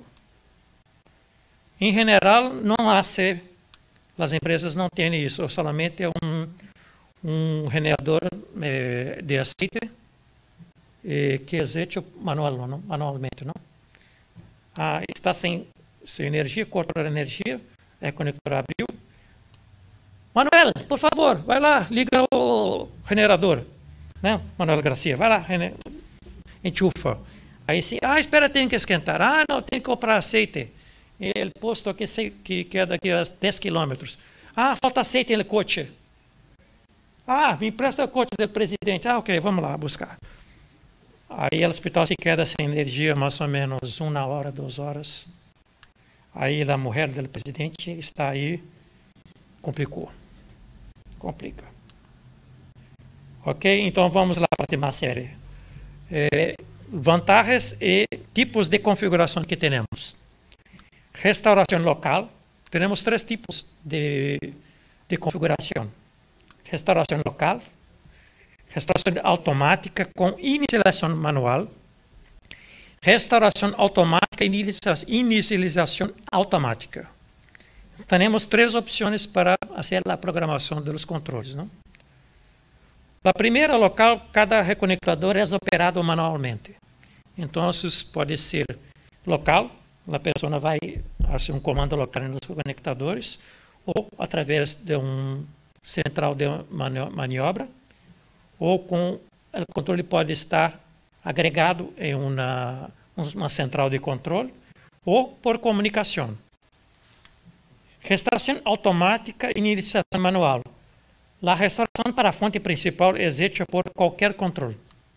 Em geral, não há se, as empresas não têm isso, somente um, um generador eh, de aceite eh, que é feito manual, não? manualmente. Não? Ah, está sem, sem energia, cortou a energia, é conector abriu. Manuel, por favor, vai lá, liga o generador. Né? Manuel Garcia, vai lá, enchufa. Aí sim, ah, espera, tem que esquentar. Ah, não, tem que comprar aceite. Ele posto aqui que, que é daqui a dez quilômetros. Ah, falta aceite no coche. Ah, me empresta o coche do presidente. Ah, ok, vamos lá buscar. Aí o hospital se queda sem energia mais ou menos uma hora, duas horas. Aí a mulher do presidente está aí, complicou. Complica. Ok, então vamos lá para a parte mais séria. É, vantagens e tipos de configuração que temos. Restauração local. Temos três tipos de, de configuração. Restauração local, restauração automática com inicialização manual, restauração automática e inicialização automática. Temos três opções para fazer a programação dos controles. Não? A primeira local, cada reconectador é operado manualmente. Então, pode ser local, a pessoa vai fazer um comando local nos conectadores, ou através de um central de maniobra, ou com o controle pode estar agregado em uma, uma central de controle ou por comunicação. Restauração automática e iniciação manual. A restauração para a fonte principal é feita por qualquer controle.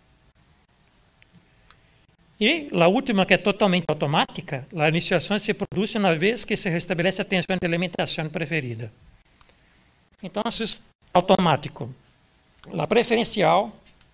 E a última, que é totalmente automática, a iniciação se produz uma vez que se restabelece a tensão de alimentação preferida. Então, isso é automático. A preferencial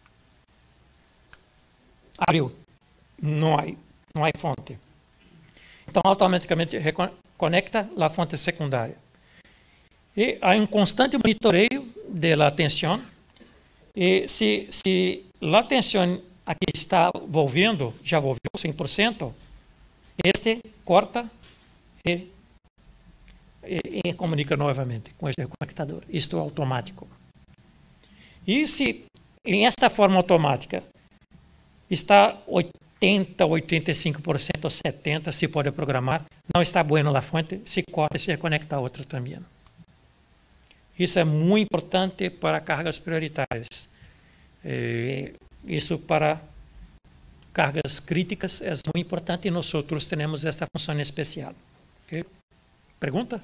abriu. Não há, não há fonte. Então, automaticamente reconecta a fonte secundária. E há um constante monitoreio da tensão. E se, se a tensão aqui está volvendo, já volveu cem por cento, este corta e, e, e comunica novamente com este conectador. Isto é automático. E se em esta forma automática está oitenta, oitenta e cinco por cento, setenta por cento, se pode programar, não está bueno a fonte, se corta e se reconecta a outra também. Isso é muito importante para cargas prioritárias. Eh, Isso para cargas críticas é muito importante e nós temos esta função especial. Okay? Pergunta?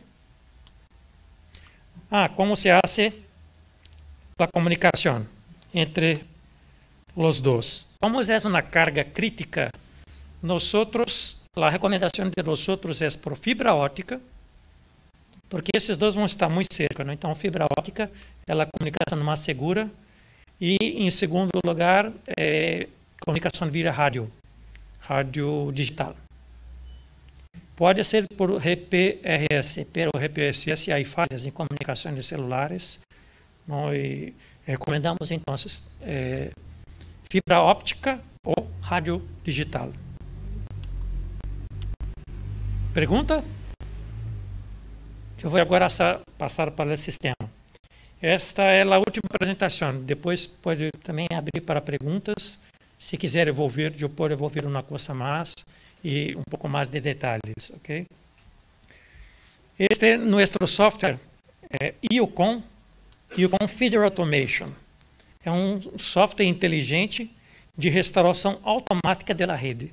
Ah, como se hace a comunicação entre os dois? Como é uma carga crítica, nós, a recomendação de nós é por fibra óptica, porque esses dois vão estar muito cerca, né? Então, fibra óptica é a comunicação mais segura. E, em segundo lugar, é comunicação via rádio, rádio digital. Pode ser por R P R S, pero R P R S há falhas em comunicação de celulares. Nós recomendamos, então, é, fibra óptica ou rádio digital. Pergunta? Eu vou agora passar para o sistema. Esta é a última apresentação. Depois pode também abrir para perguntas. Se quiser envolver, eu posso envolver uma coisa mais e um pouco mais de detalhes, ok? Este é nosso software, é I O C O M, I O C O M Feeder Automation. É um software inteligente de restauração automática da rede.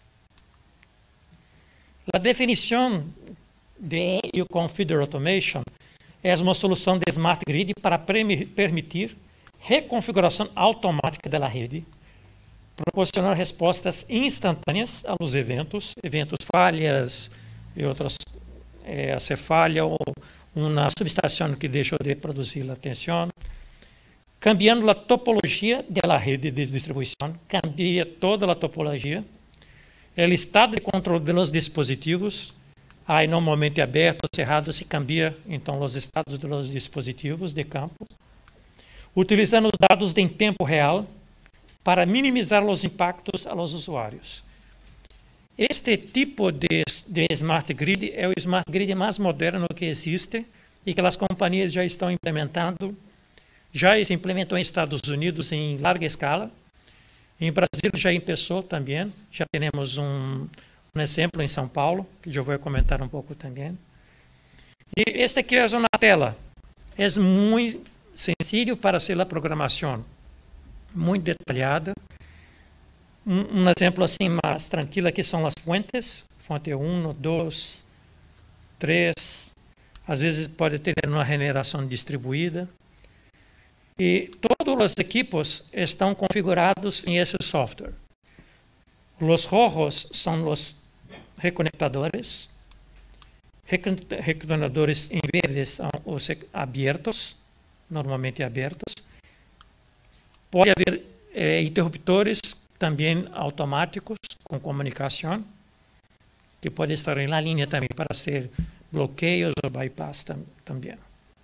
A definição de I O C O M Feeder Automation é uma solução de Smart Grid para permitir reconfiguração automática da rede, proporcionar respostas instantâneas aos eventos, eventos falhas e outras, é, se falha ou uma subestação que deixou de produzir a tensão, cambiando a topologia da rede de distribuição, cambia toda a topologia, o estado de controle dos dispositivos. Aí, normalmente, aberto, cerrado, se cambia, então, os estados dos dispositivos de campo, utilizando os dados em tempo real para minimizar os impactos aos usuários. Este tipo de, de Smart Grid é o Smart Grid mais moderno que existe e que as companhias já estão implementando. Já se implementou em Estados Unidos em larga escala. Em Brasil já começou também. Já temos um... um exemplo em São Paulo, que eu vou comentar um pouco também. E este aqui é uma tela. É muito sencillo para ser a programação, muito detalhada. Um, um exemplo assim mais tranquilo aqui são as fontes. Fonte um, dois, três. Às vezes pode ter uma generação distribuída. E todos os equipos estão configurados em esse software. Os rojos são os reconectadores. Reconectadores em verde são os abertos, normalmente abertos. Pode haver eh, interruptores também automáticos com comunicação, que pode estar em la linha também para ser bloqueios ou bypass tam, também.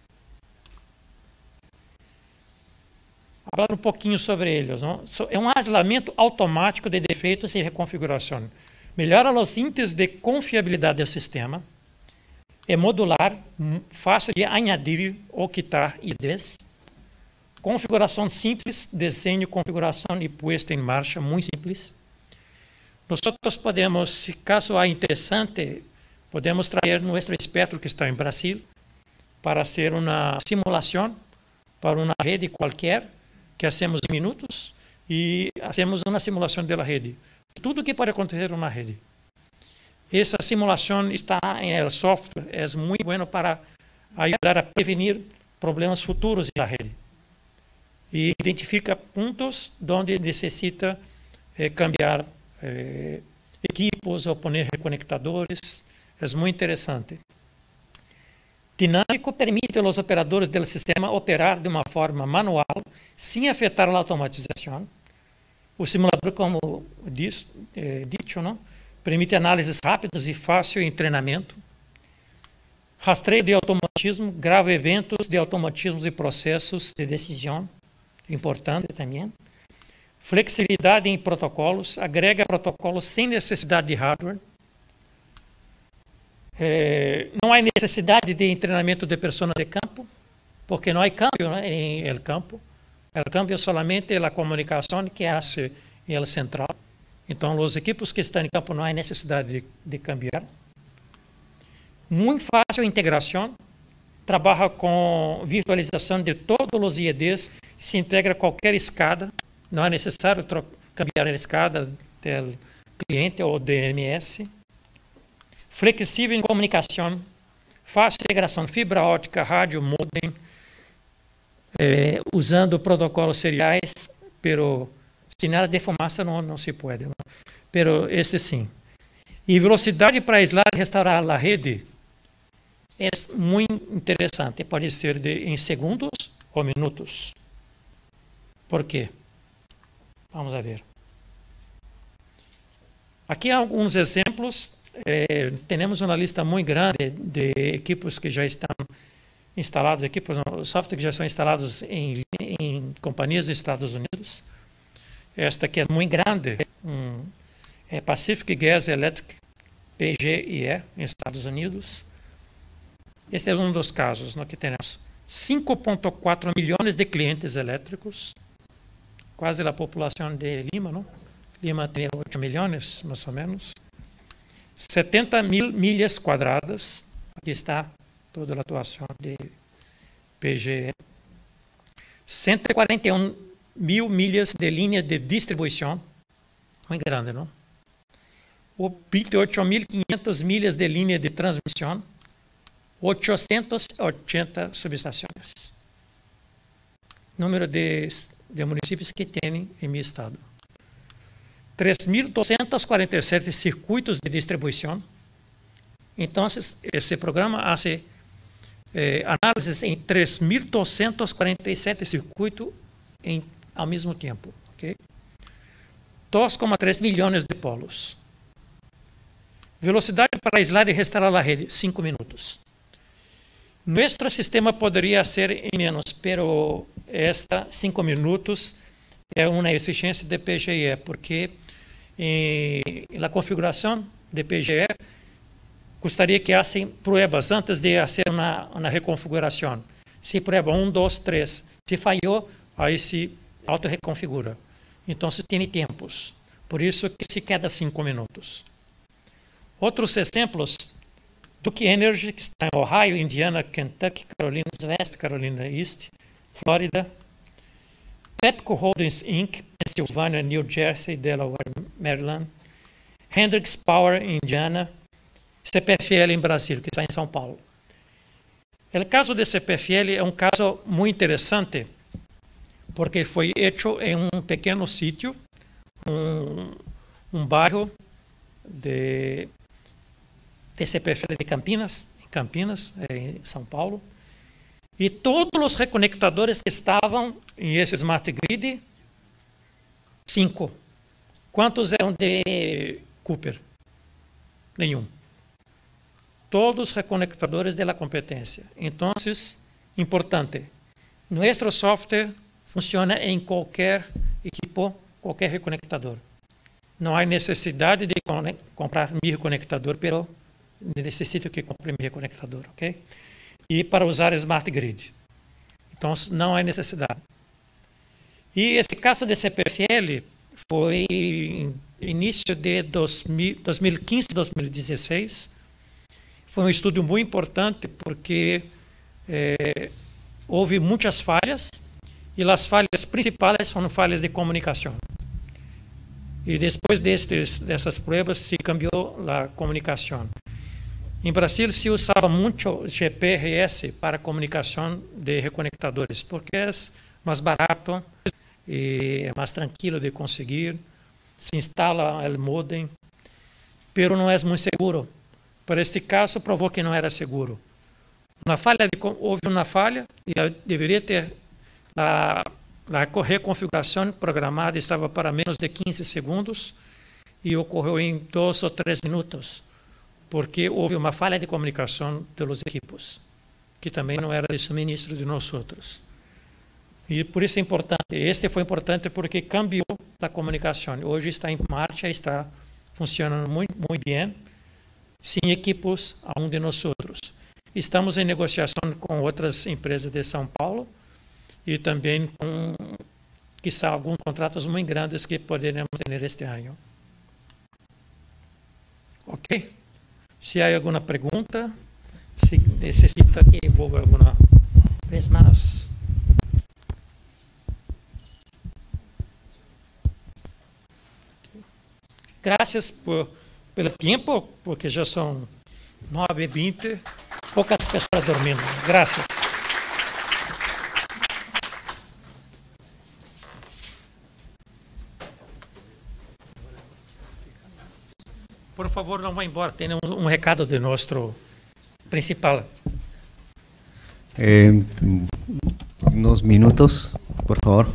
Falar um pouquinho sobre eles. Não? É um aislamento automático de defeitos e reconfiguração. Melhora os índices de confiabilidade do sistema. É modular, fácil de añadir ou quitar I Ds. Configuração simples, desenho, configuração e puesta em marcha, muito simples. Nós podemos, se caso há interessante, podemos trazer nosso experto que está em Brasil para fazer uma simulação para uma rede qualquer, que hacemos em minutos e hacemos uma simulação da rede. Tudo que pode acontecer na rede. Essa simulação está em software, é muito bueno para ajudar a prevenir problemas futuros na rede. E identifica pontos onde necessita eh, cambiar eh, equipos ou poner reconectadores. É muito interessante. Dinâmico permite aos operadores do sistema operar de uma forma manual, sem afetar a automatização. O simulador, como diz, eh, dito, não? Permite análises rápidas e fácil em treinamento. Rastreio de automatismo, grava eventos de automatismos e processos de decisão, importante também. Flexibilidade em protocolos, agrega protocolos sem necessidade de hardware. Eh, não há necessidade de treinamento de pessoas de campo, porque não há cambio, né, em el campo. O cambio é somente a comunicação que hace em el central. Então, os equipos que estão em campo não há necessidade de, de cambiar. Muito fácil a integração. Trabalha com virtualização de todos os I E Ds. Se integra qualquer escada. Não é necessário cambiar a escada do cliente ou D M S. Flexível em comunicação. Fácil integração fibra ótica, rádio, modem. Eh, usando protocolos seriais, pero sem nada de fumaça não, não se pode. Não? Pero este sim. E velocidade para aislar e restaurar a rede é muito interessante. Pode ser de, em segundos ou minutos. Por quê? Vamos a ver. Aqui há alguns exemplos. Eh, temos uma lista muito grande de equipos que já estão instalados, equipos, software que já são instalados em, em companhias dos Estados Unidos. Esta aqui é muito grande, um, é Pacific Gas Electric, P G I E, em Estados Unidos. Este é um dos casos, no, que temos cinco vírgula quatro milhões de clientes elétricos, quase a população de Lima, não? Lima tem oito milhões, mais ou menos. setenta mil milhas quadradas, aqui está toda a atuação de P G E. cento e quarenta e um mil milhas de linha de distribuição, muito grande, não? vinte e oito mil e quinhentas milhas de linha de transmissão, oitocentas e oitenta subestações. Número de, de municípios que tem em meu estado. três mil duzentos e quarenta e sete circuitos de distribuição. Então, esse programa faz eh, análises em três mil duzentos e quarenta e sete circuitos em, ao mesmo tempo. Okay? dois vírgula três milhões de polos. Velocidade para aislar e restaurar a rede, cinco minutos. Nosso sistema poderia ser em menos, pero esta cinco minutos é uma exigência de P G E, porque em la configuração de P G E gostaria que hacen pruebas antes de fazer uma, uma reconfiguração. Se prueba um, dois, três, se falhou, aí se auto-reconfigura. Então, se tem tempos. Por isso que se queda cinco minutos. Outros exemplos, Duke Energy, que está em Ohio, Indiana, Kentucky, Carolina West, Carolina East, Flórida. Pepco Holdings Incorporated, Pensilvânia, New Jersey, Delaware, Maryland. Hendrix Power, Indiana. C P F L em Brasil, que está em São Paulo. O caso de C P F L é um caso muito interessante, porque foi feito em um pequeno sítio, um, um bairro de, de C P F L de Campinas, em Campinas, em São Paulo. E todos os reconectadores que estavam em esse Smart Grid, cinco. Quantos eram de Cooper? Nenhum. Todos os reconectadores da competência. Então, importante, nosso software funciona em qualquer equipo, qualquer reconectador. Não há necessidade de comprar meu reconectador, pero necessito que compre meu reconectador, ok? E para usar Smart Grid. Então, não há necessidade. E esse caso de C P F L foi início de dois mil, dois mil e quinze, dois mil e dezesseis. Foi um estudo muito importante porque eh, houve muitas falhas Y las fallas principales son fallas de comunicación. Y después de, estes, de estas pruebas se cambió la comunicación. En Brasil se usaba mucho G P R S para comunicación de reconectadores, porque es más barato, y es más tranquilo de conseguir, se instala el modem, pero no es muy seguro. Para este caso, probó que no era seguro. Una falla de, houve una falla y debería ter la, la reconfiguración programada estaba para menos de quince segundos y ocurrió en dos o tres minutos, porque houve uma falha de comunicação dos equipos, que também não era de suministro de nós outros. E por isso é importante. Este foi importante porque cambiou a comunicação. Hoje está em marcha, está funcionando muito, muito bem, sem equipos a um de nós outros. Estamos em negociação com outras empresas de São Paulo e também com, quizá, alguns contratos muito grandes que poderemos ter este ano. Ok? Se há alguma pergunta, se necessita que envolva alguma vez mais. Graças por, pelo tempo, porque já são nove e vinte, poucas pessoas dormindo. Graças. Por favor, não vá embora. Tem um, um recado de nosso principal. Eh, unos minutos, por favor.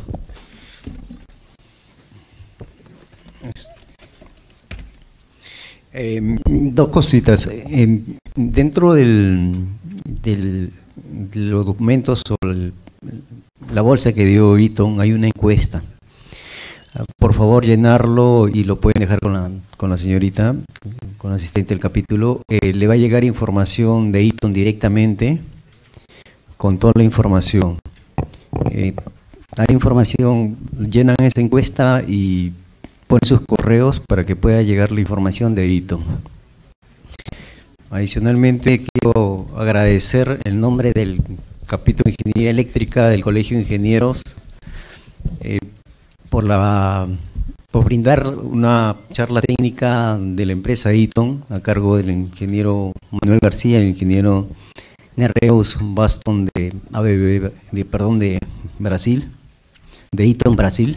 Eh, dos cositas. Eh, dentro del, del, de los documentos sobre el, la bolsa que dio Eaton hay una encuesta. Por favor, llenarlo y lo pueden dejar con la, con la señorita, con la asistente del capítulo. Eh, le va a llegar información de Eaton directamente, con toda la información. Eh, hay información, llenan esa encuesta y ponen sus correos para que pueda llegar la información de Eaton. Adicionalmente, quiero agradecer el nombre del capítulo de Ingeniería Eléctrica del Colegio de Ingenieros, eh, por, la, por brindar una charla técnica de la empresa Eaton a cargo del ingeniero Manuel García y el ingeniero Nereus Baston de, de, perdón, de Brasil, de Eaton Brasil.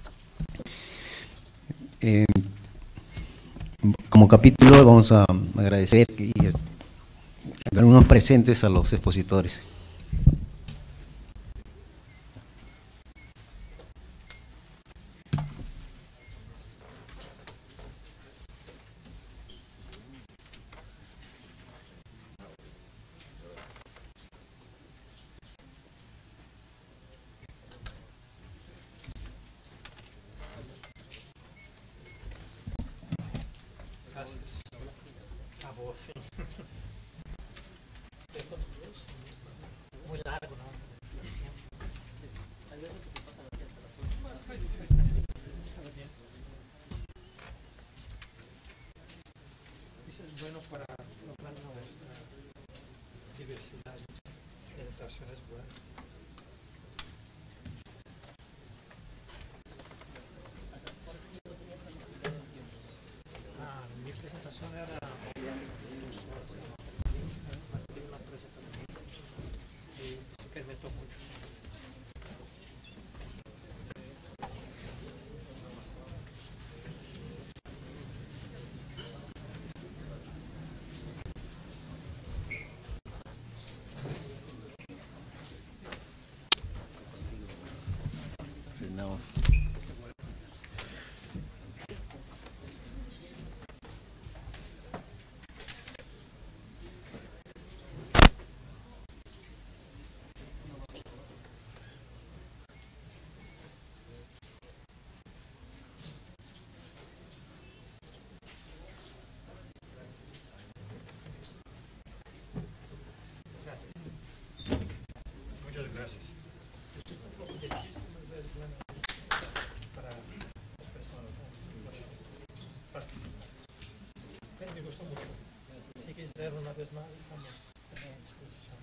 Eh, como capítulo vamos a agradecer y dar unos presentes a los expositores. Muchas gracias. Esto es un poco difícil, pero es bueno para las personas. Pero me gustó mucho. Si quiser una vez más, estamos a disposición.